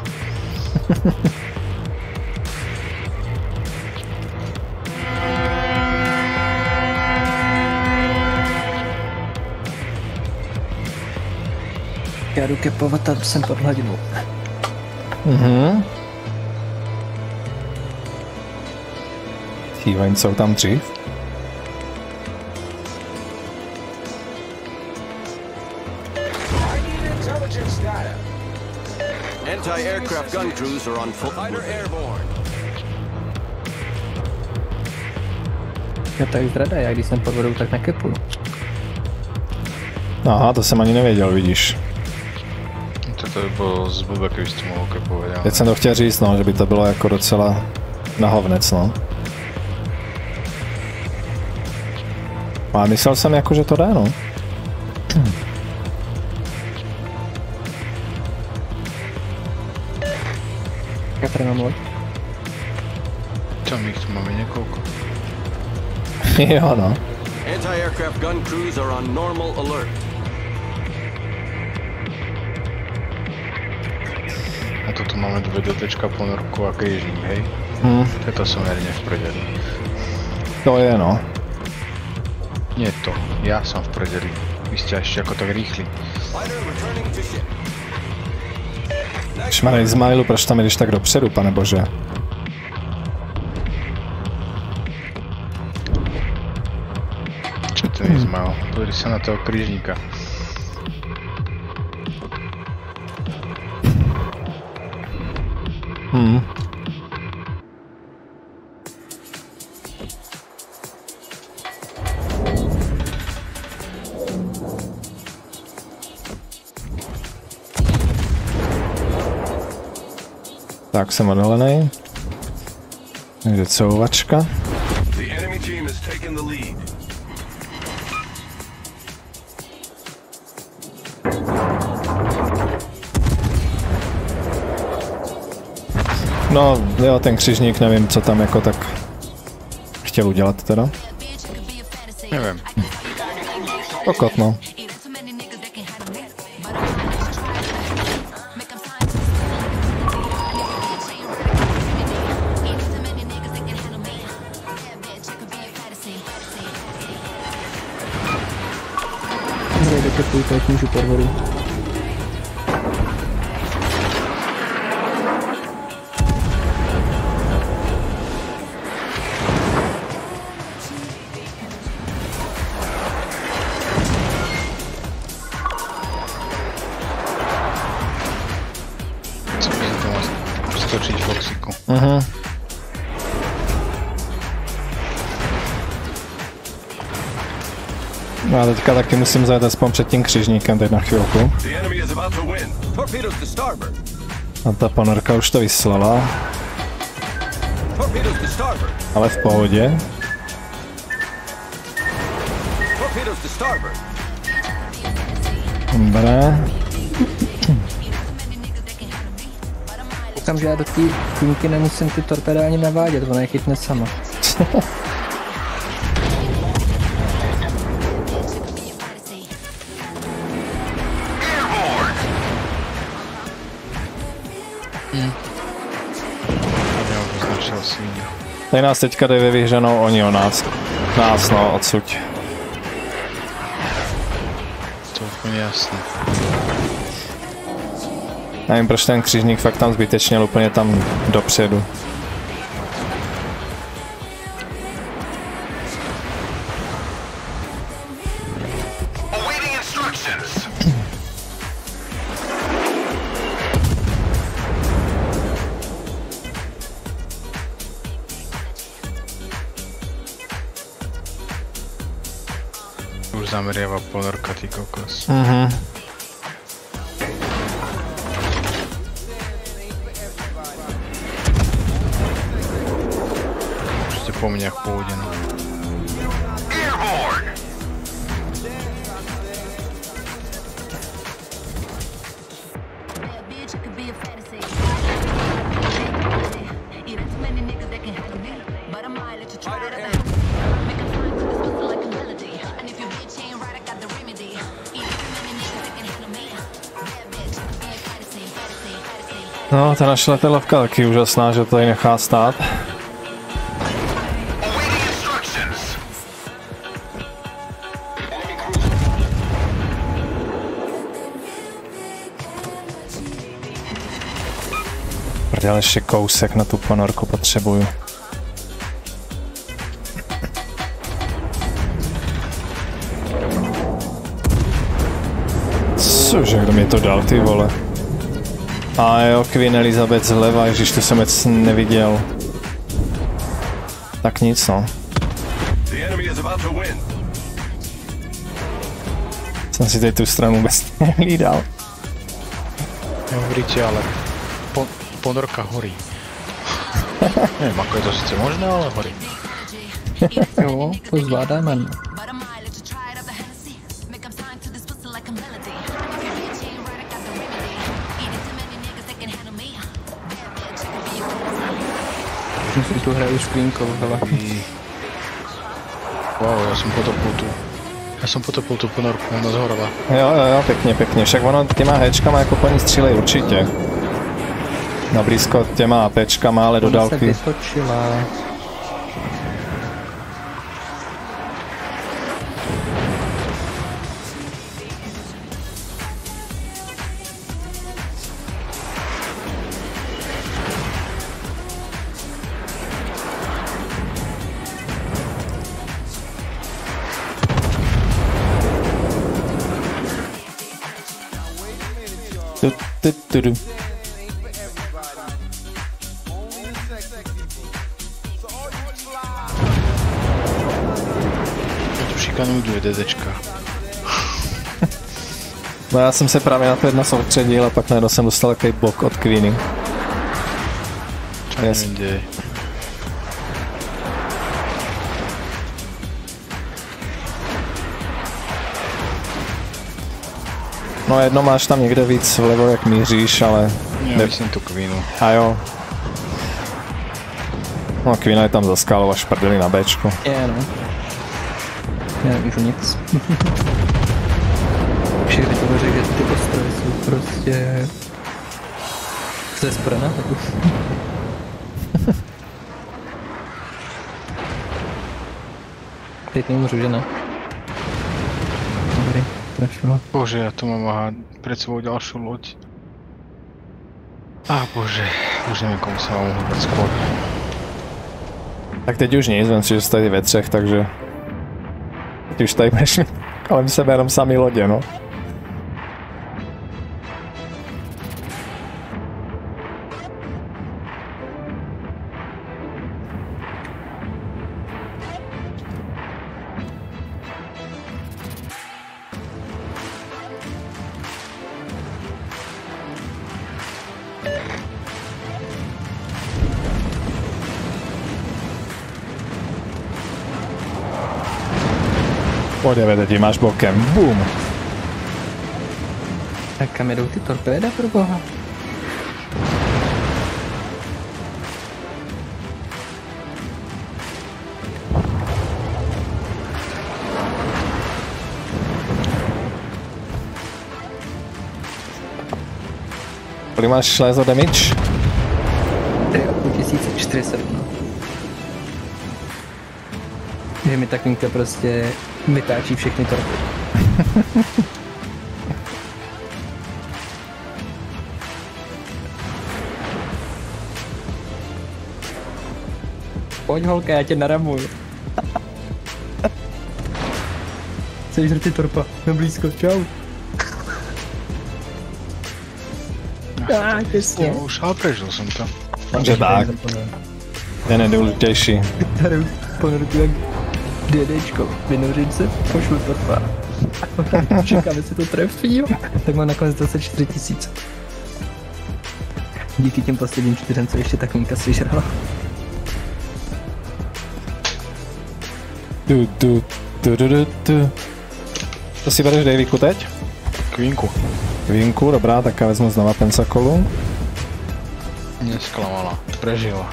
Já jdu kepovat a jsem pod hladinou. Mhm. Tíva, jim jsou tam dřív. Anti-aircraft gun crews are on full. Fighter airborne. Já tady zrada, já když jsem pod vodou, tak nekepuju. Aha, to jsem ani nevěděl, vidíš. To by bylo z blbé, kdybyste to mohl kepovědět. Teď jsem to chtěl říct, no, že by to bylo jako docela na hovnec, no. A myslel jsem jako, že to jde, no. Já tady mám loď. Čo, my tu máme několik. Jo, no. Anti-aircraft gun crews are on normal alert. A toto máme 2 DTčka, ponorku a krížník, hej? To som merne v prdeli. To je, no. Nie to, ja som v prdeli. Vy ste ešte ako tak rýchli. Fighter returning to ship. Šmarej Ismailu, proč tam jdeš tak dopředu, pane bože? Čo to je Ismail? Pozri sa na toho krížníka. Tak jsem odhalenej. Takže couvačka. The enemy team has taken the lead. No, jo, ten křižník, nevím, co tam jako tak chtěl udělat teda. Neviem. Kokot, no. Tady kepuju, tak můžu pod vodu. Co by to mohlo stočiť v Oxiku? No a teďka taky musím zajet aspoň před tím křižníkem teď na chvilku. The enemy is about to win. Torpedoes to starboard. A ta ponorka už to vyslala, Torpedoes to starboard. ale v pohodě. Torpedoes to starboard. Dobré. Říkám, že já do té kůňky nemusím ty torpéda ani navádět, ona je chytne sama. Ja už označil svíňu. Tady nás teďka jde vyhřenou, oni o nás. Nás, no, odsud. To je úplně jasné. Nevím, proč ten křižník fakt tam zbytečně úplně tam dopředu. Awaiting instructions. Už zameriava ponorka, ty kokos. Ešte po mňach pôjde, no. Airborne. No, ta naše letadlovka taky úžasná, že to tady nechá stát. Awaiting instructions. Prdele, ještě kousek na tu ponorku potřebuju. Bože, kdo mě to dal, ty vole. A jo, Queen Elizabeth zleva, ježiš, to jsem vůbec neviděl. Tak nic, no. Jsem si teď tu stranu vůbec nehlídal. Hovoríte, ale ponorka horí. Nevím, ako je to sice možné, ale horí. Jo, to zvládáme. Už si tu hraju s Queenkou, hele. Wow, ja som potopil tú ponorku na zhorova. Jo, pěkně, pěkně. Však ono těma héčkama jako po ní střílej určitě. Na blízko těma APčkama, ale do dálky. Ona se vytočila. Tu. Tu šikanujú dvě DDčka. No já jsem se právě na to jedno soustředil a pak najednou jsem dostal takový bok od Queeny. Čo nevím, kde je. No jedno máš tam někde víc vlevo, jak míříš, ale... Ja myslím tu Queenu. A jo. No Queena je tam za skálou až prdeli na Bčku. Je, no. Já nemůžu nic. Všechny to řekl, že ty ostrovy jsou prostě... Ze sprana, tak už. Teď nemůžu, že ne? Dobrý, trafilo. Bože, ja tu mám aha, pred sebou ďalšiu loď. Bože, už neviem, komu sa mám hýbať skôr. Tak teď už nic, vem si, že jsi tady ve třech, takže... Teď už tady budeš mít kolem sebe jenom samý lodě, no. Pojď, ti máš bokem, boom. Tak kam jedou ty torpéda, pro boha? Kolik máš laser damage? 3400. Že mi ta Queenka prostě vytáčí všechny torpédy. Pojď holka, já tě naramuju. Chceš ty torpa, na blízko, čau. Těsně. Už, ale prežil som to. Takže tak. Je nejdůležitější. Tady ponoruju jak DDčko, vynořím se, pošlu torpa. Čekáme, se to trefí, jo. Tak mám nakonec 24 000. Díky těm posledním 4, co ještě ta Queenka sežrala. Tu. To si bereš Daviku teď? Queenku. Queenku, dobrá, tak já vezmu znova Pensacolu. Nesklamala, prežila.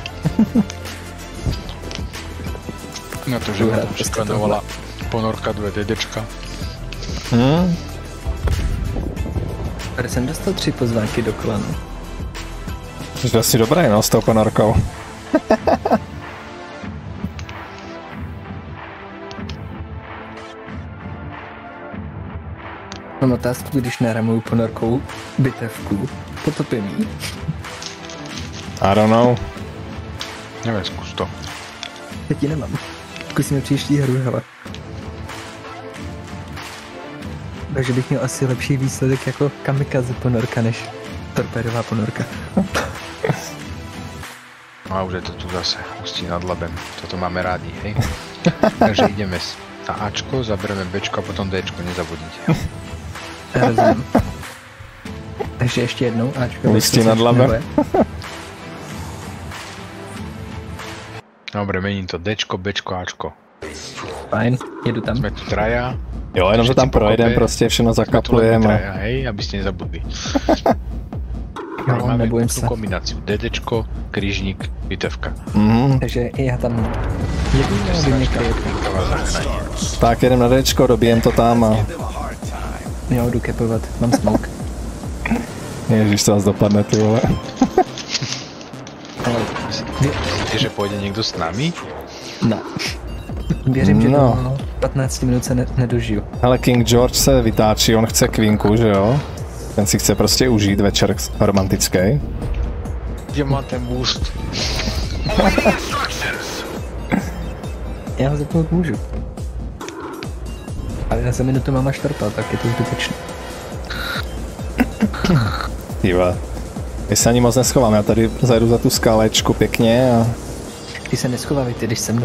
Na to, že ma tam šikanovala ponorka 2 DDčka. Tady jsem dostal 3 pozvánky do klanu. Jsi asi dobrý, no, s tou ponorkou. Mám otázku, když naramuju ponorkou bitevku, potopím jí. I don't know. Neviem, skús to. Teď ji nemám. Zkusíme příští hru, hele. Takže bych měl asi lepší výsledek jako kamikaze ponorka než torpédová ponorka. No a už je to tu zase, Ústí nad Labem. Toto máme rádi, hej? Takže ideme na Ačko, zabereme Bčko a potom Dčko, nezabudnite. Rozumím. Takže ještě jednou Ačko. Ústí nad Labem. Dobre, mením to Dčko, Bčko, Ačko. Fajn, jedu tam. Sme tu traja. Jo, jenom to tam projedem, prostě všechno zakaplujeme. Traja, hej, aby ste nezabudli. Jo, Máme nebojím tú se. kombináciu DDčko, krížnik, bitevka. Takže já tam jedu a vy mě kryjete. Tak jedem na Dčko, dobijem to tam a... Jo, jdu kepovat, mám smoke. Ježiš, to vás dopadne, ty vole. Ale Myslíte, že pôjde niekto s nami? no. Věřím, že No. do 15 minut se nedožiju. Hele, King George se vytáčí, on chce kvínku, že jo? Ten si chce prostě užít večer romantický. Kde má ten boost? Já ho zapnout můžu. Ale já za minutu mám až štarta, tak je to zbytečné. Díva. My se ani moc neschovám, já tady zajedu za tu skalečku pěkně a... Ty se neschovávejte, když se mnou.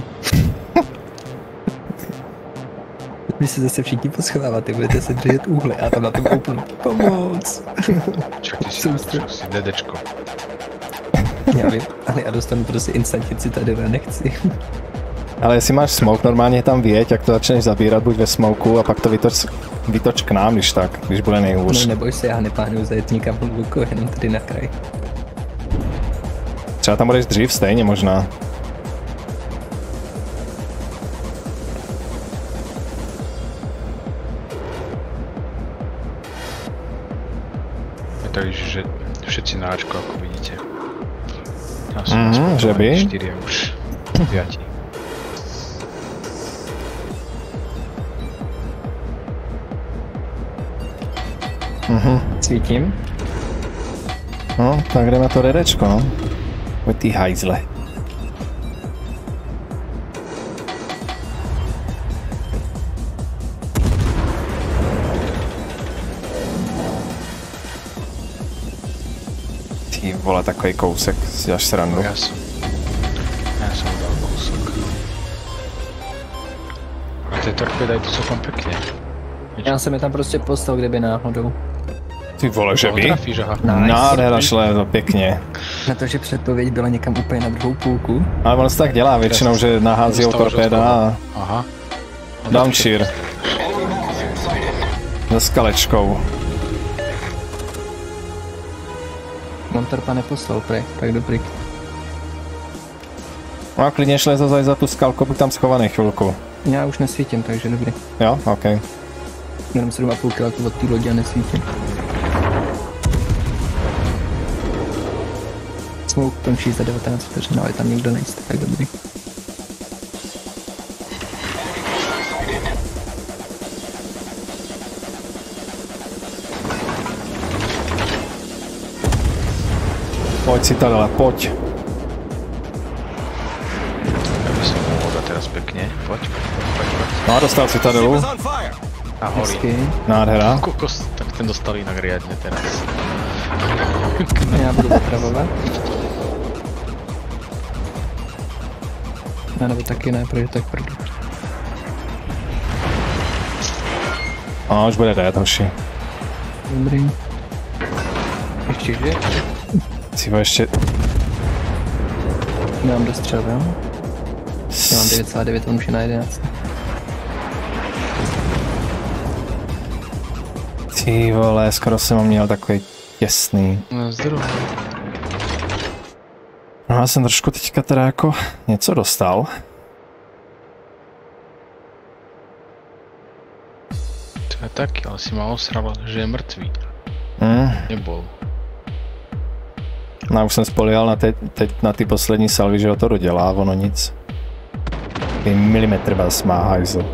Vy se zase všichni poschováváte, budete se držet úhle a tam na tom koupnu. Pomoc! Čo ty si DDčko. Já vím, ale já dostanu prostě instantně citadelu, já nechci. Ale jestli máš smoke, normálně tam věď, jak to začneš zabírat, buď ve smoku a pak to vytoč k nám, když tak, když bude nejhůř. No neboj se, já neplánuju zajet nikam hluboko, jenom tady na kraj. Třeba tam budeš dřív stejně možná. Takže všetci na Ačko, ako vidíte. Ja že by? 4 už 5. Svítím. No, tak jdeme to DDčko, no. Pojď ty hajzle. Ty vole, takový kousek, si dáš srandu. Ja som dal kúsok. A tie torpéda idú celkom pekne. Já jsem je tam prostě poslal, kdyby náhodou. Ty vole, že Toho by? trafíš, aha. Nádhera šle, to pěkně. Na to, že předpověď byla někam úplně na druhou půlku. Ale ono se tak dělá většinou, že nahází torpéda a Aha. downshear. Za skalečkou. Montorpa neposlal, prej, tak dobrý. No a klidně šle za tu skalku, buď tam schovaný chvilku. Já už nesvítím, takže dobrý. Jo, ok. Jenom 7,5 kg od té lodi a nesvítím. Smoke končí za 19 vteřin, ale tam nikdo nejste, tak dobrý. Pojď Citadele, pojď. Ja by som mohol dať teraz pekne. Poď. No a dostal Citadelu. Was on fire. A horí. Hezky. Nádhera. Kokos, tak ten dostal inak riadne teraz. Já budu opravovat. A nebo taky ne, protože tak prdu. A už bude dead, hoši. Dobrý. Ještě žije? Si ho ještě... Mám dostřel, jo? Já mám 9,9, on už je na 11. Ty vole, skoro jsem ho měl takový těsný. No zdroj. No já jsem trošku teďka teda jako něco dostal. To je taky, ale si ma osral, že je mrtvý. Nebol. No já už jsem spolíhal na teď na ty poslední salvy, že ho to dodělá, ono nic. Ty milimetr vás má hajzl.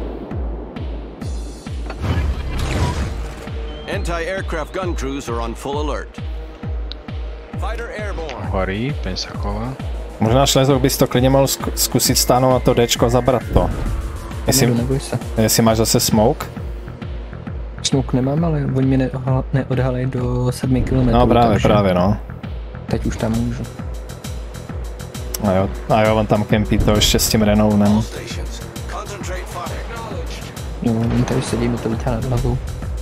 Anti-aircraft gun crews are on full alert. Fighter airborne. Horí, Pensacola. Možná Šlezok bys to klidně mohl zkusit stáhnout na to Dčko a zabrat to. Neboj se. Jestli máš zase smoke? Smoke nemám, ale oni mě neodhalí do 7 km. No právě no. Teď už tam můžu. A jo, on tam kempí to ještě s tím Renounem. Stations. Concentrate fire. Acknowledged. Jo, on tady sedí, mi to lítá nad hlavou.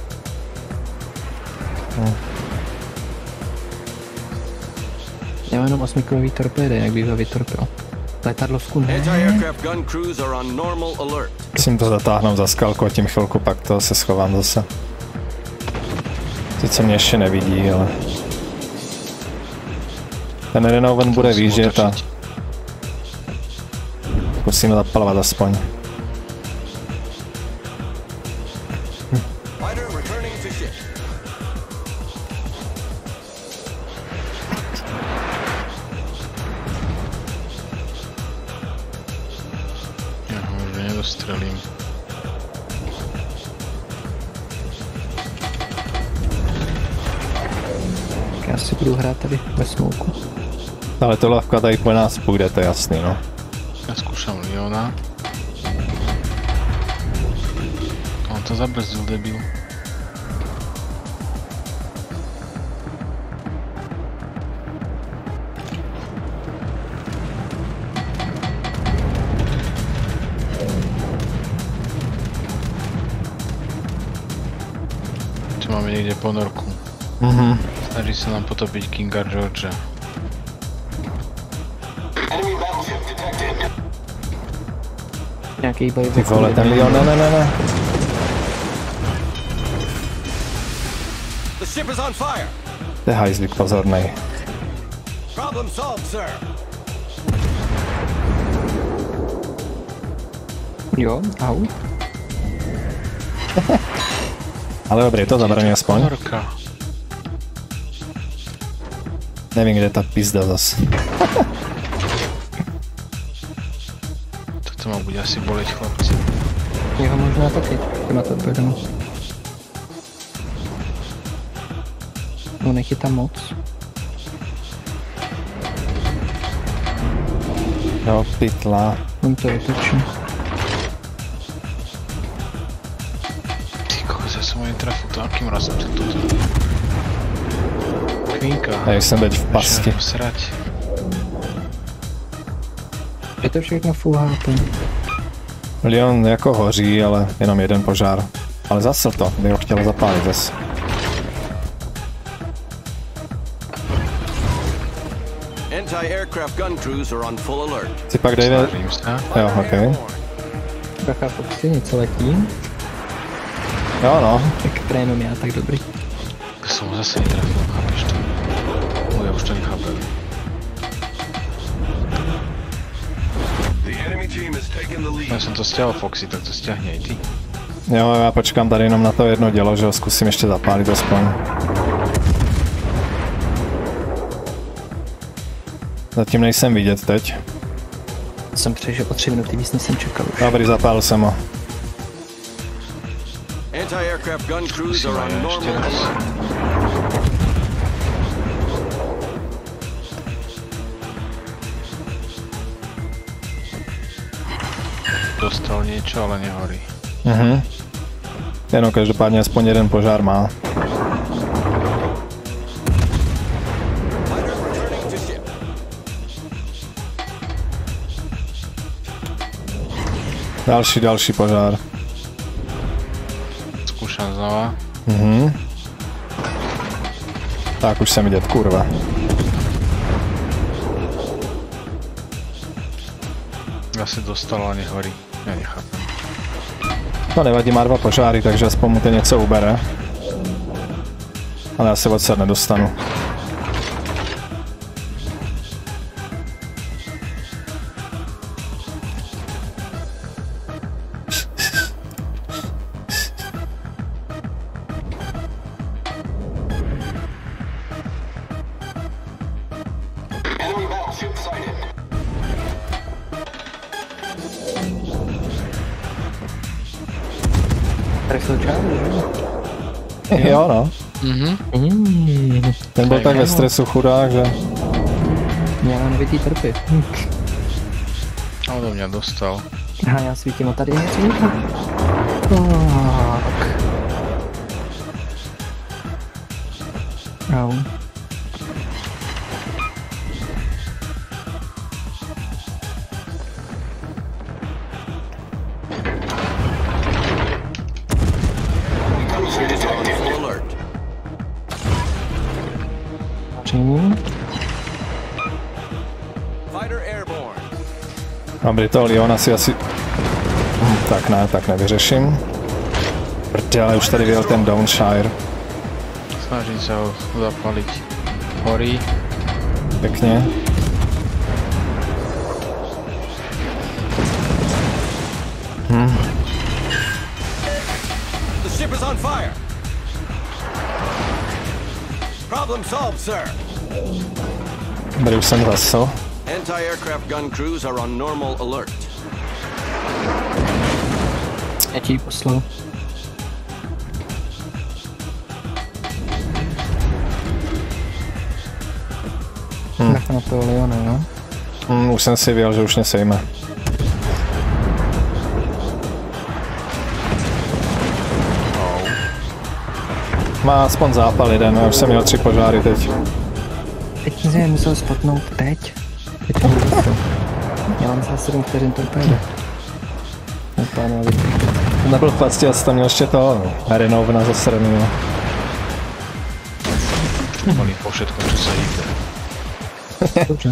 Já mám jenom 8-kilový torpédy, jak bych ho vytorpil. Letadlovsku ne. Anti-aircraft gun crews are on normal alert. Musím to zatáhnout za skalku a tím chvilku pak to se schovám zase. Sice mě ještě nevidí, ale... Ten Renoven bude výjíždět a... Zkusíme zapalovat aspoň. Fighter returning to ship. Já ho možná nedostrelím. Já si budu hrát tady ve smoku. Ale tohle tady po nás půjde, to je jasný, no. Já zkoušám Leona. On to zabrzdil, debil. Tu máme někde ponorku. Snaží se nám potopiť Kinga Georgea. Nějaký boj. Ty vole, ten Leon, ne. The ship is on fire. To je hajzlík pozornej. Problem solved, sir. Jo, au. Ale dobrý, to zabraní aspoň. Ponorka. Nevím, kde je ta pizda zas. To má bude asi boleť, chlapci. Jeho možná taky, těma torpédama. No nechytá moc. Jo, pytla. On to vytočí. Ty koho se jsem netrafu, to akým razem před toto. Kvinka. Já jsem teď v pasti. Srať. Je to všechno full HP. Leon jako hoří, ale jenom jeden požár. Ale zase to, by ho chtěl zapálit zase. Anti-aircraft gun crews are on full alert. Si pak dejde... Snažím se. Jo, okej. Bacha Foxy, něco letí. Jo, no. Tak jenom já, tak dobrý. Tak jsem ho zase netrafil, chápeš to? No já už to nechápem. Já jsem to stěhal Foxy, tak to stěhni i ty. Jo, já počkám tady jenom na to jedno dělo, že ho zkusím ještě zapálit aspoň. Zatím nejsem vidět teď. Jsem přežil o 3 minuty víc, než jsem čekal už. Dobrý, zapálil jsem ho. Anti-aircraft gun crews are on Ještě normal raz. alert. Dostal niečo, ale nehorí. Jenom každopádně aspoň jeden požár má. Fighter returning to ship. Další požár. Skúšam znova. Tak už jsem vidět, kurva. Asi dostal, ale nehorí. Ja nechápem. To nevadí, má 2 požáry, takže aspoň mu to něco ubere. Ale já se odsud nedostanu. Trefil čáru, Jo, no. že? Ten byl tak ve stresu chudák, že... Já mám nabitý trpy. A on do mňa dostal. Aha, já svítím a tady je něco. Tak. Au. Full alert. Fighter airborne. Dobrý, toho Leona si asi... Tak ne, tak nevyřeším. Prdele, už tady vyjel ten Downshire. Snažím se ho zapalit. Horí. Pěkně. The ship is on fire. Problem solved, sir. Tady už jsem zasl. Anti-aircraft gun crews are on normal alert. Já ti ji poslal. Tak na toho Leona, jo? Už jsem si věděl, že už mě sejme. Má aspoň zápal jeden, já už jsem měl 3 požáry teď. Teď jsem musel spotnout teď. Teď jsem musel. Já mám za 7 vteřin torpédo. To nebyl chlastě, já jsem tam měl ještě to Renovna zasraný. Malý po všetko, co se jde. Dobře.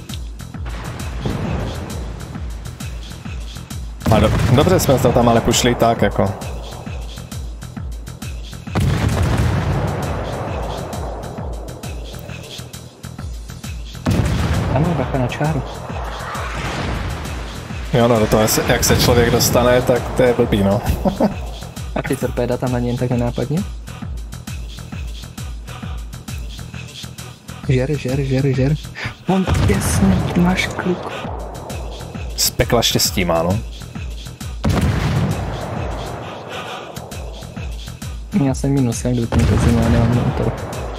Dobře jsme to tam ale pošli tak jako. Ano, bacha na čáru. Jo, no do toho, jak se člověk dostane, tak to je blbý, no. A ty torpéda tam ani jen tak nenápadně? Žer. On jasně, máš kluk. Z pekla štěstí má, no. Já jsem minus, jak do toho zima, nemám motor.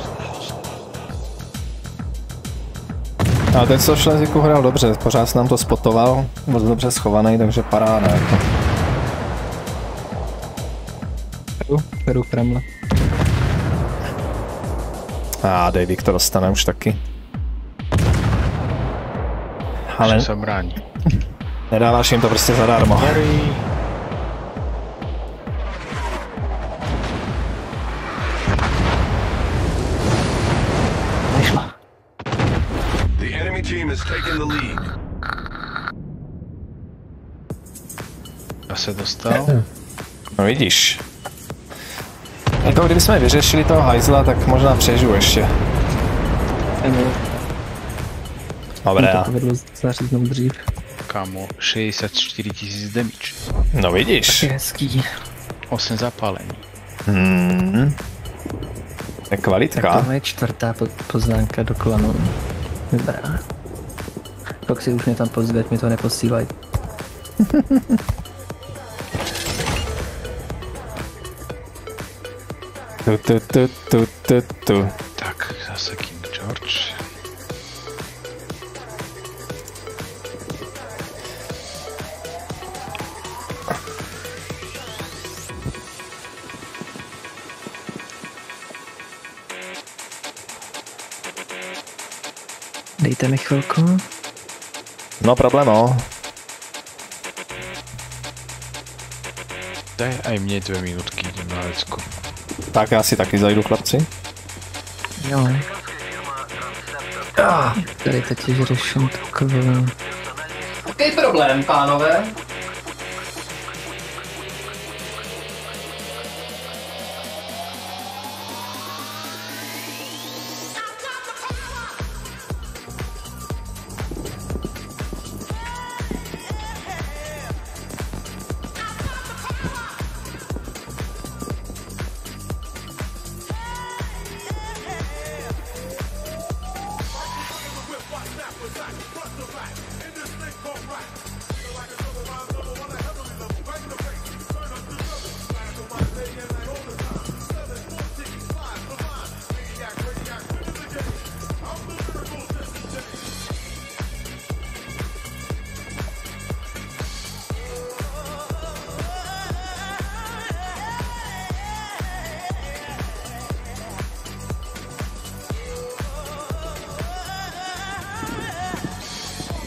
Ale ten Sošleziku hrál dobře, pořád se nám to spotoval, byl dobře schovaný, takže paráda jako. Peru Kremla. Davik to dostane už taky. Ale se brání. nedáváš jim to prostě zadarmo. Nešla. The enemy team has taken the lead. Já se dostal. No vidíš. Jako kdybychom vyřešili toho hajzla, tak možná přežiju ještě. Dobré. To povedlo zaříznout dřív. Kámo, 64 000 damage. No vidíš. Je hezký. 8 zapálení. Je kvalitka. Tak to je 4. poznámka do klanu. Dobrá. Pak si už mě tam pozvět, mi to neposílají. Tu. Tak, zase King George. Dejte mi chvilku. No problémo. Daj aj mne 2 minútky, idem na vecku. Tak já si taky zajdu, chlapci. Jo. Tady teď řeším takovou... Jaký problém, pánové?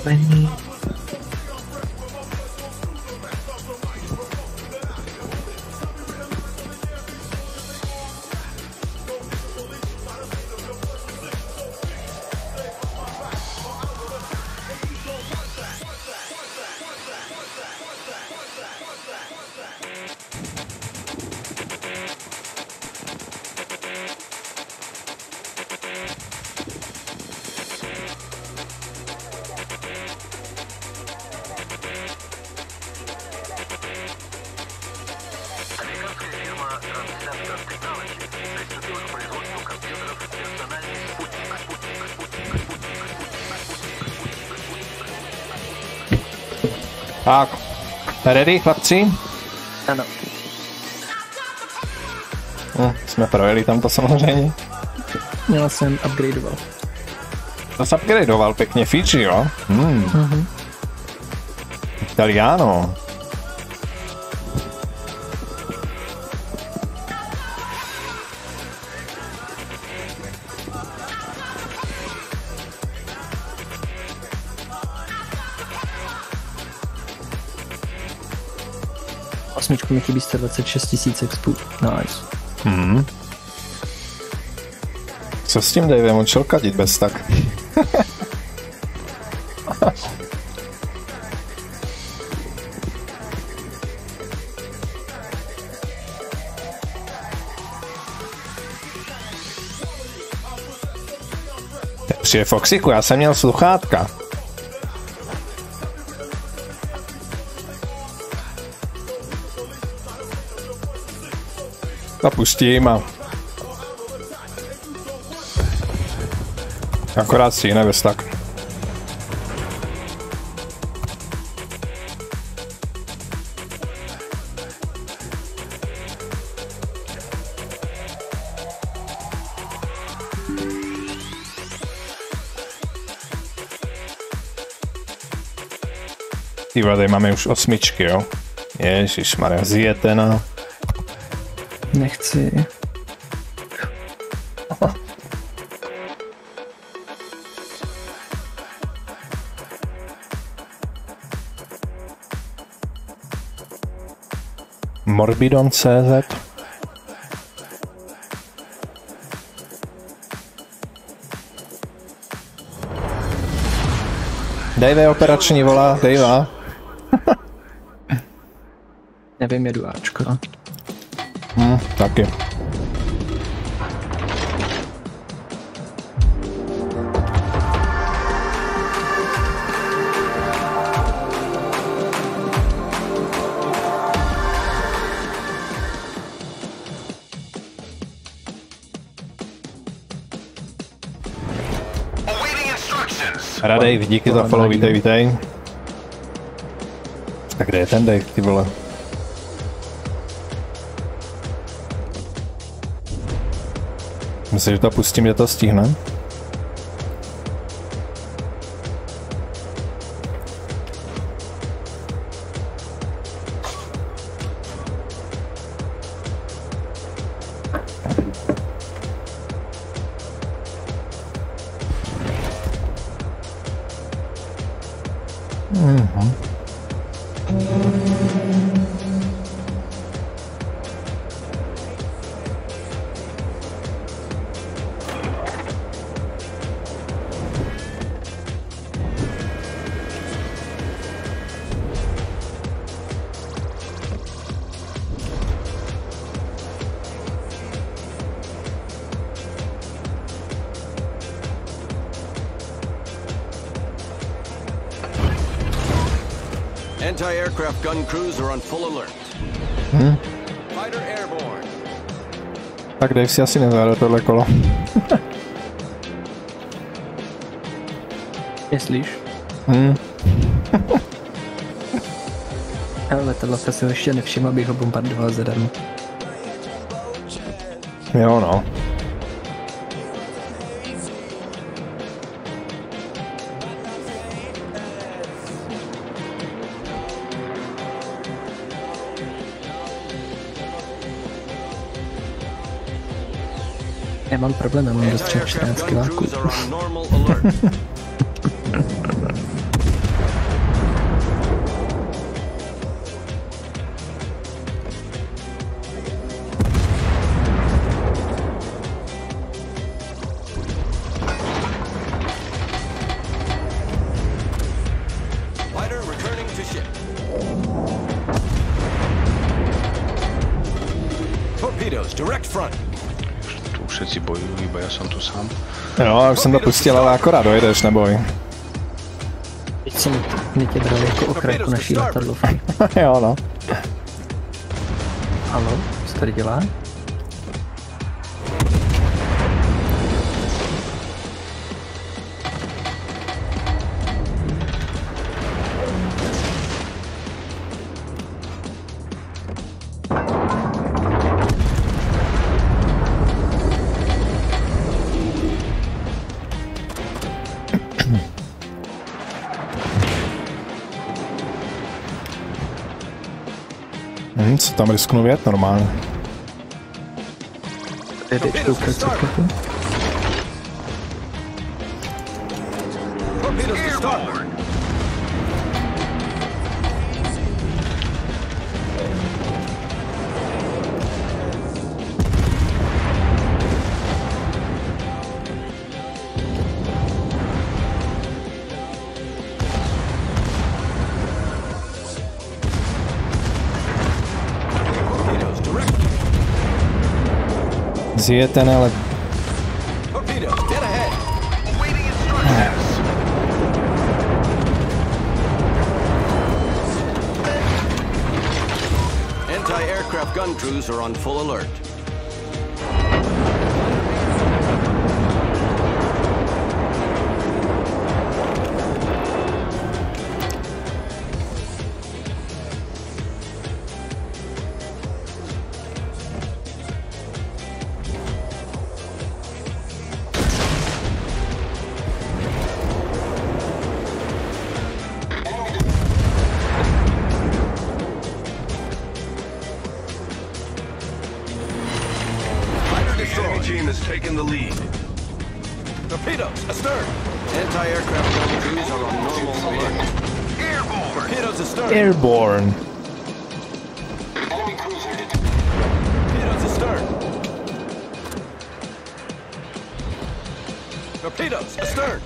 Tak, ready, chlapci? Ano. Jsme projeli tam to samozřejmě. Já jsem upgradeoval. To jsi upgradeoval pěkně Fiji, jo? Italiano. Osmičku mi chybí 126 000 expů. Nice. Co s tím Davem? On šel kadit bez tak. Přijde Foxiku, já jsem měl sluchátka. Zapustím a... Akorát stihne bez tak. Ty tady máme už 8, jo? Ježišmarja, zjete na... Nechci. Morbidon.cz. Dave operační volá, Dave. Nevím, jedu Ačko. Taky. Radej, díky za follow, vítej. Tak kde je ten Dave, ty vole? Myslím, že to pustím, že to stihne. Anti-aircraft gun crews are on full alert. Fighter airborne. Tak Dave si asi nezvládá tohle kolo. Myslíš? Ale tohle jsem ještě nevšiml, abych ho bombardoval zadarmo. Jo no. Nemám problém, já mám dost 14 kiláků. front. Tu všetci bojujú, iba ja som tu sám. Jo, už jsem to pustil, ale akorát dojedeš, neboj. Teď jsem mě tě bral jako ochranku naší letadlovky. Jo, no. Halo, co tady dělá? Co tam risknu vět normálně. Jedečku přes cykliku. Torpedoes to start. Zje ten, ale... Torpedoes dead ahead. Anti-aircraft gun crews are on full alert. Team has taken the lead. Torpedoes astern. Anti-aircraft gun crews are on normal alert. Torpedoes astern. Airborne. Torpedoes astern. Torpedoes astern.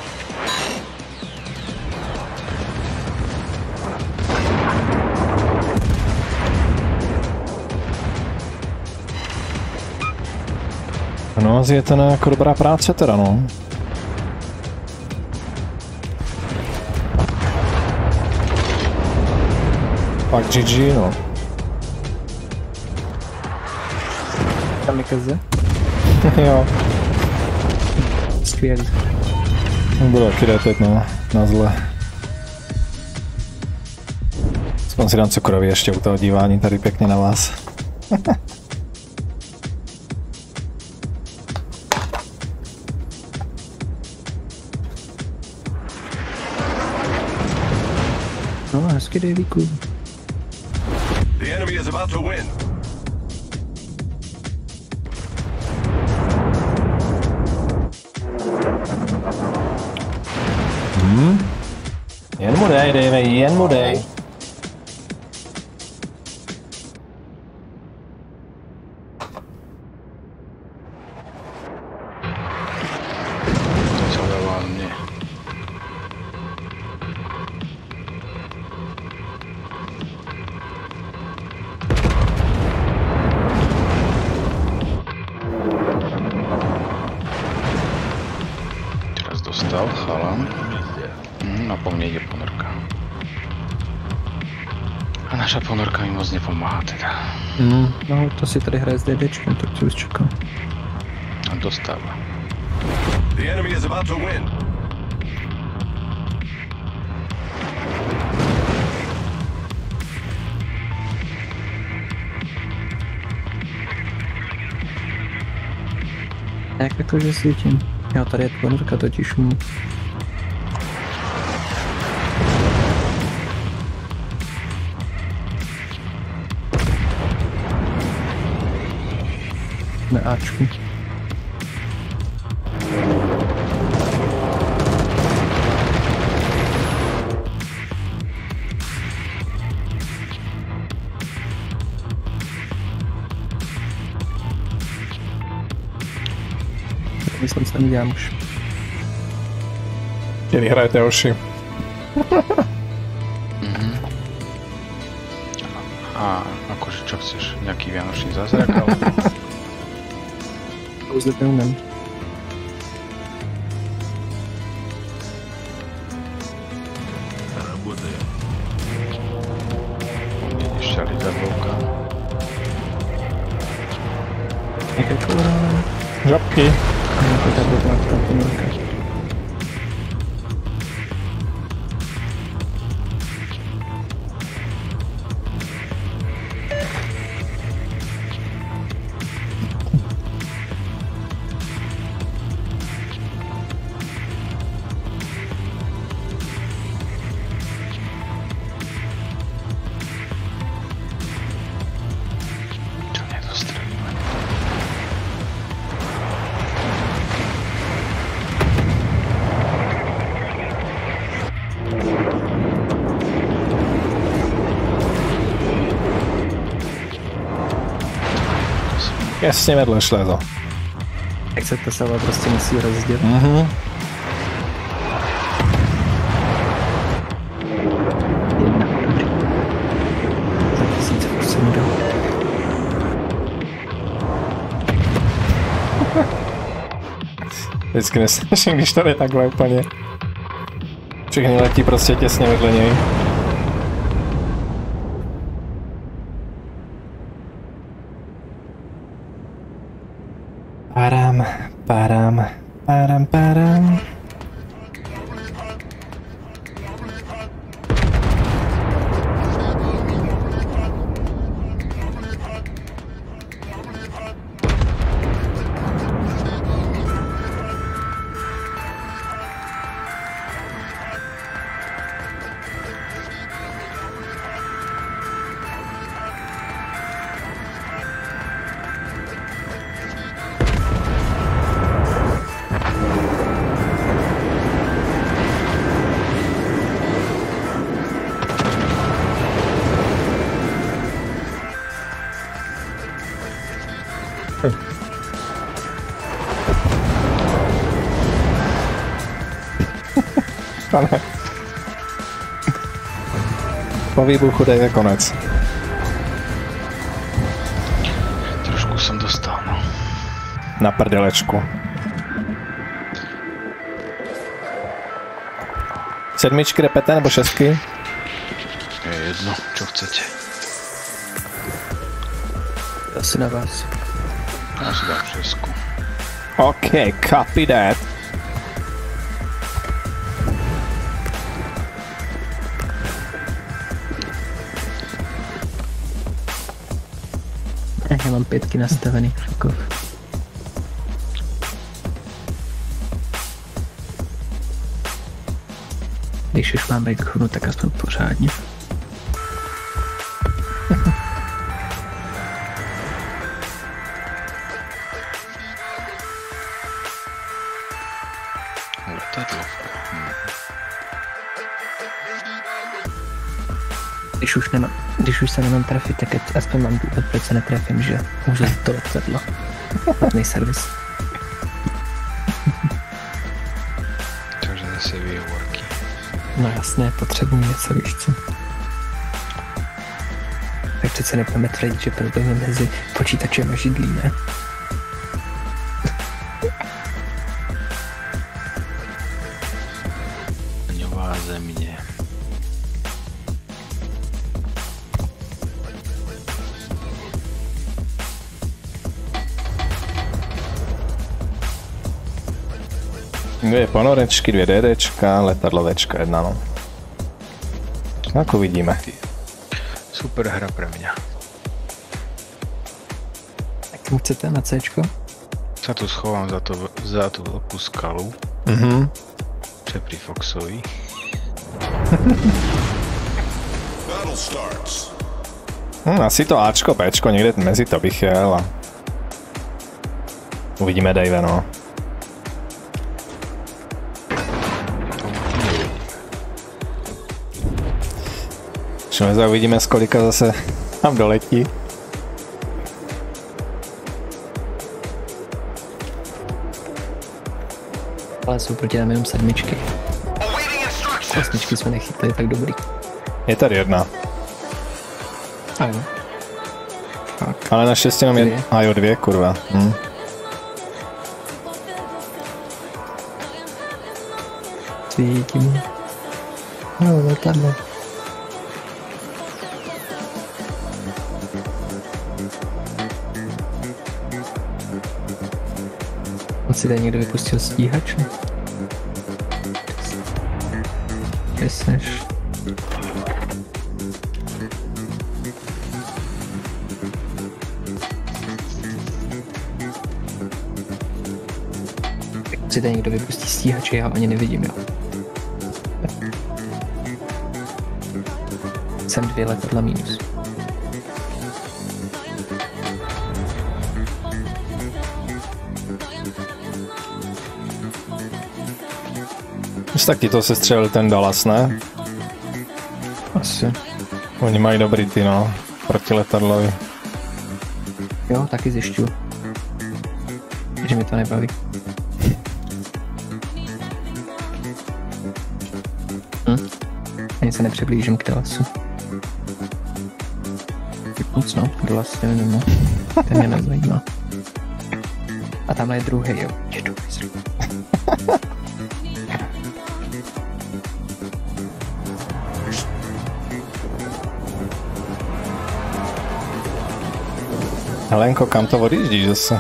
No, je to jako dobrá práce teda, no. Pak GG, no. Kamikaze. Jo. Skvělý. Bude taky jde teď, no, na zle. Aspoň si dám cukroví ještě u toho dívání tady pěkně na vás. No, hezky Davíku. The enemy is about to win. Jen mu dej, Dave, jen mu dej. Zaujímavé mě. Teraz dostal chalan. No po mne ide ponorka. A naša ponorka mi moc nepomáha teda. No, to si tady hraje s DDčkem, tak co bys čekal. A dostáva. The enemy is about to win. Jak jakože svítím? Jo, tady je ponorka totiž mu. Na Ačku. Myslím se nedělám už. Kdy hrajete Oši? A akože čo chceš? Nejaký vianočný zázrak? Ale... kouzlit neumím. Ještě lidavouka. Jaké kolorové? Žabky. Jako ta byla ta pomůžka. Jasně vedle šlezo. Jak se ta sava prostě musí rozdělit. Mhm. Jedna, dobrý. Za 1008 dal. Vždycky neslyším, když to jde takhle úplně. Všechny letí prostě těsně vedle něj. Param. Pane. Po výbuchu dejte konec. Trošku jsem dostal, no. Na prdelečku. 7 repete nebo 6? Je jedno, čo chcete. Asi na vás. Já si dám 6. OK, copy that. Já mám 5 nastavený, fuck off. Když už mám backhunu, tak aspoň pořádně. Letadlovka. Když už se nemám trefit, tak aspoň mám důvod, proč se netrefím, že můžu to letadlo. Špatný servis. Takže zase výhovorky. No jasné, potřebuji něco, víš co. Tak přece nebudeme tvrdit, že problém je mezi počítačem a židlí, ne? Nová země. Dvě ponorečky, 2 DDčka, letadlovečka 1, no. Tak uvidíme. Super hra pre mňa. Tak chcete na Cčko? Sa tu schovám za tú veľkú skalu. Čo je pri Foxovi. Battle starts. Asi to Ačko, Bčko, někde mezi to bych jel a... Uvidíme, Dave, no. Šmeza, uvidíme, z kolika zase tam doletí. Ale jsou proti nám jenom 7. 8 jsme nechytali tak dobrý. Je tady 1. Ano. Ale naštěstí jenom 1. A jo, 2, kurva. Svítím. No, letadlo. Asi tady někdo vypustil stíhač? Myslíš? Si tady někdo vypustí stíhače, já ho ani nevidím, jo. Jsem 2 letadla minus. Taky to se střelil ten Dallas, ne? Asi. Oni mají dobrý ty, no. Proti letadlovi. Jo, taky zjišťuju. Že mi to nebaví. Ani se nepřiblížím k Dallasu. Moc no, Dallas nevím, no. Ten mě nezajímá. A tamhle je druhý, jo. Jedu, Helenko, kam to odjíždíš zase?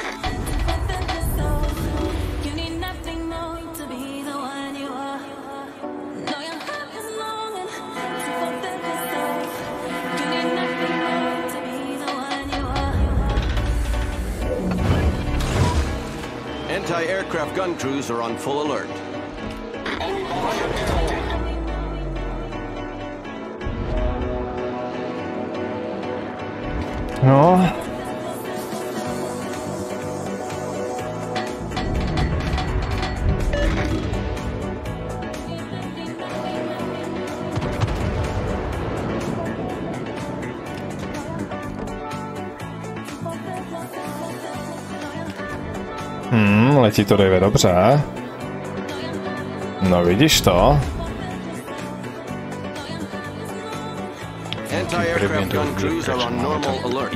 Anti-aircraft gun crews are on full alert. No. Letí to Dave dobře. No vidíš to? Anti-aircraft gun crews are on normal alert.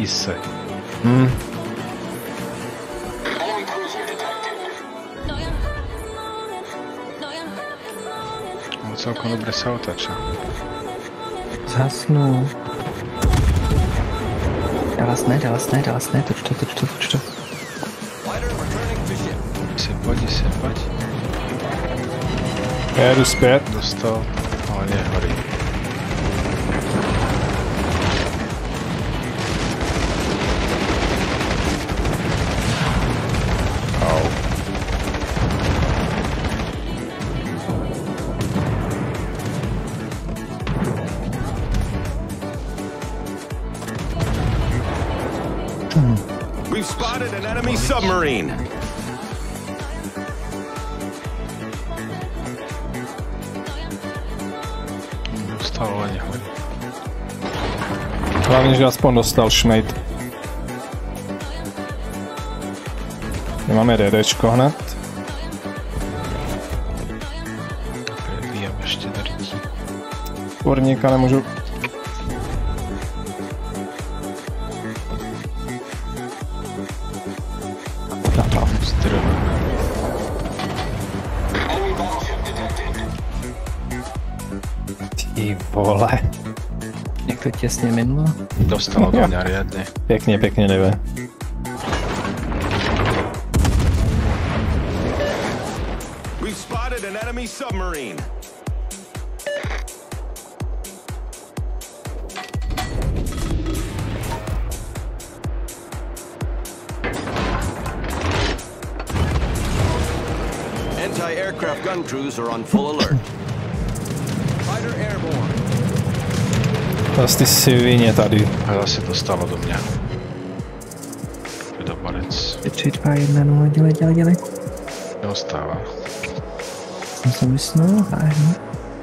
Celkom dobre sa otáča. Zhasnú. Dallas ne, toč to. Pojď se. Já jdu zpět. Dostal, ale nehorí. We've spotted an enemy submarine. Dostal, ale nehorí. Hlavně, že aspoň dostal šmejt. Máme DDčko hned. Liam ještě drtí. Kurníka nemůžu. Ty vole. Jak to těsně minlo? Dostalo do mňa riadne. Pěkně jde. We've spotted an enemy submarine. Anti-aircraft gun crews are on full alert. Fighter airborne. Zase ty svině tady. A zase dostalo do mňa. Do barec. 3, 2, 1, 0, dělej. Neostává. Jsem se vysnul, vážně.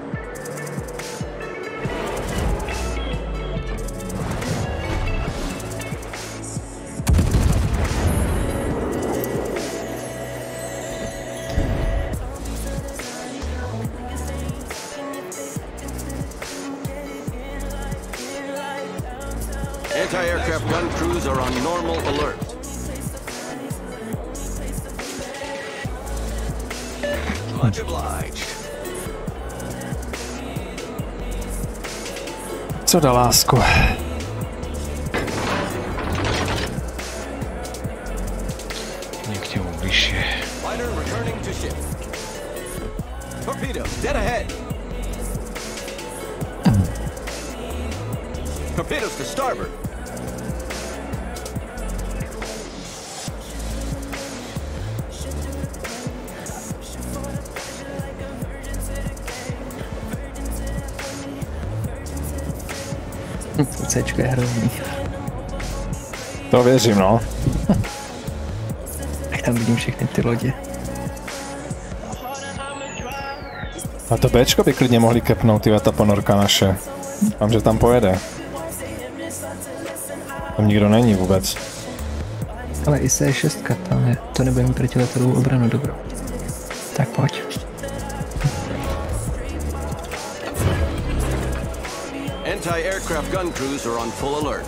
Anti-aircraft gun crews are on normal alert. Much obliged. Co dá, lásko? Někde bližšie. Fighter returning to ship. Torpedoes, dead ahead. Torpedoes to starboard. Cčko je hrozný. To věřím, no. Tak tam vidím všechny ty lodě. A to Bčko by klidně mohli kepnout, tyhle ta ponorka naše. Mám, že tam pojede. Tam nikdo není vůbec. Ale i C6 tam je. To nebude mít protiletadlovou obranu dobrou. Tak pojď. Anti-aircraft gun crews are on full alert.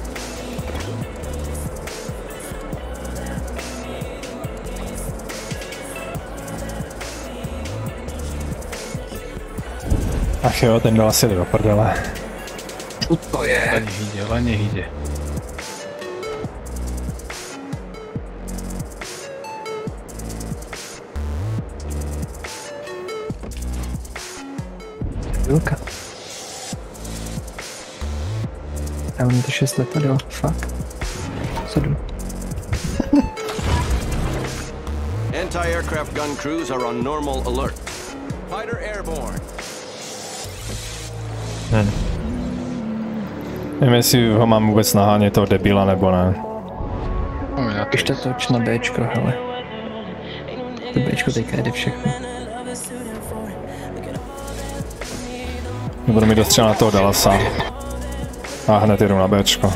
Ach jo, ten dal asi do prdele. To je. Len nech ide. Vilka. A oni to 6 letadel, fakt. 7. Anti-aircraft gun crews are on normal alert. Fighter airborne. Nevím, jestli ho mám vůbec nahánět toho debila nebo ne. Ještě toč na Bčko, hele. To Bčko teďka jede všechno. Budu mi dostřelat na toho Dallasa. A hned jedu na Bčko.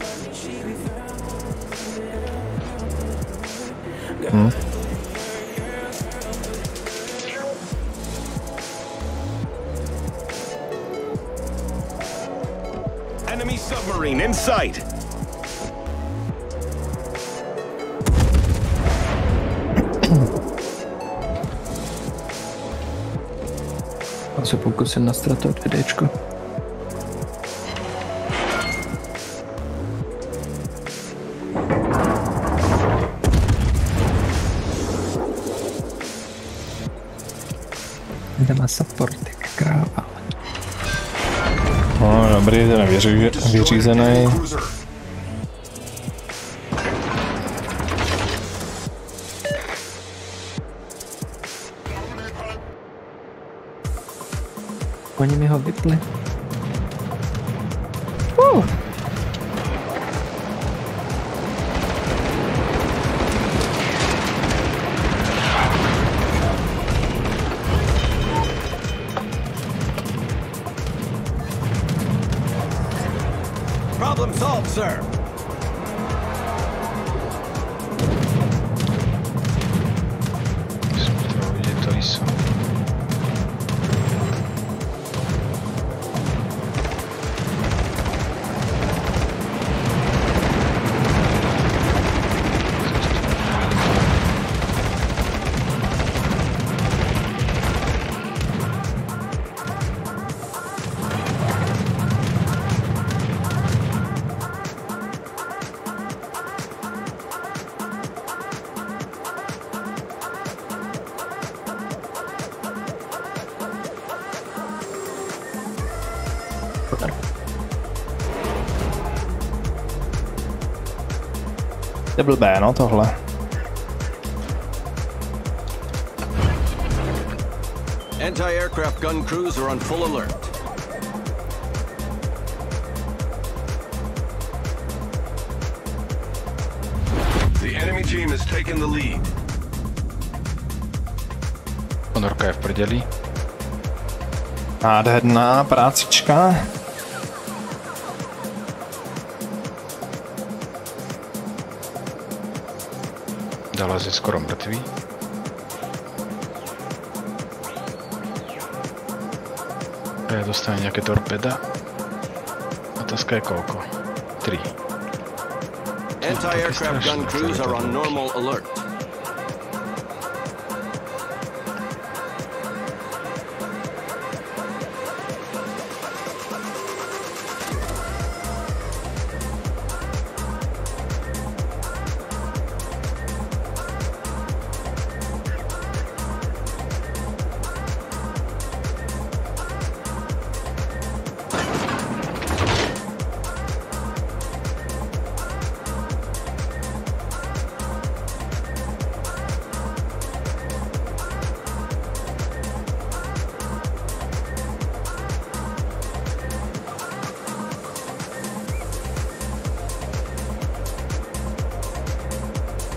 Enemy submarine in sight. A se pokusím nastartovat videečko. Kde má supportek, kráva. No, dobrý, ten je vyřízený. Oni mi ho vypli. Problem solved, sir. To jsou. Je blbé, no tohle. Anti-aircraft gun crews are on full alert. The enemy team has taken the lead. Ponorka je v prdeli. Nádherná prácička. Dallas je skoro mrtvý. A dostane nějaké torpeda. Otázka je kolko? 3. Anti-aircraft gun crews are on normal alert.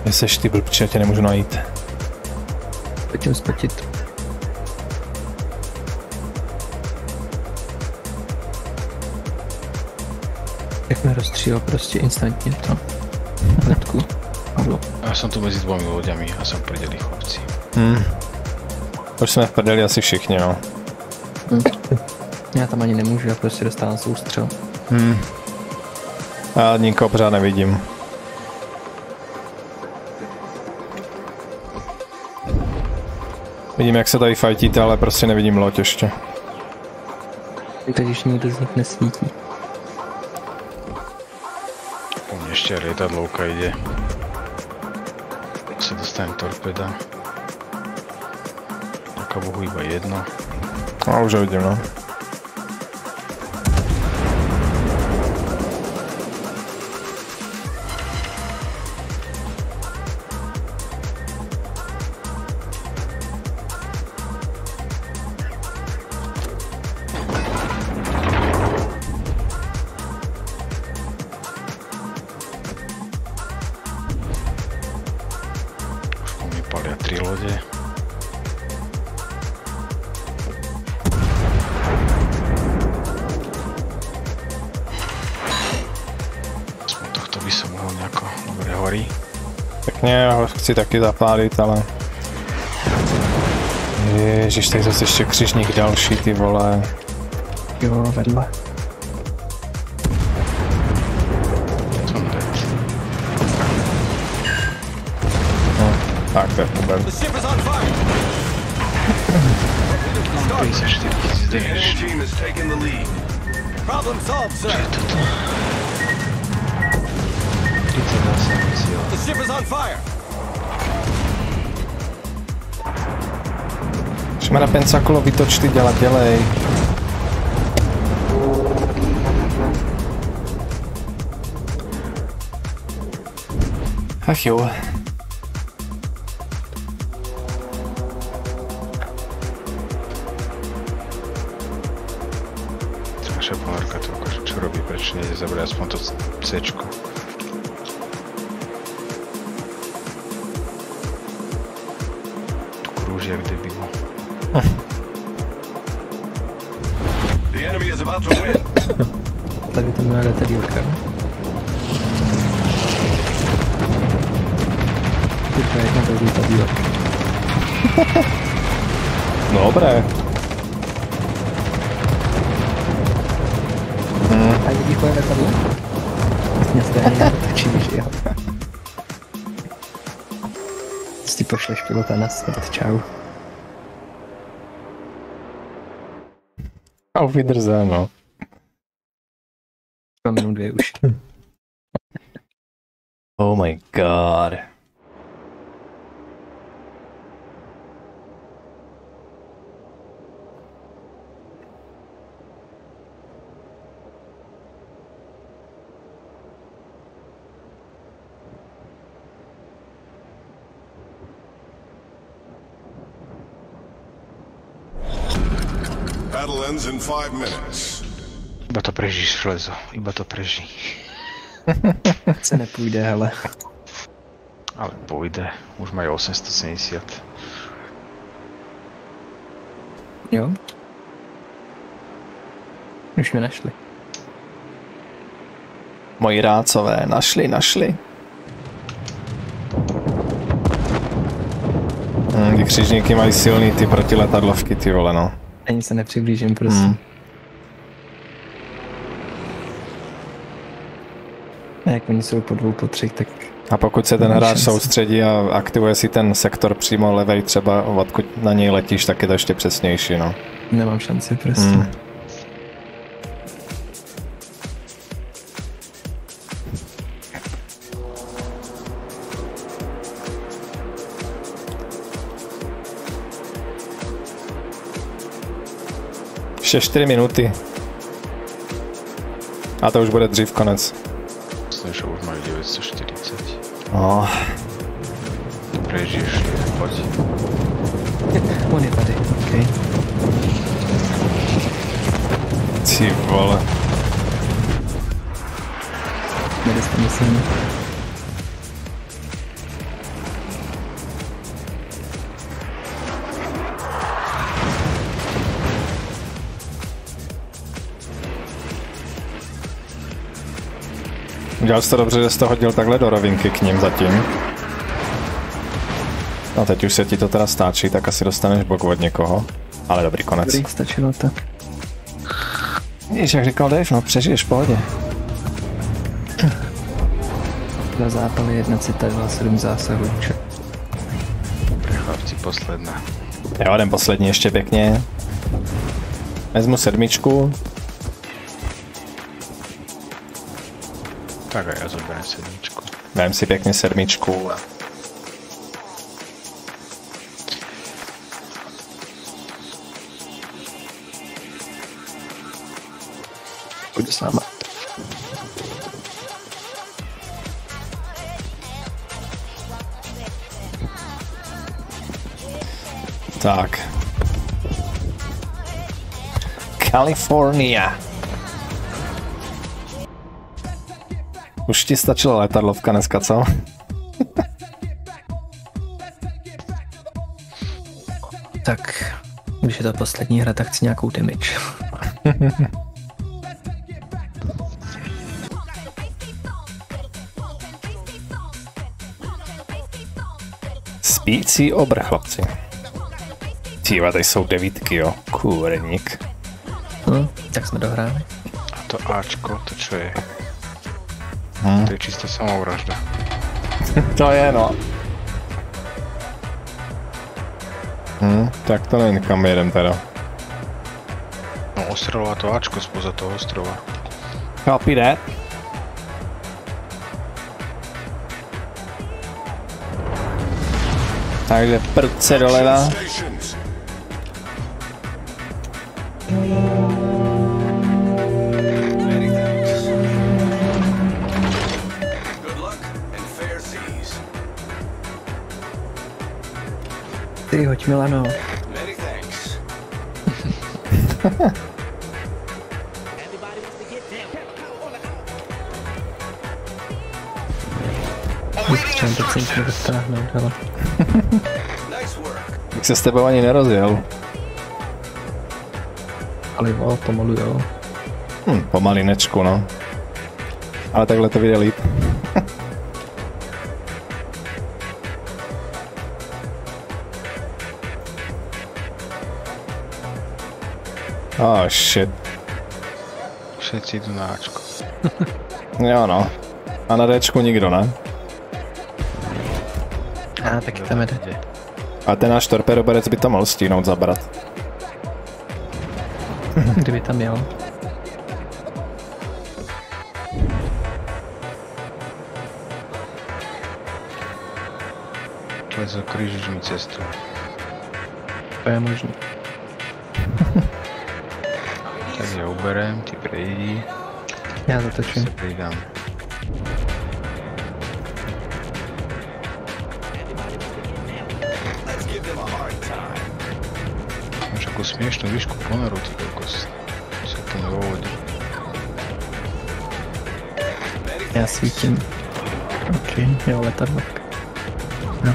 Kde seš ty blbče, já tě nemůžu najít. Pojďme spotit. Jak mě rozstřílel prostě instantně to. Hnedku. Já jsem tu mezi dvomi loďami a jsem prdělý chlapci. Už jsme v prdeli asi všichni, no. Já tam ani nemůžu, já prostě dostávám soustřel. Já nikoho pořád nevidím. Vidím, jak se tady fajtíte, ale prostě nevidím loď ještě. Teď už nikdo z nich nesvítí. Po mně ještě lietadlovka jde. Se dostanem torpeda. Taká bohu iba jedno. A už ho vidím, no. Palia 3 lode. Aspoň tohto by som mohol nejako dobre horí. Pěkně, já ho chci taky zapálit, ale... Ježiš, tady zase ještě křižník další, ty vole. Jo, vedle. Som dead. Tak, to je problém. The ship is on fire! 54 000 The enemy damage. team has taken the lead. Problem solved, sir. 38 cíl. The ship is on fire! Šmera Pensacola, vytoč ty, dělej. Ach jo. Naša polárka to ukáže, čo robí, prečo nejde zabrať aspoň to C-čko. Tu krúži jak debilu. The enemy is about to win. Tady to má letadílka. Typa jedna to letadílka. Dobré. A je výchové letadlo? Mě stejně netočí, že jo. Ty pošleš pilota na smrt, čau. A vydrze, no. Mám jenom 2 už. Oh my god. Battle ends in 5 minutes. Iba to prežíš, železo. Iba to preží. Se nepůjde, hele. Ale pôjde. Už majú 870. Jo? Už mě našli. Moji rácové, našli. Ty křižníky mají silný ty protiletadlovky, ty vole, no. Ani se nepřiblížím, prosím. A jak oni jsou po 2, po 3, tak... A pokud se ten hráč soustředí a aktivuje si ten sektor přímo levej třeba, odkud na něj letíš, tak je to ještě přesnější, no. Nemám šanci, prostě. Ještě 4 minuty. A to už bude dřív konec. Myslím, že už majú 940. No. Prežiješ, poď. On je tady, okej. Ty vole. Nedostane se mi. Udělal jsi to dobře, že jsi to hodil takhle do rovinky k ním zatím. No teď už se ti to teda stáčí, tak asi dostaneš bok od někoho. Ale dobrý konec. Dobrý, stačilo to. Víš, jak říkal Dave, no přežiješ v pohodě. Dva zápaly, 1 citadela, 7 zásahů. Dobrý chlapci, posledná. Jo, jdem poslední ještě pěkně. Vezmu 7. Tak a já zoberem 7. Vem si pěkně 7. Půjdu s náma. Tak. California. Už ti stačila letadlovka dneska, co? Tak, když je to poslední hra, tak chci nějakou damage. Spící obr, chlapci. Tíva, tady jsou 9, jo. Kůrník. Tak jsme dohráli. A to Ačko, to čo je? To je čistá samovražda. To je, no. Tak to nevím, kam jedem teda. No ostrelová to Ačko spoza toho ostrova. Copy that. Takže prudce doleva. Stations. Many thanks. Good luck and fair seas. Ty, hoď Milano. Many thanks. Třeba decentně dostáhnout, ale... Nice work. Tak se s tebou ani nerozjel. Ale jo, pomalu jo. Pomalinečku, no. Ale takhle to vyjde líp. Oh shit. Všetci jdu na Ačko. Jo no. A na Dčku nikdo, ne? A taky tam jde. A ten náš torpedoberec by to mohl stínout zabrat. Kdyby tam jel. Keď zakrížiš mi cestu. To je možné. Tak ja uberem, ty prejdi. Já zatočím. Se pridám. Let's give them a hard time. Máš ako smiešnú výšku ponoru, ty kokos. Sa to vo vode. Já svítím. OK, jo, letadlovka. No.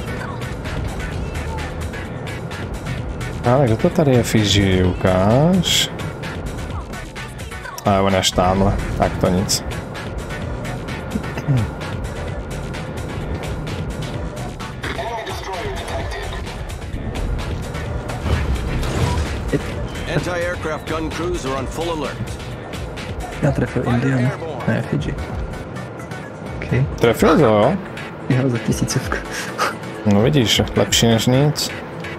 Ale kdo to tady je Fiji, ukáž. A on až tamhle, tak to nic. Anti-aircraft gun crews are on full alert. Já trefil Indian. Ne, Fiji. OK. Trefil to, jo? Jo, za 1000. No vidíš, lepší než nic.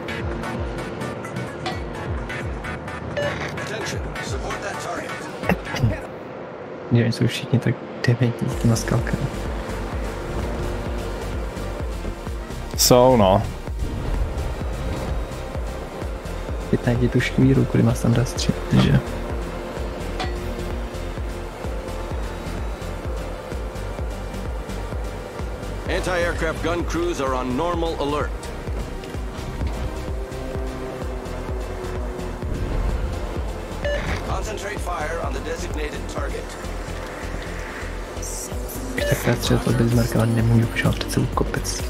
Attention, support that target. Jo, jsou všichni tak dementní s těma skalkami. Jsou, no. Vytáhni tu škvíru, kudy má tam dá střílet, že? Anti-aircraft gun crews are on normal alert. Concentrate fire on the designated target. Když takhle střelit od Bismarcka, ale nemůžu, protože mám před sebou kopec.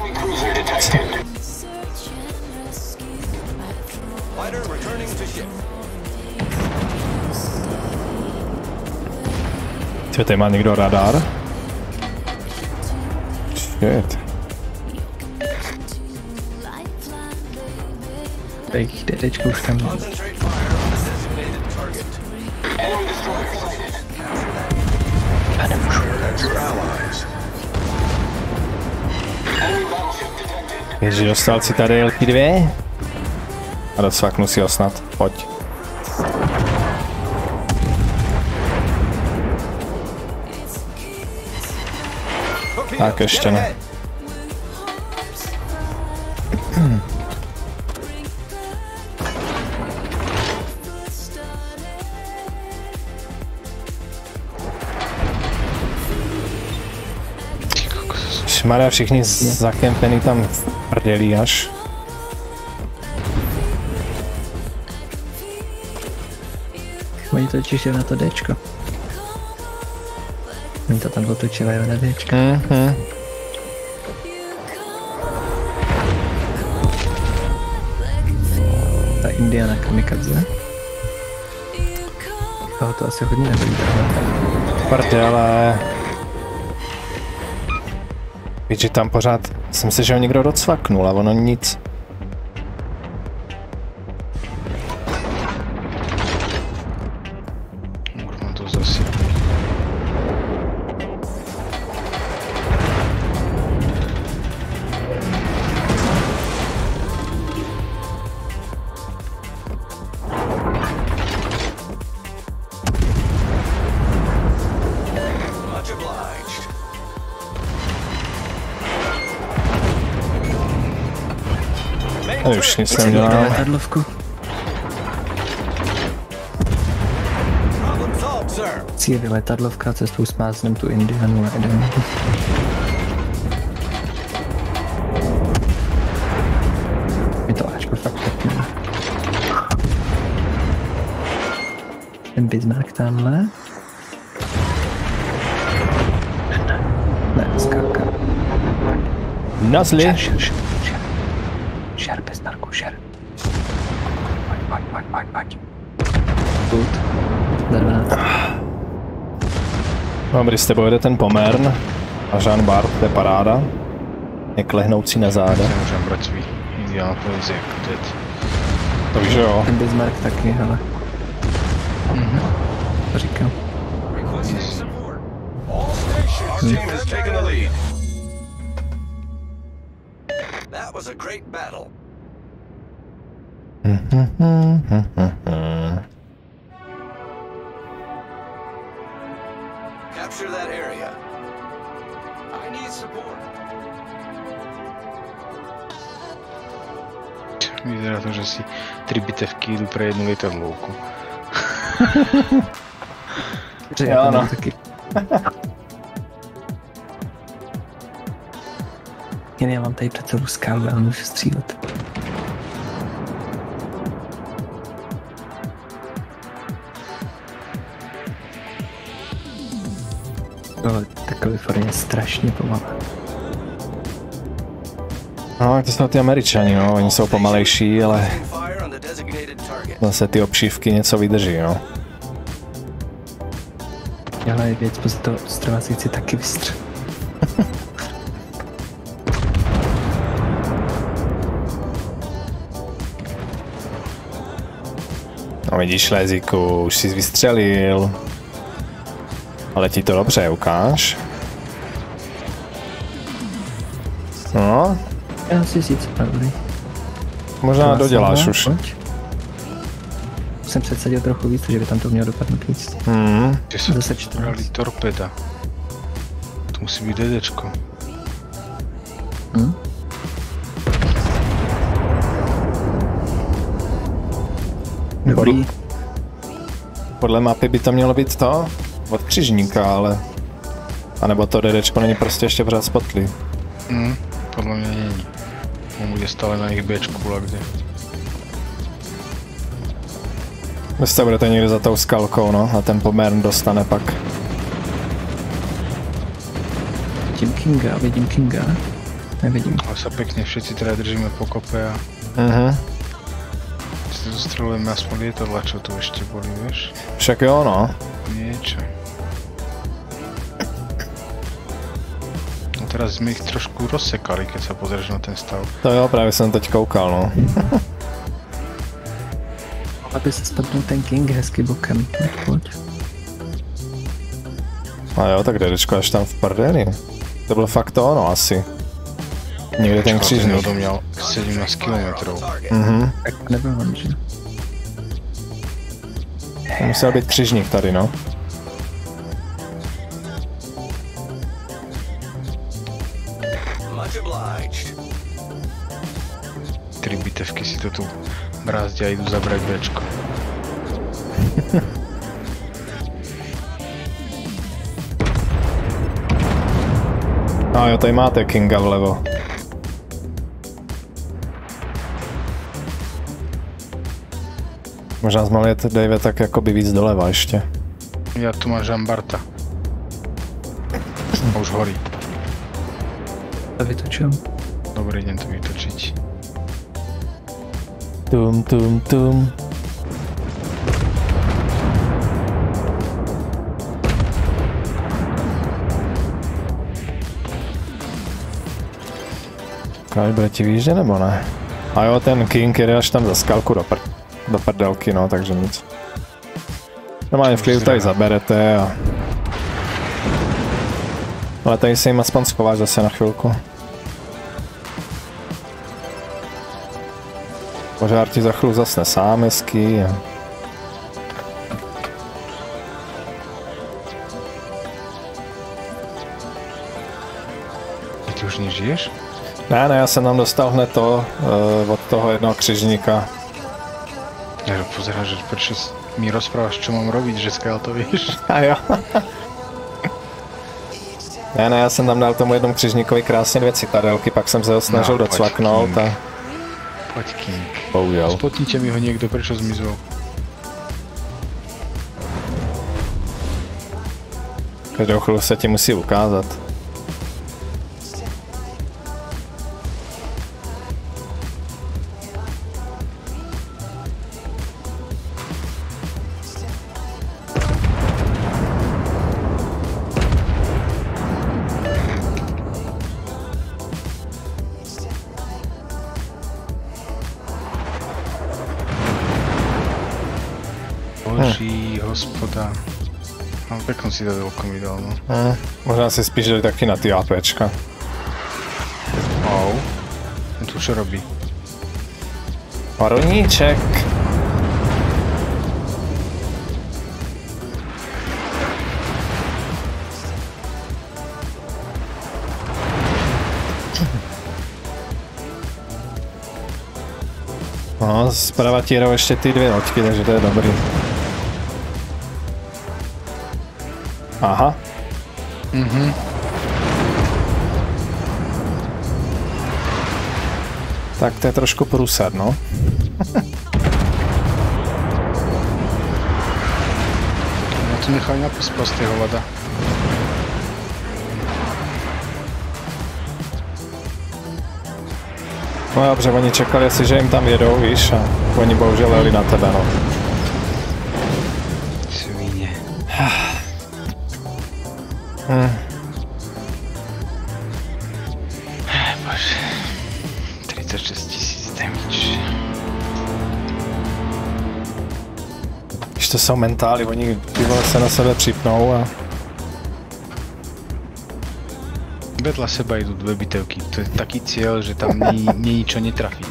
Fighter returning to ship. Čo, tady má někdo radar? Shit. Jejich DDčko už tam je. Concentrate fire on the designated target. That's your allies. Ježi, dostal si tady LP2? A docvaknu si ho snad, pojď. Tak ještě ne. Šmarja, všichni zakempený tam prdělí až. Oni točí na to Dčko. Oni to tam otočili na Dčko. Ta Indiana kamikadze. Toho to asi hodně nebyl. Prdele. Víš, že tam pořád, jsem si, že ho někdo docvaknul a ono nic. Kurva, to zase. Much obliged. Už nic nedělám. Letadlovku. Problem solved, sir. Cíl je letadlovka, cestou smáznem tu Indianu a jeden. Je to Ačko fakt pěkný. Ten Bismarck tamhle. Ne, skáka. Nazli. Šer, bez narku, šer. Pojď. Good. Dobrý, s tebou jede ten Pomern a Jean Bart, to je paráda. Je klehnoucí na záda. Můžeme brát svý Indiana Police jako teď. To víš, že jo. Ten Bismarck taky, hele. To říkám. Requesting support. All stations. Our team has taken the lead. That was a great battle. Capture that area. I need support. Vyzerá to, že si 3 bitevky jdu pro jednu letadlovku. Já no. Taky. Jen já mám tady před sebou skálu, ale můžu střílet. Tohle ta Kalifornie je strašně pomalá. No, to jsou ty Američani, no, oni jsou pomalejší, ale Fire on the designated target. zase ty obšívky něco vydrží, no. Ale věc, prostě to ostrova si chci taky vystřelit. No vidíš, Léziku, už jsi vystřelil. Ale ti to dobře, ukáž. No, Já si sice pravdy. možná doděláš už. Pojď. Jsem předsadil trochu víc, že by tam to mělo dopadnout víc. Kde se Zase brali 14. torpeda. To musí být DDčko. Dobrý. Podle mapy by to mělo být to od křižníka, ale... A nebo to DDčko není prostě ještě pořád spotlý. Podle mě není. On bude stále na jejich Bčku, a kde. Vy jste budete někde za tou skalkou, no, a ten Pomern dostane pak. Vidím Kinga. Nevidím. Ale sa pekne všetci teda držíme pokope a si zostrelujeme aspoň lietadla, čo tu ešte boli, vieš? Však jo, no. Niečo. teraz sme ich trošku rozsekali, keď sa pozrieš na ten stav. To jo, právě jsem teď koukal, no. Aby se spadnul ten King hezky bokem. Pojď. A jo, tak Dedečko až tam v prdeli. To bylo fakt to ono asi. Někde ten křižník. To měl 17 km. Mhm. Tak nebyl on, že? To musel být křižník tady, no. Much obliged. 3 bitevky si to tu brázdia a idú zabrať Bčko. A jo, tady máte Kinga vlevo. Možná jsme mohli jet, Dave, tak jakoby víc doleva ještě. Ja tu mám Žambarta. A už horí. To vytočil. Dobre, idem to vytočiť. Tum, tum, tum. Kalibre ti výjde nebo ne? A jo, ten King jede až tam za skalku do prdelky, no, takže nic. Normálně v klidu tady zaberete a... Ale tady se jim aspoň schováš zase na chvilku. Požár ti za chvíli zasne sám hezky a... Ty už nežiješ? Ne, já jsem tam dostal hned to od toho jednoho křižníka. Ja pozerám, že prečo mi rozprávaš, čo mám robiť, že skále to vieš. A jo. Ne, já jsem tam dal tomu jednomu křižníkovi krásně 2 citadelky, pak jsem se ho snažil docvaknout a... Poď King. Bohužel. Spotnite mi ho niekto, prečo zmizol. Každou chvíli se ti musí ukázat. Boží hospoda. No, peknú si dadelku mi dal, no. Možná si spíš dali taky na ty APčka. Au. On tu čo robí? Paroníček. No, zprava ti jedou ještě ty 2 loďky, takže to je dobrý. Aha. Mhm. Tak to je trošku průser, no. Ja tu nechali na pospas tého vada. No dobře, oni čekali asi, že jim tam jedou, víš, a oni bohužel jeli na tebe, no. Svíne. Bože. 36 000 damage. Když to jsou mentály, oni ty vole se na sebe připnou a... Vedľa seba idú 2 bitevky. To je taký cieľ, že tam nie ničo netrafiť.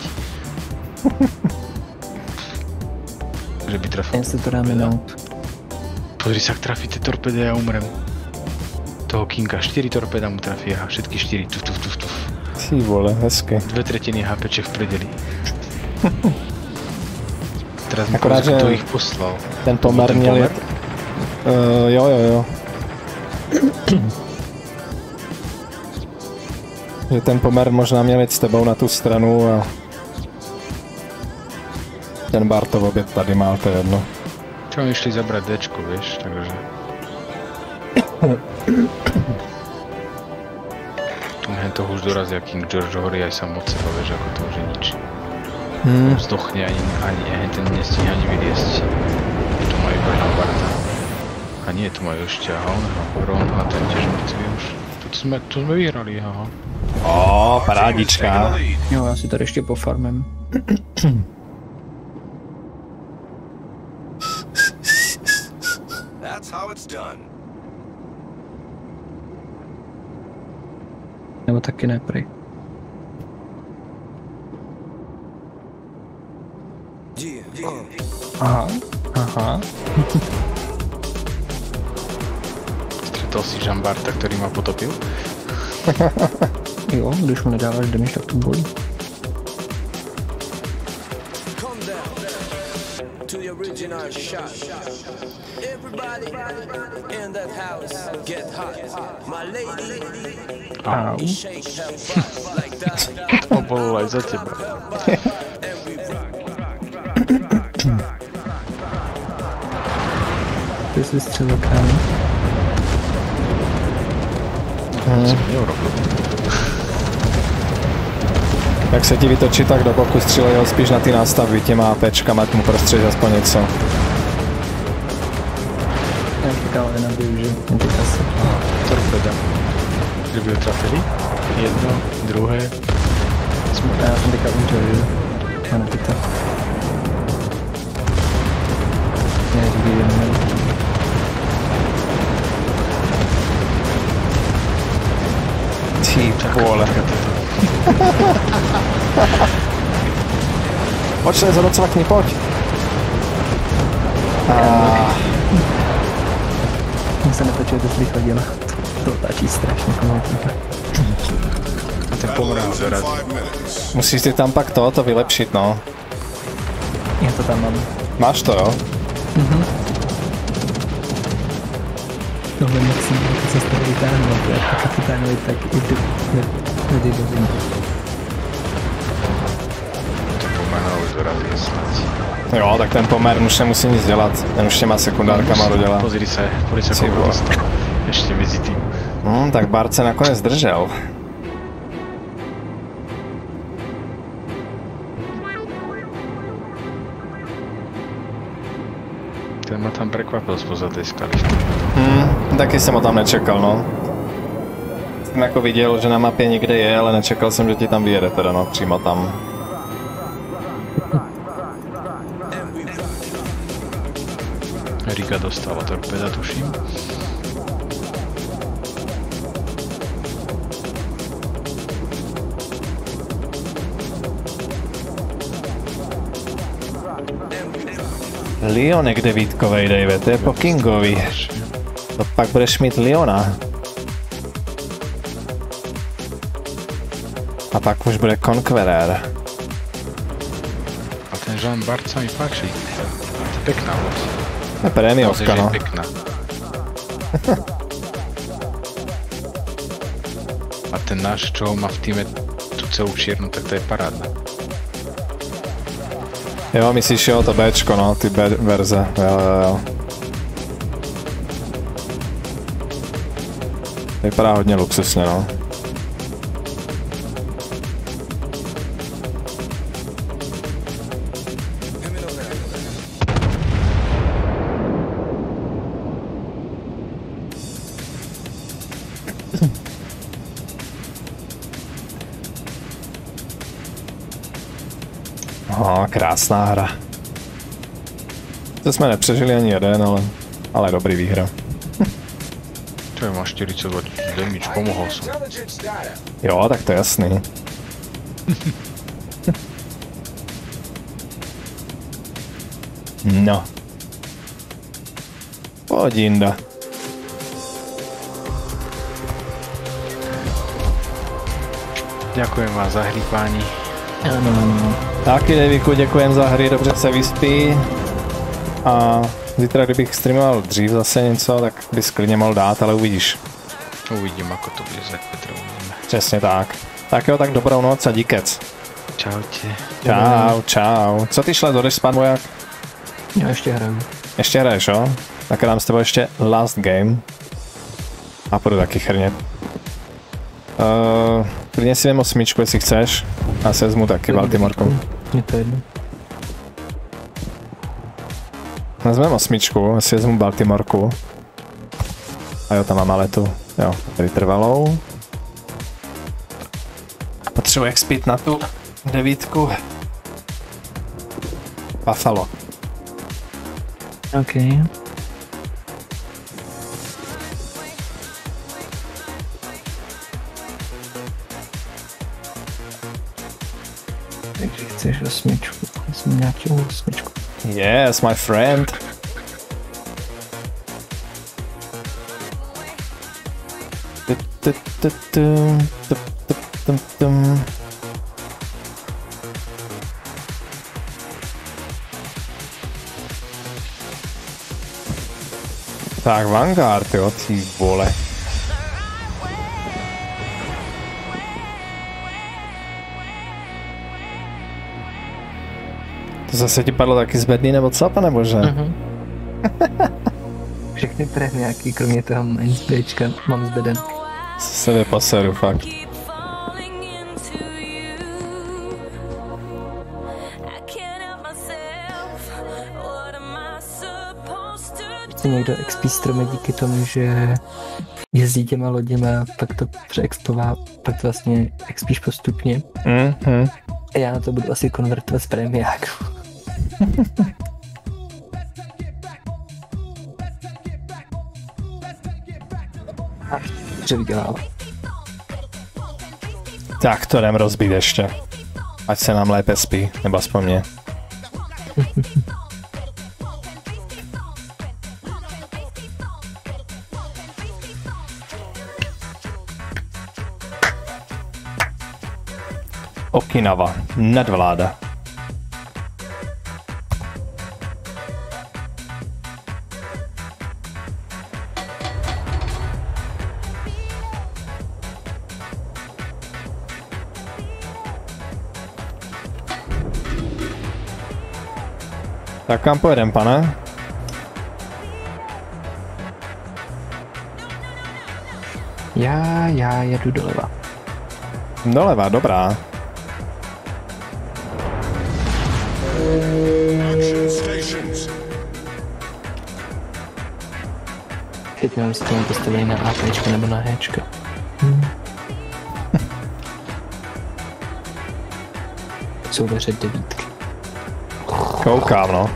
Že by trafil. Jen se to dá minout. Pozri sa, ak trafí tie torpedy, ja umrem. Toho Kinga, 4 torpeda mu trafí a všetky 4. Tuf. Ty vole, hezky. 2/3 HPček v predeli. Teraz mi Akorát, povedz, kto že ich poslal. Ten pomer měl jet... Jo. Že ten pomer možná měl jít s tebou na tu stranu a... Ten Bartov oběd tady má, to je jedno. Čo oni išli zabrať Dčko, vieš, takže... Tu hen toho už dorazia King George, horí aj sám od seba, vieš, ako to už je nič. Vzdochne ani ten nestíha ani vyliesť. Tu majú iba Barta. A nie, tu majú ešte Ronha, ten tiež mŕtvý už. Tu Tu jsme vyhrali, aha. Parádička. Jo, já si tady ještě pofarmím. That's how it's done. Nebo taky ne, prej. Aha, aha. Střetal si Jean-Barta, který ma potopil? Jo, když mu nedáváš damage, tak to bolí. Come down to the original shot. Everybody in that house get hot. My lady, Au. shake her butt like that. To bolo aj za teba. And we rock. Ty jsi vystřelil kámo. Jsem neurobil. Jak se ti vytočí tak do boku, střílej ho spíš na ty nástavby těma APčkama, ať mu prostřelíš aspoň něco. Já čekal na využiju, jen ty kasy. Torpeda. Kdyby ho trafili? Jedno, druhé. Já jsem teďka udělil. Ano, tyto. Ne, kdyby jenom. Ty vole. Pojď se zadocvakni, pojď. Mně se netočil dost rychle děla. To otáčí strašně komoutníka. A ten pomrál dorazí. Musíš si tam pak to vylepšit, no. Já to tam mám. Máš to, jo? Tohle nechci, když se z toho vytáhnout, jak kapitánovi, tak i ty nedivím. Ten pomrál už dorazí snad. Jo, tak ten pomer už nemusí nic dělat. Ten už těma sekundárkama dodělá. Pozri se, koľko dostal. Ešte mezi tým. Tak Bart se nakonec držel. Ten ma tam prekvapil spoza tej skaly. Taky jsem ho tam nečekal, no. Jsem jako viděl, že na mapě někde je, ale nečekal jsem, že ti tam vyjede teda, no, přímo tam. Riga dostala torpeda, tuším. Lionek devítkovej, Dave, to je po Kingovi. To pak budeš mít Liona. A pak už bude Conqueror. A ten Jean-Bart sa mi páči. To je pekná loď. To je prémiovka, no. Pekná. A ten náš, čo ho má v týme tú celú čiernu, tak to je parádna. Jo, myslíš jo, to Bčko, no, ty B verze, jo. Vypadá hodně luxusně, no. Krásná hra. To jsme nepřežili ani jeden, ale dobrý výhra. Čo je, má 42 damage, pomohol som. Jo, tak to je jasný. No. Pojď jinda. Ďakujem vám za hry, páni. Ano. Taky, Daviku, děkujem za hry, dobře se vyspí. A zítra, kdybych streamoval dřív zase něco, tak bys klidně mohl dát, ale uvidíš. Uvidím, ako to bude za Petra, uvidíme. Přesně tak. Tak jo, tak dobrou noc a díkec. Čaute. Čau, čau. Co ty šle, jdeš spát, voják? Já ještě hraju. Ještě hraješ, jo? Tak dám s tebou ještě last game. A půjdu taky chrnět. Klidně si vem 8, jestli chceš. A se vezmu taky Baltimorku. Je to jedno. Vezmeme 8, si vezmu Baltimorku. A jo, tam mám maletu. Jo, tady trvalou. Potřebuji expit na tu 9. Buffalo. OK. Takže chceš 8. Jsem nějakou 8. Yes, my friend. Tak, Vanguard, jo, ty vole. To zase ti padlo taky z bedny nebo co, pane bože? Všechny prémiáky, kromě toho NSBčka, mám z beden. Se vypaseru, fakt. Se někdo XP strome díky tomu, že jezdí těma loděma, pak to přeexpová, pak to vlastně XPíš postupně. A já na to budu asi konvertovat z prémiáku. Že vydělám. Tak to jdem rozbít ještě. Ať se nám lépe spí, nebo aspoň mě. Okinawa, nadvláda. Tak kam pojedem, pane? Já jedu doleva. Doleva, dobrá. Action stations. Teď mám si tomu postavení na APčko nebo na Hčko. Jsou veře 9. Koukám, no.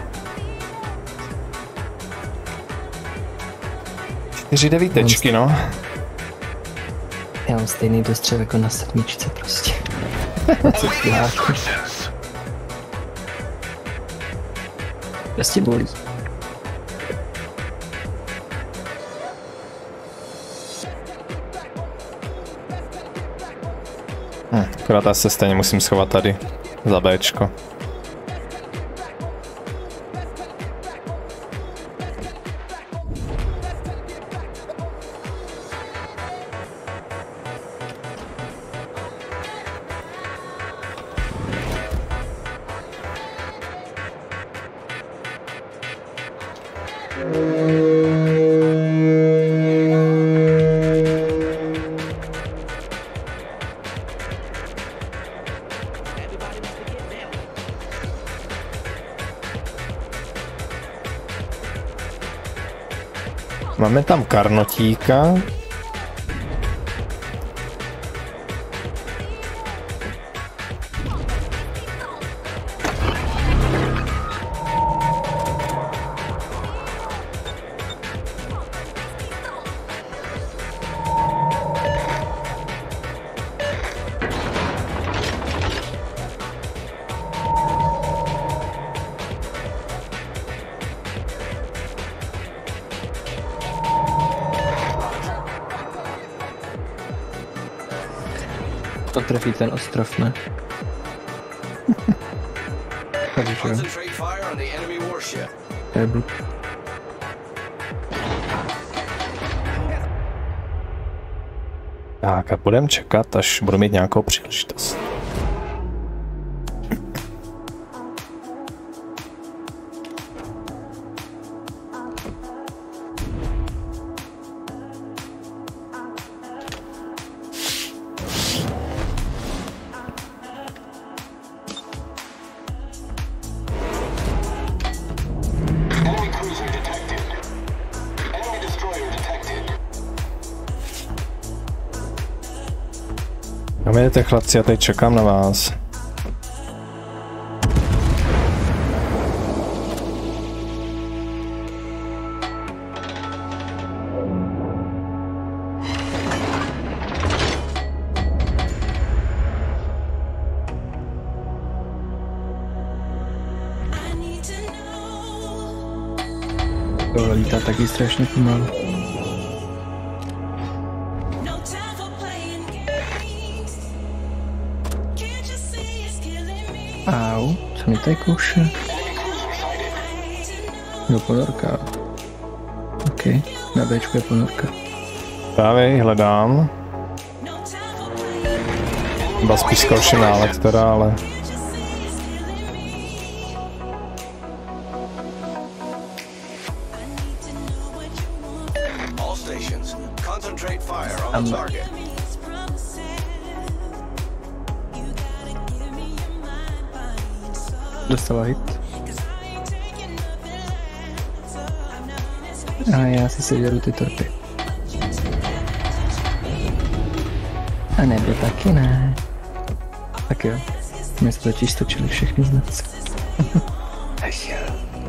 4 devítečky, no. Já mám stejný dostřel jako na 7 prostě. Prostě bolí. Akorát já se stejně musím schovat tady za Bčko. Máme tam Karnotíka. To trefí ten ostrov, ne? Takže Concentrate fire on the enemy warship. Tak a budeme čekat, až budu mít nějakou příležitost. Kam jdete, chlapci, já tady čekám na vás. To lítá taky strašně pomalu. Au, co mi tady kouše? Jo, ponorka. OK, na Bčku je ponorka. Právě hledám. Byla spíš zkoušený nálet teda, ale... All stations, concentrate fire on the target. Dostala hit. A já si sežeru ty torpy. A nebo taky ne. Tak jo. My jsme totiž stočili všechny znaci. Ach jo.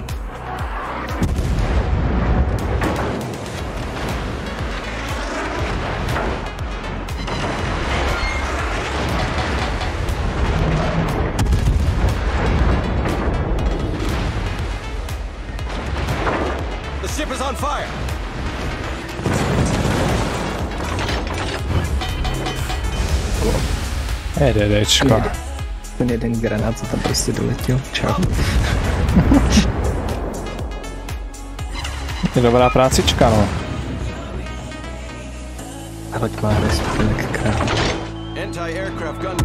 The ship is on fire. DDčka. Ten jeden granát, co tam prostě doletěl. Čau. Je dobrá prácička, no. A hoď má respekt král. Anti-aircraft gun.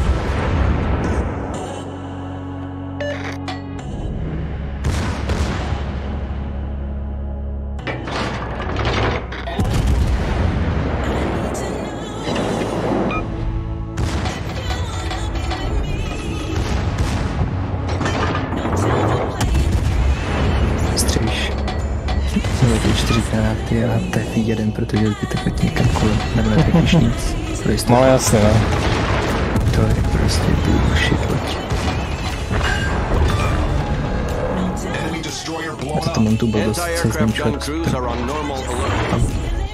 Stříš. Hodí 4 granáty a trefí jeden, protože zbytek letí někam kolem. Nebo netrefíš nic. No jasně, no. To je prostě bullshit loď. Enemy destroyer blown A to up. mám tu blbost, co s ním Anti-aircraft gun člověk crews are on normal alert.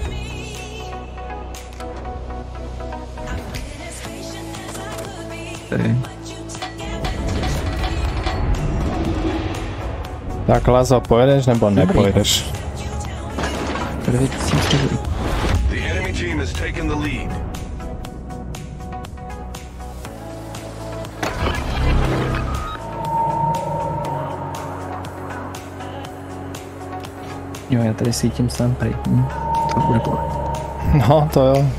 tady. Tak Lazo, pojedeš nebo nepojedeš? Tady jsem si říkal. The enemy team has taken the lead. Jo, já tady svítím sám prej. To bude bolet. No, to jo.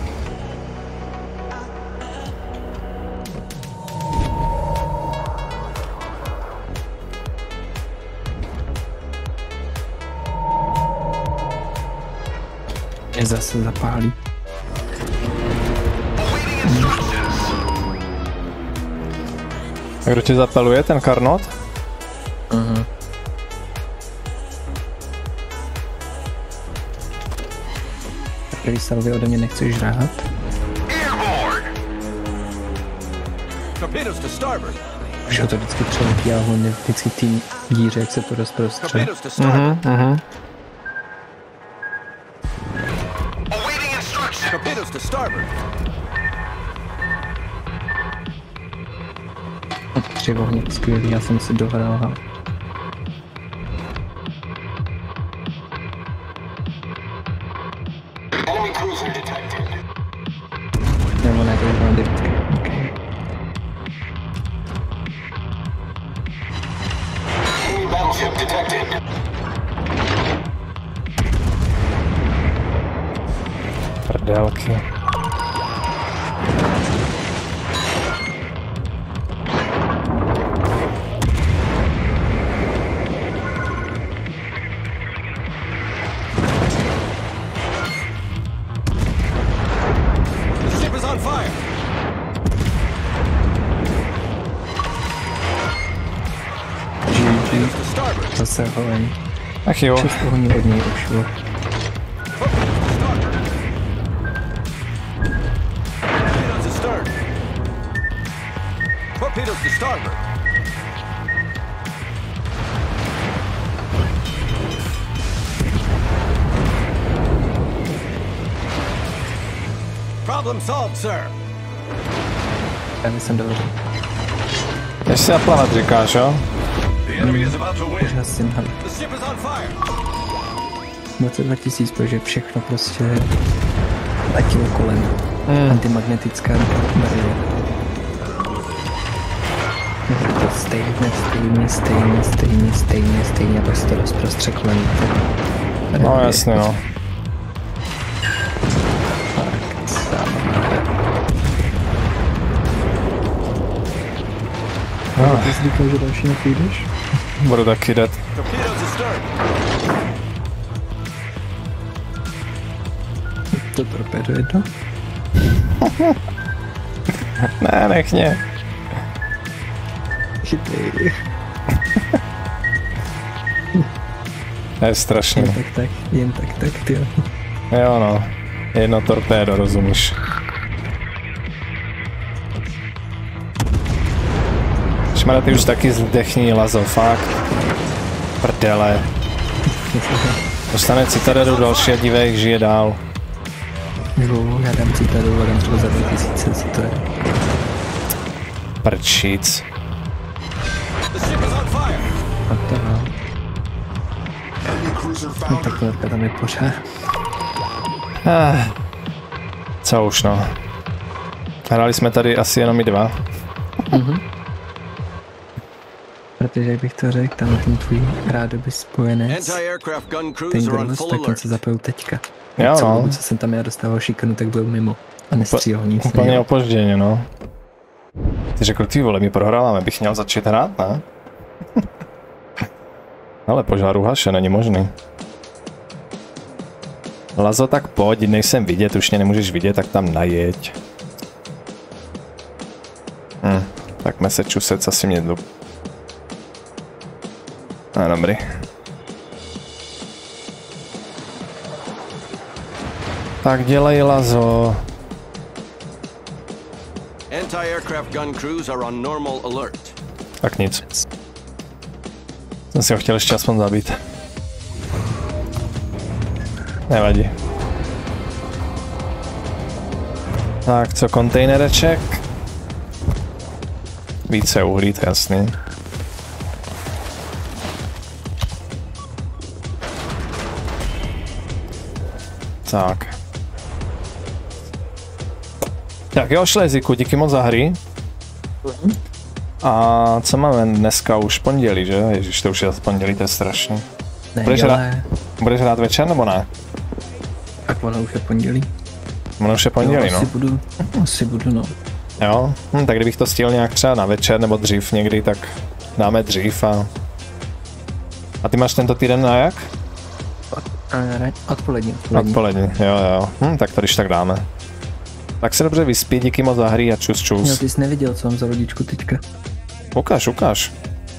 Je zase zapálí. A kdo tě zapaluje, ten Karnot? Aha. Tak Salvy ode mě nechceš žrát? Torpedoes to starboard. Už ho to vždycky přeletí a on je vždycky tým díře, jak se to rozprostře. Torpedoes to starboard. Torpedoes to starboard. Tři ohně, skvělý, já jsem si dohrál. Ha. Nebo ne, to je byla devítka. Okay. Battleship detected. Prdelky. The ship is on fire. Torpedoes to starboard. Zase holen. Ach jo. 6 ohní od něj ušlo. Torpedoes to stern. Torpedoes to starboard. Problem solved, sir. Já jsem dobře. Než se naplavat, říkáš, jo? The enemy is about to win. Úžasný, hele. The ship is on fire. 22 000, protože všechno prostě letilo kolem. Antimagnetická bariéra. To stejně, a pak se to rozprostřeklo. No jasně, no. Ty jsi říkal, že další nepůjdeš? Budu taky jdet. Torpedoes astern. To torpédo jedno? Ne, nech mě. Chytej. To je strašný. Jen tak, ty jo. Jo no. Jedno torpédo, rozumíš. Šmara, ty už taky zdechní, Lazo, fakt. Prdele. Dostane Citadelu další a dívej, žije dál. Jo, já dám Citadelu, dám třeba za 2000, co to je. Prčíc. The ship is on fire. A to no. Enemy cruiser No found. tak to tam je pořád. Co už no. Hráli jsme tady asi jenom my dva. Protože jak bych to řekl, tam ten tvůj rádoby spojenec, Anti-aircraft gun crews ten are on Gross, full tak ten alert. se zapojil teďka. Jo Celou no. dobu, co jsem tam já dostával šikanu, tak byl mimo. A nestříhal nic. Úplně opožděně, no. Ty řekl, ty vole, my prohráváme, bych měl začít hrát, ne? Ale požáru haše, není možný. Lazo, tak pojď, nejsem vidět, už mě nemůžeš vidět, tak tam najeď. Tak Massachusetts asi mě jdu. Dobrý. Tak dělej, Lazo. Anti-aircraft gun crews are on normal alert. Tak nic. Jsem si ho chtěl ještě aspoň zabít. Nevadí. Tak, co kontejnereček? Více uhlí, to je jasný. Tak. Tak jo, Šleziku, díky moc za hry. A co máme dneska už pondělí, že? Ježiš, to už je pondělí, to je strašný. Budeš hrát večer nebo ne? Tak ono už je pondělí. Ono už je pondělí, jo, asi budu, no. Jo? Tak kdybych to stihl nějak třeba na večer nebo dřív někdy, tak dáme dřív a... A ty máš tento týden na jak? Odpolední. Odpolední, jo. Tak to když tak dáme. Tak se dobře vyspí, díky moc za hry a čus. Jo, ty jsi neviděl, co mám za lodičku teďka. Ukáž.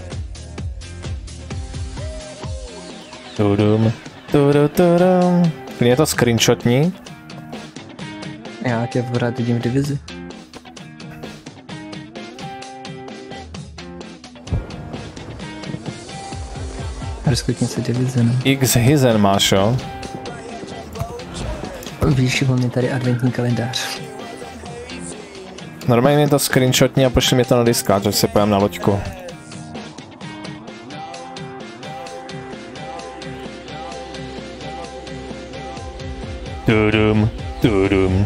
Tudum. Je to screenshotní. Já tě pořád vidím v divizi. Rozklikni se divize, no. X Hizen máš, jo? Víš, on je tady adventní kalendář. Normálně je to screenshotní a pošli mi to na diskáč, že se pojem na loďku. Tudum.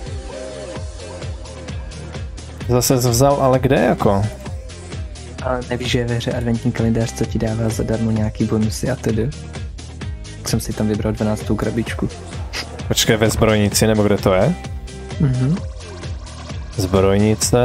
Zase vzal, ale kde jako? Ale nevíš, že je ve hře adventní kalendář, co ti dává zadarmo nějaký bonusy a tedy. Tak jsem si tam vybral 12. krabičku. Počkej, ve zbrojnici, nebo kde to je? Zbrojnice...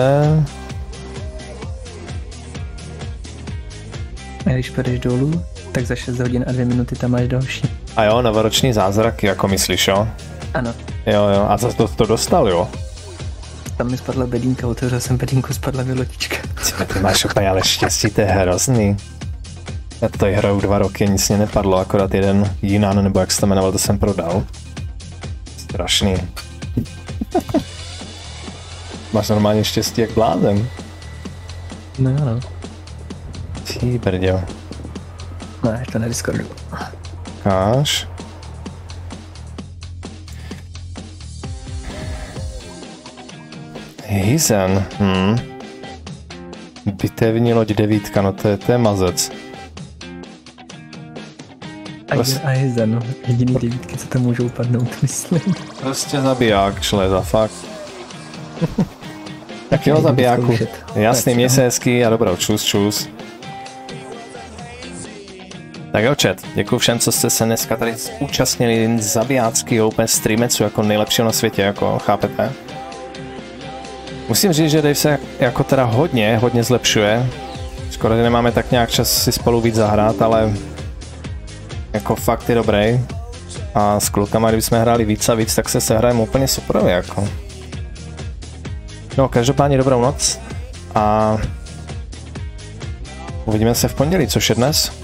A když půjdeš dolů, tak za 6 hodin a 2 minuty tam máš další. A jo, novoroční zázraky, jako myslíš, jo? Ano. Jo, a za to dostal, jo? Tam mi spadla bedínka, otevřel jsem bedínku, spadla mi lotička. Ty máš úplně ale štěstí, to je hrozný. Já tady hraju 2 roky, nic mě nepadlo, akorát jeden Jinan, nebo jak se to jmenoval, to jsem prodal. Strašný. Máš normálně štěstí jak blázen. No. Ty brďo. Ne, to na Discordu. Káš. Hyzen, Bitevní loď 9, no to je mazec. A je Zen, jediný 9, co tam můžou padnout, myslím. Prostě zabiják, čleza, fakt. Tak jo, zabijáku. Jasný, měj se hezký a dobrou, čus. Tak jo, chat, děkuji všem, co jste se dneska tady účastnili zabijácky open streamecu jako nejlepšího na světě, jako chápete? Musím říct, že Dave se jako teda hodně zlepšuje. Skoro nemáme tak nějak čas si spolu víc zahrát, ale jako fakt je dobrý. A s klukama, kdybychom hráli víc a víc, tak se sehrajeme úplně super, jako. No, každopádně dobrou noc a uvidíme se v pondělí, což je dnes.